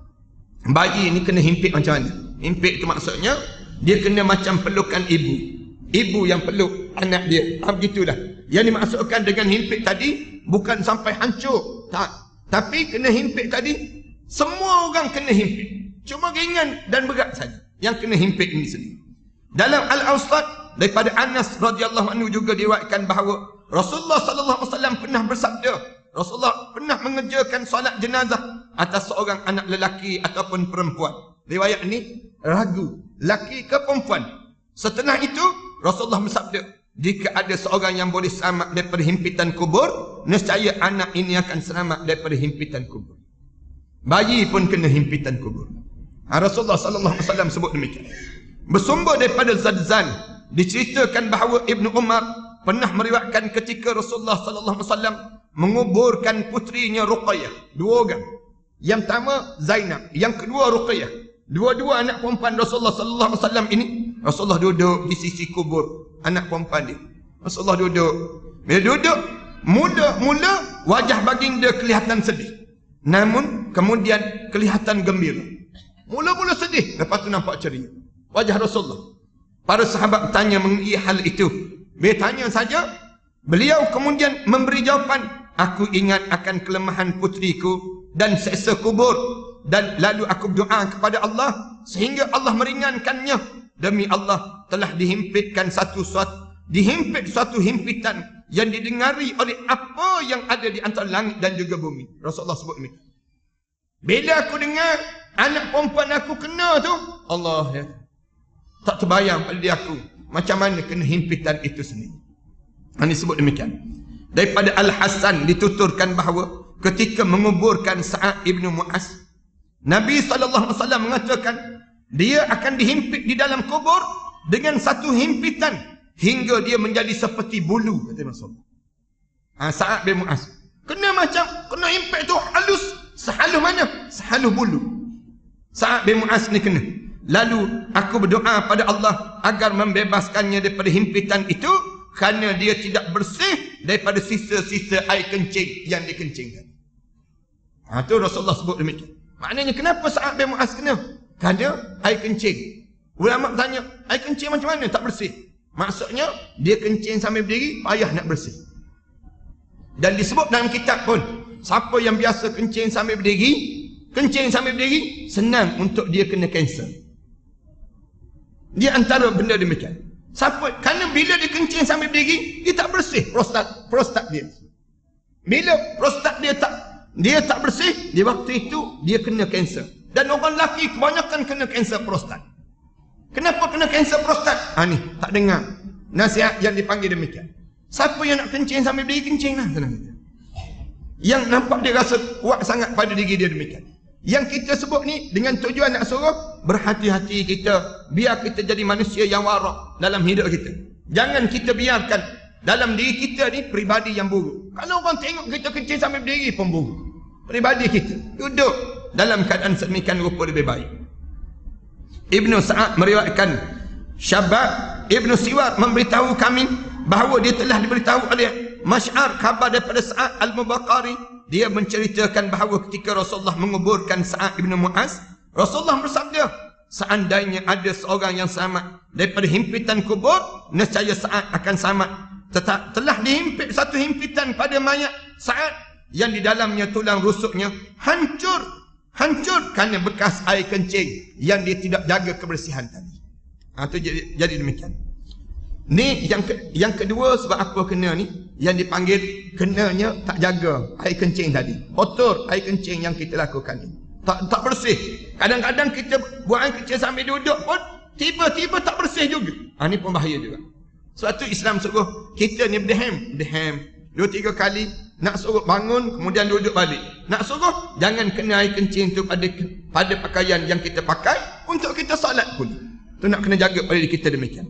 bayi ni kena himpit macam mana? Himpit itu maksudnya dia kena macam pelukan ibu. Ibu yang peluk anak dia. Ha, begitulah. Yang dimaksudkan dengan himpit tadi bukan sampai hancur. Tak. Tapi kena himpit tadi, semua orang kena himpit. Cuma ringan dan berat saja yang kena himpit ini sendiri. Dalam Al-Awsat daripada Anas radhiyallahu anhu juga diriwayatkan bahawa Rasulullah sallallahu alaihi wasallam pernah bersabda, Rasulullah pernah mengerjakan solat jenazah atas seorang anak lelaki ataupun perempuan. Riwayat ini ragu, laki ke perempuan. Setelah itu Rasulullah bersabda, jika ada seorang yang boleh selamat daripada himpitan kubur, nescaya anak ini akan selamat daripada himpitan kubur. Bayi pun kena himpitan kubur. Ha, Rasulullah sallallahu alaihi wasallam sebut demikian. Bersumber daripada Zadzan, diceritakan bahawa Ibnu Umar pernah meriwayatkan ketika Rasulullah sallallahu alaihi wasallam menguburkan putrinya Ruqayyah, dua orang. Yang pertama Zainab, yang kedua Ruqayyah. Dua-dua anak perempuan Rasulullah sallallahu alaihi wasallam ini, Rasulullah duduk di sisi kubur anak perempuan dia. Rasulullah duduk. Bila duduk, mula-mula wajah baginda kelihatan sedih. Namun kemudian kelihatan gembira. Mula-mula sedih, lepas tu nampak ceria wajah Rasulullah. Para sahabat tanya mengenai hal itu. Bila tanya saja, beliau kemudian memberi jawapan, aku ingat akan kelemahan putriku dan seksa kubur, dan lalu aku berdoa kepada Allah sehingga Allah meringankannya. Demi Allah, telah dihimpitkan satu suatu dihimpit suatu himpitan yang didengari oleh apa yang ada di antara langit dan juga bumi. Rasulullah sebut ini. Bila aku dengar anak perempuan aku kena tu, Allah ya, tak terbayang pada dia aku macam mana kena himpitan itu sendiri. Ini sebut demikian. Daripada Al-Hasan dituturkan bahawa ketika menguburkan Sa'ad ibnu Mu'az, Nabi sallallahu alaihi wasallam mengatakan dia akan dihimpit di dalam kubur dengan satu himpitan hingga dia menjadi seperti bulu, kata Rasulullah. Ha, Sa'ad bin Mu'az kena macam kena himpit tu halus, sehalus mana? Sehalus bulu. Sa'ad bin Mu'az ni kena. Lalu aku berdoa pada Allah agar membebaskannya daripada himpitan itu, kerana dia tidak bersih daripada sisa-sisa air kencing yang dikencingkan. Ha, tu Rasulullah sebut demikian. Maknanya kenapa Sa'ad bin Mu'az kena? Kerana air kencing. Ulama bertanya, air kencing macam mana tak bersih? Maksudnya dia kencing sambil berdiri, payah nak bersih. Dan disebut dalam kitab pun, siapa yang biasa kencing sambil berdiri, kencing sambil berdiri, senang untuk dia kena kanser. Dia antara benda demikian. Siapa? Kerana bila dia kencing sambil berdiri, dia tak bersih prostat prostat dia. Bila prostat dia tak dia tak bersih, di waktu itu dia kena kanser. Dan orang lelaki kebanyakan kena kanser prostat. Kenapa kena kanser prostat? Ha ni, tak dengar nasihat yang dipanggil demikian. Siapa yang nak kencing sambil berdiri, kencing lah. Yang nampak dia rasa kuat sangat pada diri dia demikian. Yang kita sebut ni dengan tujuan nak suruh berhati-hati kita, biar kita jadi manusia yang warak dalam hidup kita. Jangan kita biarkan dalam diri kita ni peribadi yang buruk. Kalau orang tengok kita kencing sambil berdiri pun buruk. Peribadi kita duduk dalam keadaan sedemikian rupa lebih baik. Ibnu Sa'ad meriwayatkan, Syabab Ibnu Siwar memberitahu kami bahawa dia telah diberitahu oleh Masy'ar khabar daripada Sa'ad Al-Mubaqari. Dia menceritakan bahawa ketika Rasulullah menguburkan Sa'ad ibn Mu'az, Rasulullah bersabda, seandainya ada seorang yang selamat daripada himpitan kubur, nescaya Sa'ad akan selamat. Tetap telah dihimpit satu himpitan pada mayat Sa'ad yang di dalamnya tulang rusuknya hancur, hancur kerana bekas air kencing yang dia tidak jaga kebersihan tadi. Ha, tu jadi, jadi demikian. Ni yang ke, yang kedua sebab apa kena ni? Yang dipanggil kenanya tak jaga air kencing tadi. Kotor air kencing yang kita lakukan ni. Tak tak bersih. Kadang-kadang kita buang air kencing sambil duduk pun tiba-tiba tak bersih juga. Ha, ni pun bahaya juga. Sebab tu Islam suruh kita ni berdehem, berdehem dua tiga kali, nak suruh bangun kemudian duduk balik. Nak suruh jangan kena air kencing tu pada pada pakaian yang kita pakai untuk kita solat pun. Tu nak kena jaga pada diri kita demikian.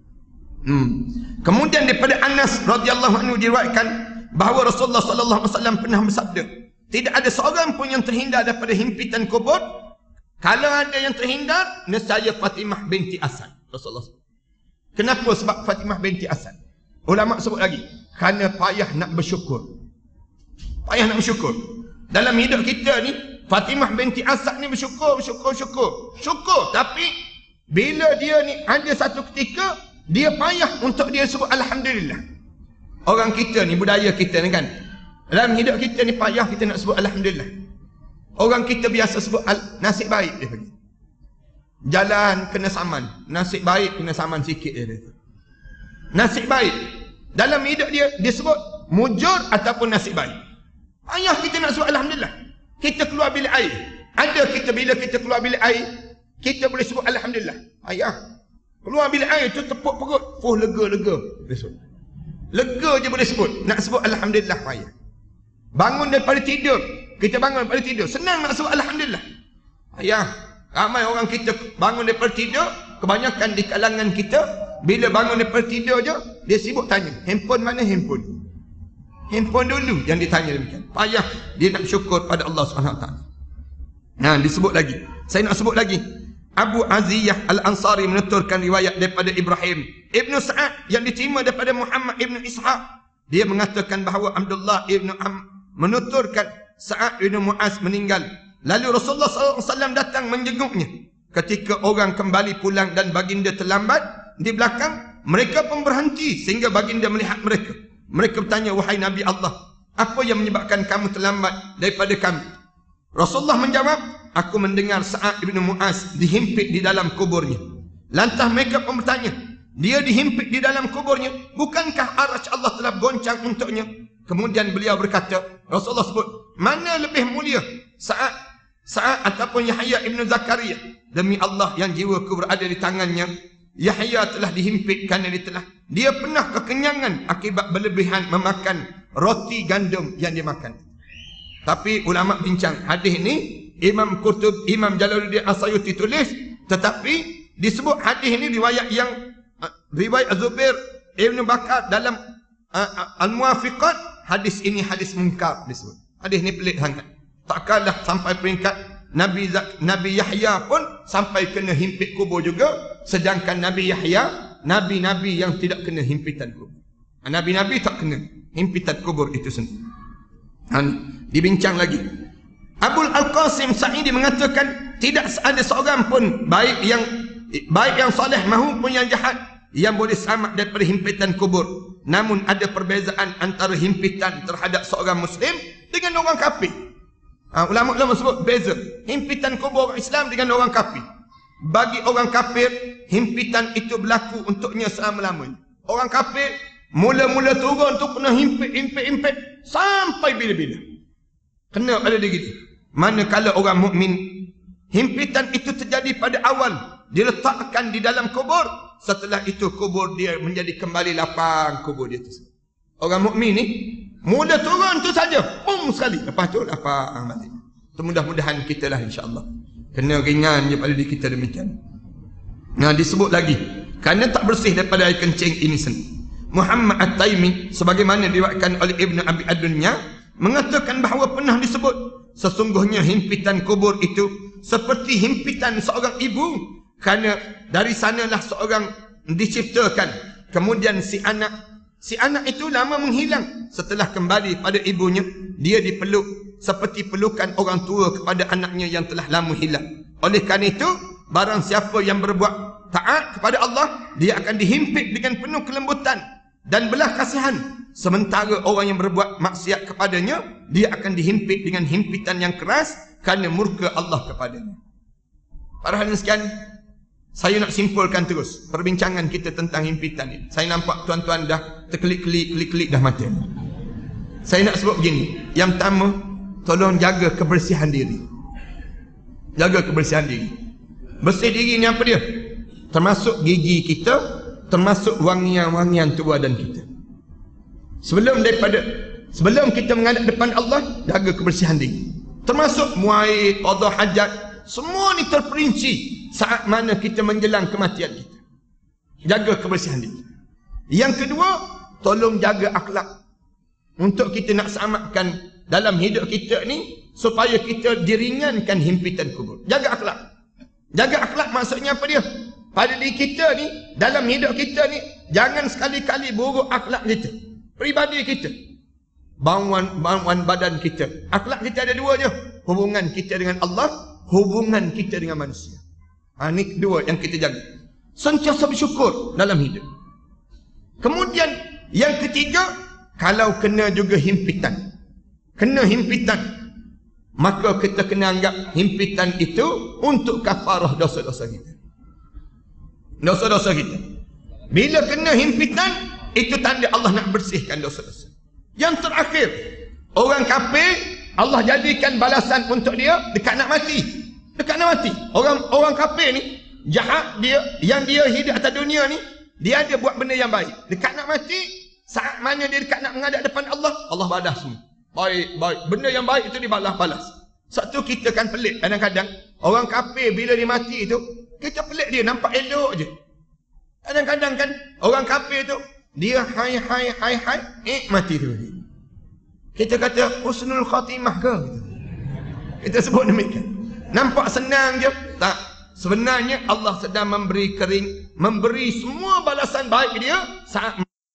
Hmm. Kemudian daripada Anas radhiyallahu anhu diriwayatkan bahawa Rasulullah sallallahu alaihi wasallam pernah bersabda, tidak ada seorang pun yang terhindar daripada himpitan kubur. Kalau ada yang terhindar, nescaya Fatimah binti Asad. Rasulullah. Kenapa sebab Fatimah binti Asad? Ulama sebut lagi, kerana payah nak bersyukur. Payah nak bersyukur. Dalam hidup kita ni, Fatimah binti Asad ni bersyukur, bersyukur, bersyukur. Syukur, tapi bila dia ni ada satu ketika dia payah untuk dia sebut Alhamdulillah. Orang kita ni, budaya kita ni kan, dalam hidup kita ni payah kita nak sebut Alhamdulillah. Orang kita biasa sebut nasib baik dia pergi. Jalan kena saman, nasib baik kena saman sikit dia. Nasib baik. Dalam hidup dia, dia sebut mujur ataupun nasib baik. Payah kita nak sebut Alhamdulillah. Kita keluar bilik air. Ada kita bila kita keluar bilik air, kita boleh sebut Alhamdulillah. Payah. Keluar bilik air tu tepuk perut, fuh lega lega. Lega je boleh sebut. Nak sebut Alhamdulillah payah. Bangun daripada tidur, kita bangun daripada tidur, senang nak sebut Alhamdulillah. Payah. Ramai orang kita bangun daripada tidur, kebanyakan di kalangan kita bila bangun daripada tidur je, dia sibuk tanya, handphone mana handphone? Handphone dulu yang ditanya demikian. Payah dia nak syukur pada Allah Subhanahu Wa Taala. Nah, disebut lagi. Saya nak sebut lagi. Abu Aziyah Al-Ansari menuturkan riwayat daripada Ibrahim Ibnu Sa'ad yang diterima daripada Muhammad Ibnu Ishaq. Dia mengatakan bahawa Abdullah Ibnu Am menuturkan Sa'ad Ibnu Mu'az meninggal. Lalu Rasulullah sallallahu alaihi wasallam datang menjenguknya. Ketika orang kembali pulang dan baginda terlambat di belakang, mereka pun berhenti sehingga baginda melihat mereka. Mereka bertanya, wahai Nabi Allah, apa yang menyebabkan kamu terlambat daripada kami? Rasulullah menjawab, aku mendengar Sa'ad ibn Mu'az dihimpit di dalam kuburnya. Lantas mereka pun bertanya, dia dihimpit di dalam kuburnya, bukankah arasy Allah telah goncang untuknya? Kemudian beliau berkata, Rasulullah sebut, mana lebih mulia, Sa'ad Sa'ad ataupun Yahya ibn Zakaria? Demi Allah yang jiwaku berada di tangannya, Yahya telah dihimpit kerana dia telah dia pernah kekenyangan akibat berlebihan memakan roti gandum yang dia makan. Tapi ulama bincang hadis ni, Imam Qurtub, Imam Jalaluddin As-Sayuti tulis, tetapi disebut hadis ni riwayat yang uh, riwayat Zubair Ibn Bakar dalam uh, uh, Al-Muwafiqat, hadis ini hadis munkar disebut. Hadis ni pelik sangat. Takkanlah sampai peringkat Nabi Nabi Yahya pun sampai kena himpit kubur juga, sedangkan Nabi Yahya nabi-nabi yang tidak kena himpitan kubur. Nabi-nabi tak kena himpitan kubur itu sendiri. Han, dibincang lagi. Abul Al-Qasim Sa'idi mengatakan tidak ada seorang pun baik yang baik yang soleh maupun yang jahat yang boleh selamat daripada himpitan kubur. Namun ada perbezaan antara himpitan terhadap seorang Muslim dengan orang kafir. Ha, ulama-ulama sebut beza himpitan kubur orang Islam dengan orang kafir. Bagi orang kafir, himpitan itu berlaku untuknya selama-lamanya. Orang kafir mula-mula turun tu kena himpit-himpit-himpit sampai bila-bila. Kena ada dia gitu. Manakala orang mukmin, himpitan itu terjadi pada awal, diletakkan di dalam kubur. Setelah itu kubur dia menjadi kembali lapang kubur dia tu. Orang mukmin ni mula turun tu saja, pum sekali, lepas tu lapang balik. Mudah-mudahan kita lah insya-Allah. Kena ringan je pada diri kita demikian. Nah, disebut lagi, kerana tak bersih daripada air kencing ini sendiri. Muhammad At-Taimi sebagaimana diriwayatkan oleh Ibnu Abi Ad-Dunya mengatakan bahawa pernah disebut sesungguhnya himpitan kubur itu seperti himpitan seorang ibu, kerana dari sanalah seorang diciptakan. Kemudian si anak si anak itu lama menghilang. Setelah kembali pada ibunya, dia dipeluk seperti pelukan orang tua kepada anaknya yang telah lama hilang. Oleh kerana itu, barang siapa yang berbuat taat kepada Allah, dia akan dihimpit dengan penuh kelembutan dan belas kasihan. Sementara orang yang berbuat maksiat kepadanya, dia akan dihimpit dengan himpitan yang keras kerana murka Allah kepadanya. Para hadirin sekalian, saya nak simpulkan terus perbincangan kita tentang himpitan ini. Saya nampak tuan-tuan dah terkelik-kelik, klik-klik dah mati. Saya nak sebut begini. Yang pertama, tolong jaga kebersihan diri. Jaga kebersihan diri. Bersih diri ni apa dia? Termasuk gigi kita, termasuk wangian-wangian tubuh badan kita. Sebelum daripada sebelum kita menghadap depan Allah, jaga kebersihan diri. Termasuk muaid, qada hajat, semua ni terperinci saat mana kita menjelang kematian kita. Jaga kebersihan diri. Yang kedua, tolong jaga akhlak. Untuk kita nak selamatkan dalam hidup kita ni, supaya kita diringankan himpitan kubur. Jaga akhlak. Jaga akhlak maksudnya apa dia? Pada diri kita ni, dalam hidup kita ni, jangan sekali-kali buruk akhlak kita. Peribadi kita. Bangunan, bangunan badan kita. Akhlak kita ada dua je. Hubungan kita dengan Allah, hubungan kita dengan manusia. Ha, ini kedua yang kita jaga. Sentiasa bersyukur dalam hidup. Kemudian, yang ketiga, kalau kena juga himpitan. Kena himpitan, maka kita kena anggap himpitan itu untuk kafarah dosa-dosa kita. Dosa-dosa kita. Bila kena himpitan, itu tanda Allah nak bersihkan dosa-dosa. Yang terakhir, orang kafir, Allah jadikan balasan untuk dia dekat nak mati. Dekat nak mati. Orang orang kafir ni, jahat dia, yang dia hidup atas dunia ni, dia ada buat benda yang baik. Dekat nak mati, saat mana dia dekat nak menghadap depan Allah, Allah balas semua. Baik, baik. Benda yang baik itu dibalas-balas. Satu kita kan pelik kadang-kadang. Orang kafir bila dia mati itu, kita pelik dia, nampak elok je. Kadang-kadang kan, orang kafir tu, dia hai, hai, hai, hai, eh, mati tu. Kita kata, husnul khatimah ke? Kita sebut demikian. Nampak senang je. Tak. Sebenarnya Allah sedang memberi kering, memberi semua balasan baik dia saat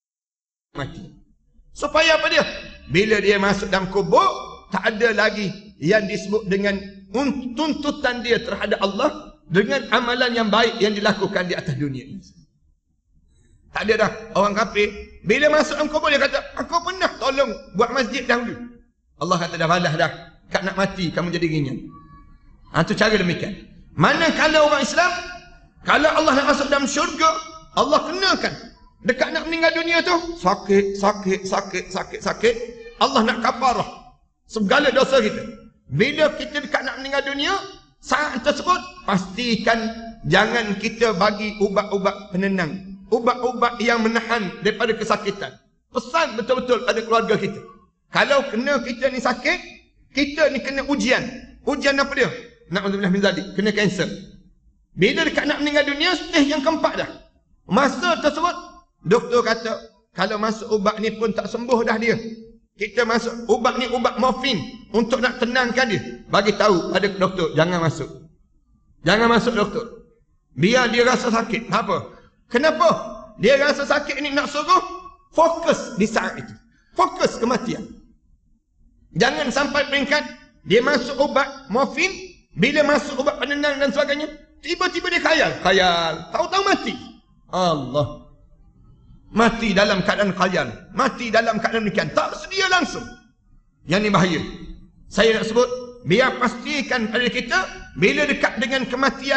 mati. Supaya apa dia? Bila dia masuk dalam kubur, tak ada lagi yang disebut dengan tuntutan dia terhadap Allah dengan amalan yang baik yang dilakukan di atas dunia ini. Tak ada dah. Orang kafir, bila masuk dalam kubur dia kata, aku pernah tolong buat masjid dahulu. Allah kata dah balas dah. Kat nak mati kamu jadi ringan. Ha, itu cara demikian. Manakala orang Islam, kalau Allah nak masuk dalam syurga, Allah kenakan. Dekat nak meninggal dunia tu, sakit, sakit, sakit, sakit, sakit. Allah nak kafarah segala dosa kita. Bila kita dekat nak meninggal dunia, saat tersebut, pastikan jangan kita bagi ubat-ubat penenang. Ubat-ubat yang menahan daripada kesakitan. Pesan betul-betul pada keluarga kita. Kalau kena kita ni sakit, kita ni kena ujian. Ujian apa dia? Na'udzubillah min zalik, kena kanser. Bila dekat nak meninggal dunia, stage yang keempat dah. Masa tersebut, doktor kata, kalau masuk ubat ni pun tak sembuh dah dia. Kita masuk, ubat ni ubat morfin untuk nak tenangkan dia. Bagi tahu pada doktor, jangan masuk. Jangan masuk doktor. Biar dia rasa sakit. Apa? Kenapa? Dia rasa sakit ni nak suruh fokus di saat itu. Fokus kematian. Jangan sampai peringkat dia masuk ubat morfin, bila masuk ubat penenang dan sebagainya, tiba-tiba dia khayal. Khayal. Tahu-tahu mati. Allah. Mati dalam keadaan khayal. Mati dalam keadaan demikian. Tak sedia langsung. Yang ni bahaya. Saya nak sebut, biar pastikan pada kita, bila dekat dengan kematian,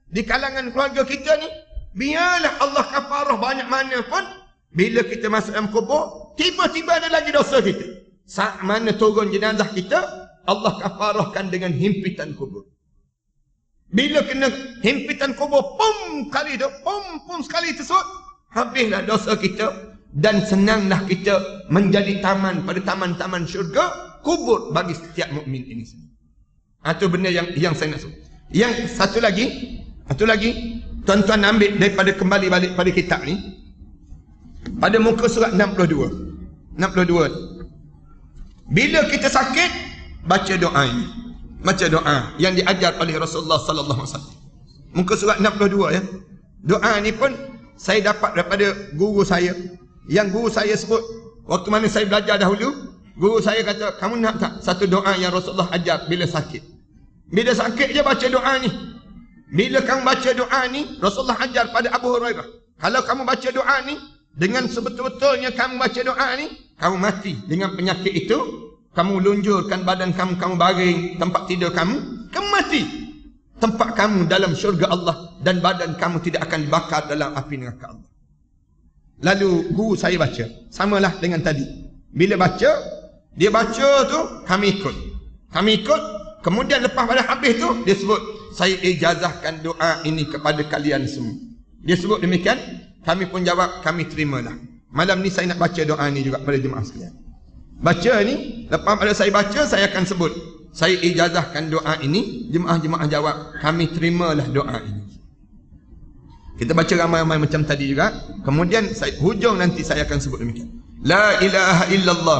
di kalangan keluarga kita ni, biarlah Allah kafarah banyak mana pun, bila kita masuk dalam kubur, tiba-tiba ada lagi dosa kita. Saat mana turun jenazah kita, Allah kafarahkan dengan himpitan kubur. Bila kena himpitan kubur, pum kali tu, pum pum sekali tersebut, habislah dosa kita, dan senanglah kita menjadi taman pada taman-taman syurga kubur bagi setiap mukmin ini semua. Itu benda yang yang saya nak sebut. Yang satu lagi, satu lagi, tuan-tuan ambil daripada kembali balik pada kitab ni, pada muka surat enam puluh dua. enam puluh dua. Bila kita sakit, baca doa ini. Baca doa yang diajar oleh Rasulullah sallallahu alaihi wasallam. Muka surat enam puluh dua ya. Doa ni pun saya dapat daripada guru saya. Yang guru saya sebut waktu mana saya belajar dahulu, guru saya kata, kamu nak tak satu doa yang Rasulullah ajar bila sakit? Bila sakit je baca doa ni. Bila kamu baca doa ni, Rasulullah ajar pada Abu Hurairah, kalau kamu baca doa ni, dengan sebetul-betulnya kamu baca doa ni, kamu mati dengan penyakit itu, kamu lunjurkan badan kamu, kamu baring tempat tidur kamu, kamu mati. Tempat kamu dalam syurga Allah, dan badan kamu tidak akan dibakar dalam api neraka Allah. Lalu guru saya baca, samalah dengan tadi. Bila baca, dia baca tu, kami ikut. Kami ikut, kemudian lepas pada habis tu, dia sebut, saya ijazahkan doa ini kepada kalian semua. Dia sebut demikian, kami pun jawab, kami terimalah. Malam ni saya nak baca doa ni juga pada jemaah sekalian. Baca ni, lepas pada saya baca, saya akan sebut, saya ijazahkan doa ini, jemaah-jemaah jawab, kami terimalah doa ini. Kita baca ramai-ramai macam tadi juga. Kemudian saya, hujung nanti saya akan sebut demikian. La ilaha illallah.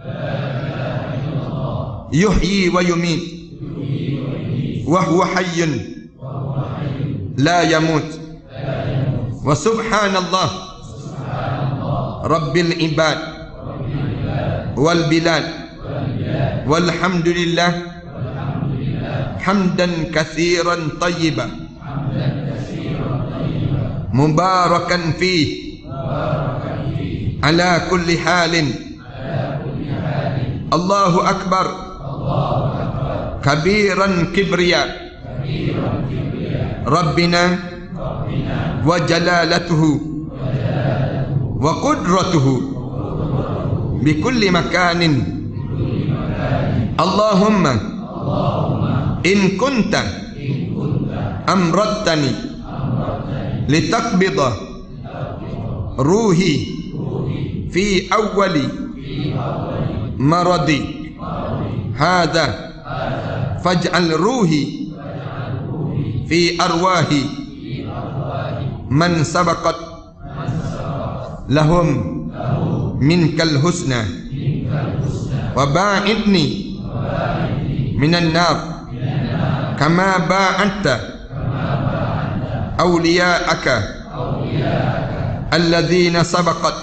Yuhyi wa yumit. Wa huwa hayyun. La yamut. Wa subhanallah. Rabbil ibad. Wal bilad. Walhamdulillah. Hamdan kathiran tayyiban. Mubarakan fi ala kulli halin. Allahu akbar kabiran kibriya Rabbina wa jalalatuhu wa qudratuhu bi kulli makanin. Allahumma in kunta amrattani litakbida ruhi fi awwali maradi hadha faj'al ruhi fi arwahi man sabaqat lahum minkal husna wa ba'idni minan nar kama ba'adta awliya'aka alladhina sabaqat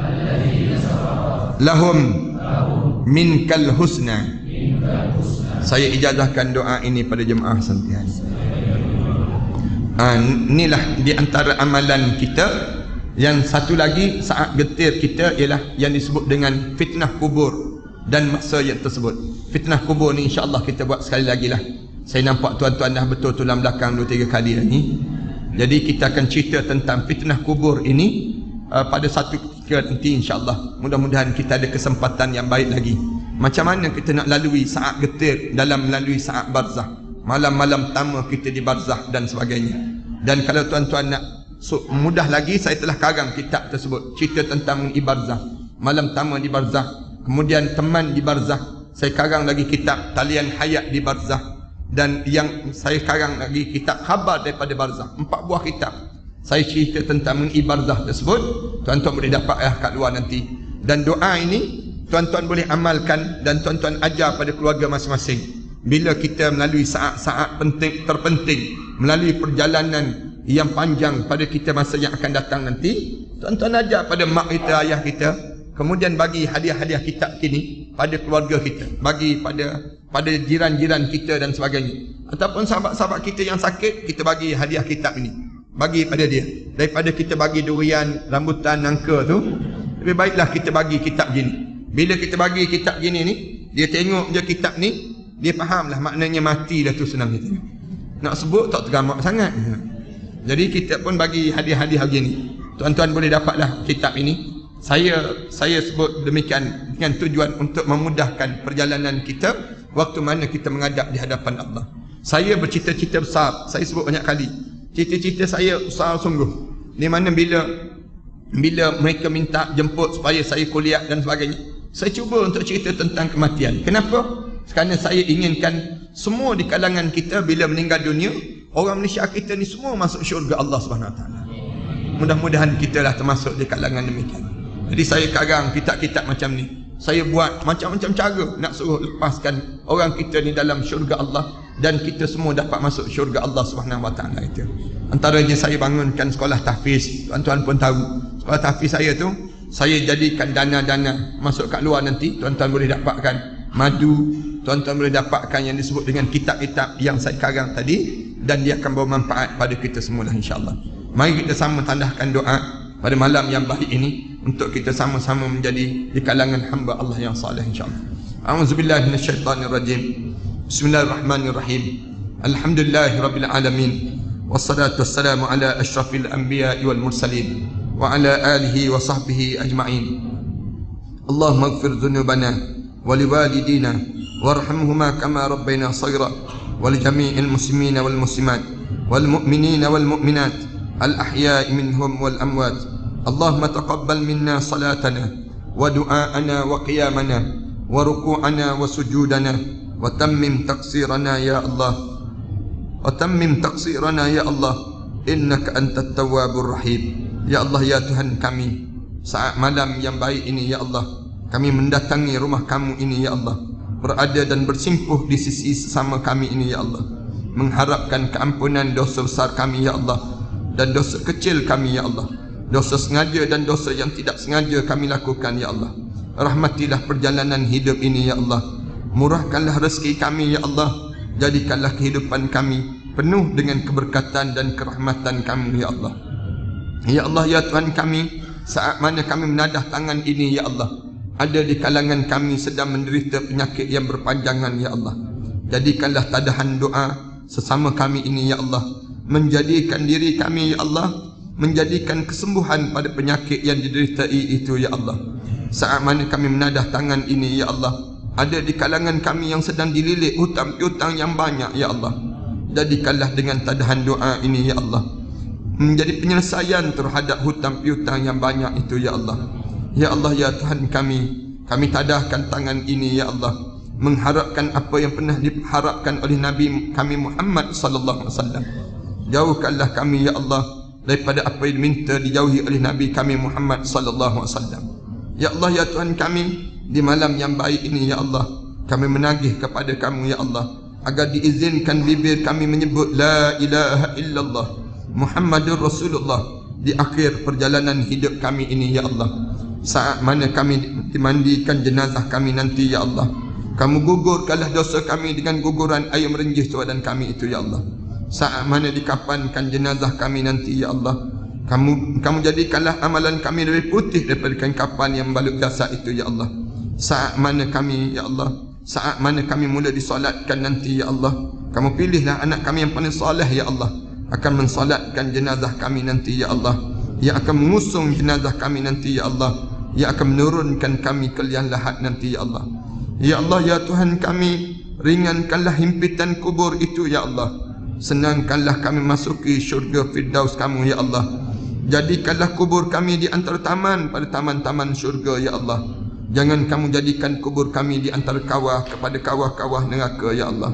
lahum minkal husna. Saya ijazahkan doa ini pada jemaah sentiasa. Ha, inilah di antara amalan kita. Yang satu lagi saat getir kita ialah yang disebut dengan fitnah kubur dan masa yang tersebut. Fitnah kubur ni insya-Allah kita buat sekali lagi lah. Saya nampak tuan-tuan dah betul tulang belakang dua tiga kali dah ni. Jadi kita akan cerita tentang fitnah kubur ini uh, pada satu ketika nanti insya-Allah. Mudah-mudahan kita ada kesempatan yang baik lagi. Macam mana kita nak lalui saat getir dalam melalui saat barzah. Malam-malam pertama kita di barzah dan sebagainya. Dan kalau tuan-tuan nak so, mudah lagi, saya telah karang kitab tersebut. Cerita tentang barzah. Malam pertama di barzah. Kemudian teman di barzah. Saya karang lagi kitab talian hayat di barzah. Dan yang saya karang lagi kitab khabar daripada barzah. Empat buah kitab saya cerita tentang mengenai barzah tersebut. Tuan-tuan boleh dapat ya kat luar nanti. Dan doa ini tuan-tuan boleh amalkan dan tuan-tuan ajar pada keluarga masing-masing. Bila kita melalui saat-saat penting terpenting, melalui perjalanan yang panjang pada kita masa yang akan datang nanti, tuan-tuan ajar pada mak kita, ayah kita, kemudian bagi hadiah-hadiah kitab kini pada keluarga kita, bagi pada pada jiran-jiran kita dan sebagainya. Ataupun sahabat-sahabat kita yang sakit, kita bagi hadiah kitab ini, bagi pada dia. Daripada kita bagi durian, rambutan, nangka tu, lebih baiklah kita bagi kitab gini. Bila kita bagi kitab gini ni, dia tengok je kitab ni, dia fahamlah maknanya mati dah tu, senang kita. Nak sebut tak teramak sangat. Jadi kita pun bagi hadiah-hadiah hari ni. Tuan-tuan boleh dapatlah kitab ini. Saya saya sebut demikian dengan tujuan untuk memudahkan perjalanan kita waktu mana kita menghadap di hadapan Allah. Saya bercita-cita besar. Saya sebut banyak kali. Cita-cita saya besar sungguh. Di mana bila bila mereka minta jemput supaya saya kuliah dan sebagainya, saya cuba untuk cerita tentang kematian. Kenapa? Kerana saya inginkan semua di kalangan kita bila meninggal dunia, orang Malaysia kita ni semua masuk syurga Allah Subhanahu Wa Taala. Mudah-mudahan kita lah termasuk di kalangan demikian. Jadi saya karang kitab-kitab macam ni. Saya buat macam-macam cara nak suruh lepaskan orang kita ni dalam syurga Allah dan kita semua dapat masuk syurga Allah Subhanahu Wa Taala itu. Antaranya saya bangunkan sekolah tahfiz. Tuan-tuan pun tahu sekolah tahfiz saya tu, saya jadikan dana-dana masuk kat luar nanti. Tuan-tuan boleh dapatkan madu, tuan-tuan boleh dapatkan yang disebut dengan kitab-kitab yang saya karang tadi, dan dia akan bermanfaat pada kita semua insya-Allah. Mari kita sama tandahkan doa pada malam yang baik ini untuk kita sama-sama menjadi di kalangan hamba Allah yang saleh insya-Allah. A'udzubillahi minasyaitonirrajim. Bismillahirrahmanirrahim. Alhamdulillahirabbil alamin. Wassalatu wassalamu ala asyrafil anbiya'i wal mursalin wa ala alihi wa sahbihi ajma'in. Allahumma ighfir dhunubana wa liwalidina warhamhuma kama rabbayna shaghira wa li jami'il muslimina wal muslimat wal mu'minina wal mu'minat al ahya'i minhum wal amwat. Allahumma taqabbal minna salatana wa du'aana wa qiyamana wa ruku'ana wa sujudana wa tammim taqsirana ya Allah. Watammim taqsirana ya Allah, innaka antat tawwabur rahim. Ya Allah, ya Tuhan kami, saat malam yang baik ini ya Allah, kami mendatangi rumah kamu ini ya Allah, berada dan bersimpuh di sisi sesama kami ini ya Allah, mengharapkan keampunan dosa besar kami ya Allah dan dosa kecil kami ya Allah, dosa sengaja dan dosa yang tidak sengaja kami lakukan ya Allah. Rahmatilah perjalanan hidup ini ya Allah, murahkanlah rezeki kami ya Allah, jadikanlah kehidupan kami penuh dengan keberkatan dan kerahmatan kamu ya Allah. Ya Allah, ya Tuhan kami, saat mana kami menadah tangan ini ya Allah, ada di kalangan kami sedang menderita penyakit yang berpanjangan ya Allah, jadikanlah tadahan doa sesama kami ini ya Allah, menjadikan diri kami ya Allah, menjadikan kesembuhan pada penyakit yang dideritai itu ya Allah. Saat mana kami menadah tangan ini ya Allah, ada di kalangan kami yang sedang dililit hutang piutang yang banyak ya Allah, jadikanlah dengan tadahan doa ini ya Allah menjadi penyelesaian terhadap hutang piutang yang banyak itu ya Allah. Ya Allah, ya Tuhan kami, kami tadahkan tangan ini ya Allah, mengharapkan apa yang pernah diharapkan oleh Nabi kami Muhammad sallallahu alaihi wasallam. Jauhkanlah kami ya Allah daripada apa yang diminta dijauhi oleh Nabi kami Muhammad sallallahu alaihi wasallam. Ya Allah, ya Tuhan kami, di malam yang baik ini ya Allah, kami menagih kepada kamu ya Allah, agar diizinkan bibir kami menyebut la ilaha illallah Muhammadur Rasulullah di akhir perjalanan hidup kami ini ya Allah. Saat mana kami dimandikan jenazah kami nanti ya Allah, kamu gugurkanlah dosa kami dengan guguran air merenjih badan kami itu ya Allah. Saat mana dikafankan jenazah kami nanti ya Allah, kamu kamu jadikanlah amalan kami lebih putih daripada kain kafan yang membalut jasad itu ya Allah. Saat mana kami ya Allah, saat mana kami mula disolatkan nanti ya Allah, kamu pilihlah anak kami yang paling soleh ya Allah, akan mensolatkan jenazah kami nanti ya Allah, yang akan mengusung jenazah kami nanti ya Allah, yang akan menurunkan kami ke liang lahat nanti ya Allah. Ya Allah, ya Tuhan kami, ringankanlah himpitan kubur itu ya Allah, senangkanlah kami masuki syurga firdaus kamu ya Allah. Jadikanlah kubur kami di antara taman pada taman-taman syurga ya Allah. Jangan kamu jadikan kubur kami di antara kawah kepada kawah-kawah neraka ya Allah.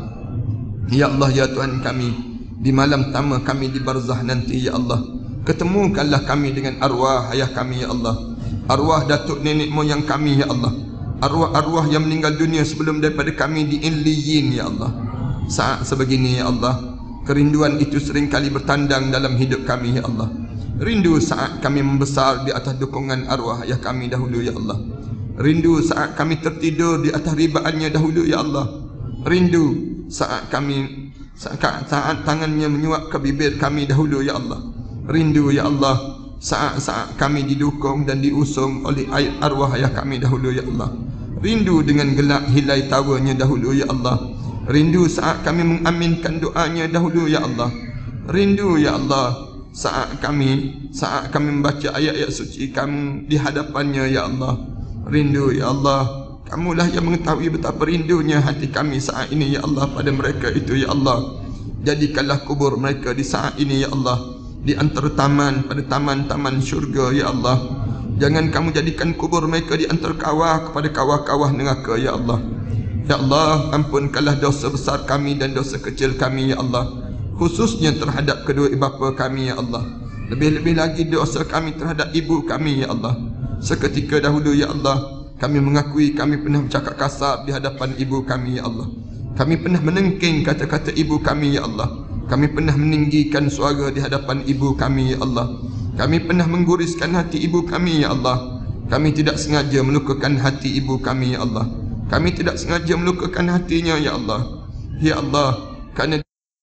Ya Allah, ya Tuhan kami, di malam pertama kami di barzah nanti ya Allah, ketemukanlah kami dengan arwah ayah kami ya Allah, arwah datuk nenek moyang kami ya Allah, arwah-arwah yang meninggal dunia sebelum daripada kami di Illiyin ya Allah. Saat sebegini ya Allah, kerinduan itu seringkali bertandang dalam hidup kami ya Allah. Rindu saat kami membesar di atas dukungan arwah ayah kami dahulu ya Allah. Rindu saat kami tertidur di atas ribaannya dahulu ya Allah. Rindu saat kami saat, saat tangannya menyuap ke bibir kami dahulu ya Allah. Rindu ya Allah saat-saat kami didukung dan diusung oleh arwah ayah kami dahulu ya Allah. Rindu dengan gelak hilai tawanya dahulu ya Allah. Rindu saat kami mengaminkan doanya dahulu ya Allah. Rindu ya Allah saat kami saat kami membaca ayat-ayat suci kamu di hadapannya ya Allah. Rindu ya Allah. Kamulah yang mengetahui betapa rindunya hati kami saat ini ya Allah pada mereka itu ya Allah. Jadikanlah kubur mereka di saat ini ya Allah di antara taman pada taman-taman syurga ya Allah. Jangan kamu jadikan kubur mereka di antara kawah kepada kawah-kawah neraka ya Allah. Ya Allah, ampunkanlah dosa besar kami dan dosa kecil kami ya Allah, khususnya terhadap kedua bapa kami ya Allah. Lebih-lebih lagi dosa kami terhadap ibu kami ya Allah. Seketika dahulu ya Allah, kami mengakui kami pernah bercakap kasar di hadapan ibu kami ya Allah. Kami pernah menengking kata-kata ibu kami ya Allah. Kami pernah meninggikan suara di hadapan ibu kami ya Allah. Kami pernah mengguriskan hati ibu kami ya Allah. Kami tidak sengaja melukakan hati ibu kami ya Allah. Kami tidak sengaja melukakan hatinya ya Allah. Ya Allah, kerana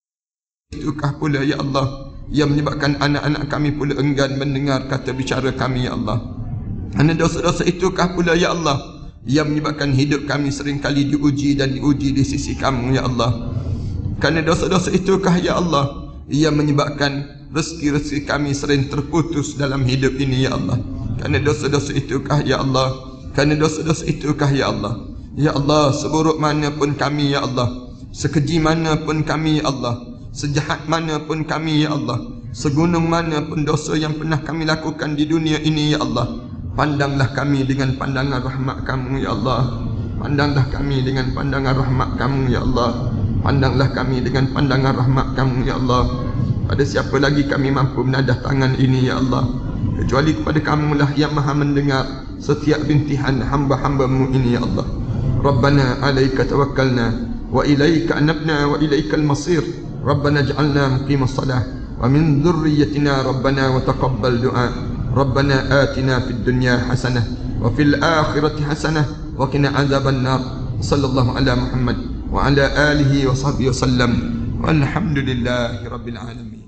itukah pula ya Allah yang menyebabkan anak-anak kami pula enggan mendengar kata bicara kami ya Allah. Kerana dosa-dosa itukah pula ya Allah yang menyebabkan hidup kami seringkali diuji dan diuji di sisi kamu ya Allah. Kerana dosa-dosa itukah ya Allah yang menyebabkan rezeki-rezeki kami sering terputus dalam hidup ini ya Allah. Kerana dosa-dosa itukah ya Allah. Kerana dosa-dosa itukah ya Allah. Ya Allah, seburuk mana pun kami ya Allah, sekeji mana pun kami ya Allah, sejahat mana pun kami ya Allah, segunung mana pun dosa yang pernah kami lakukan di dunia ini ya Allah, pandanglah kami dengan pandangan rahmat kamu ya Allah. Pandanglah kami dengan pandangan rahmat kamu ya Allah. Pandanglah kami dengan pandangan rahmat kamu ya Allah. Pada siapa lagi kami mampu menadah tangan ini ya Allah, kecuali kepada kamulah yang maha mendengar setiap rintihan hamba-hambamu ini ya Allah. Rabbana alaika tawakkalna wa ilaika anabna wa ilaikal masir. Rabbana ij'alna muqimas salah wa min dhurriyyatina rabbana wa taqabbal du'a. Rabbana atina fid dunya hasanah wa fil akhirati hasanah wa qina adzaban nar. Sallallahu ala Muhammad wa ala alihi wa sahbihi wasallam. Walhamdulillahi rabbil alamin.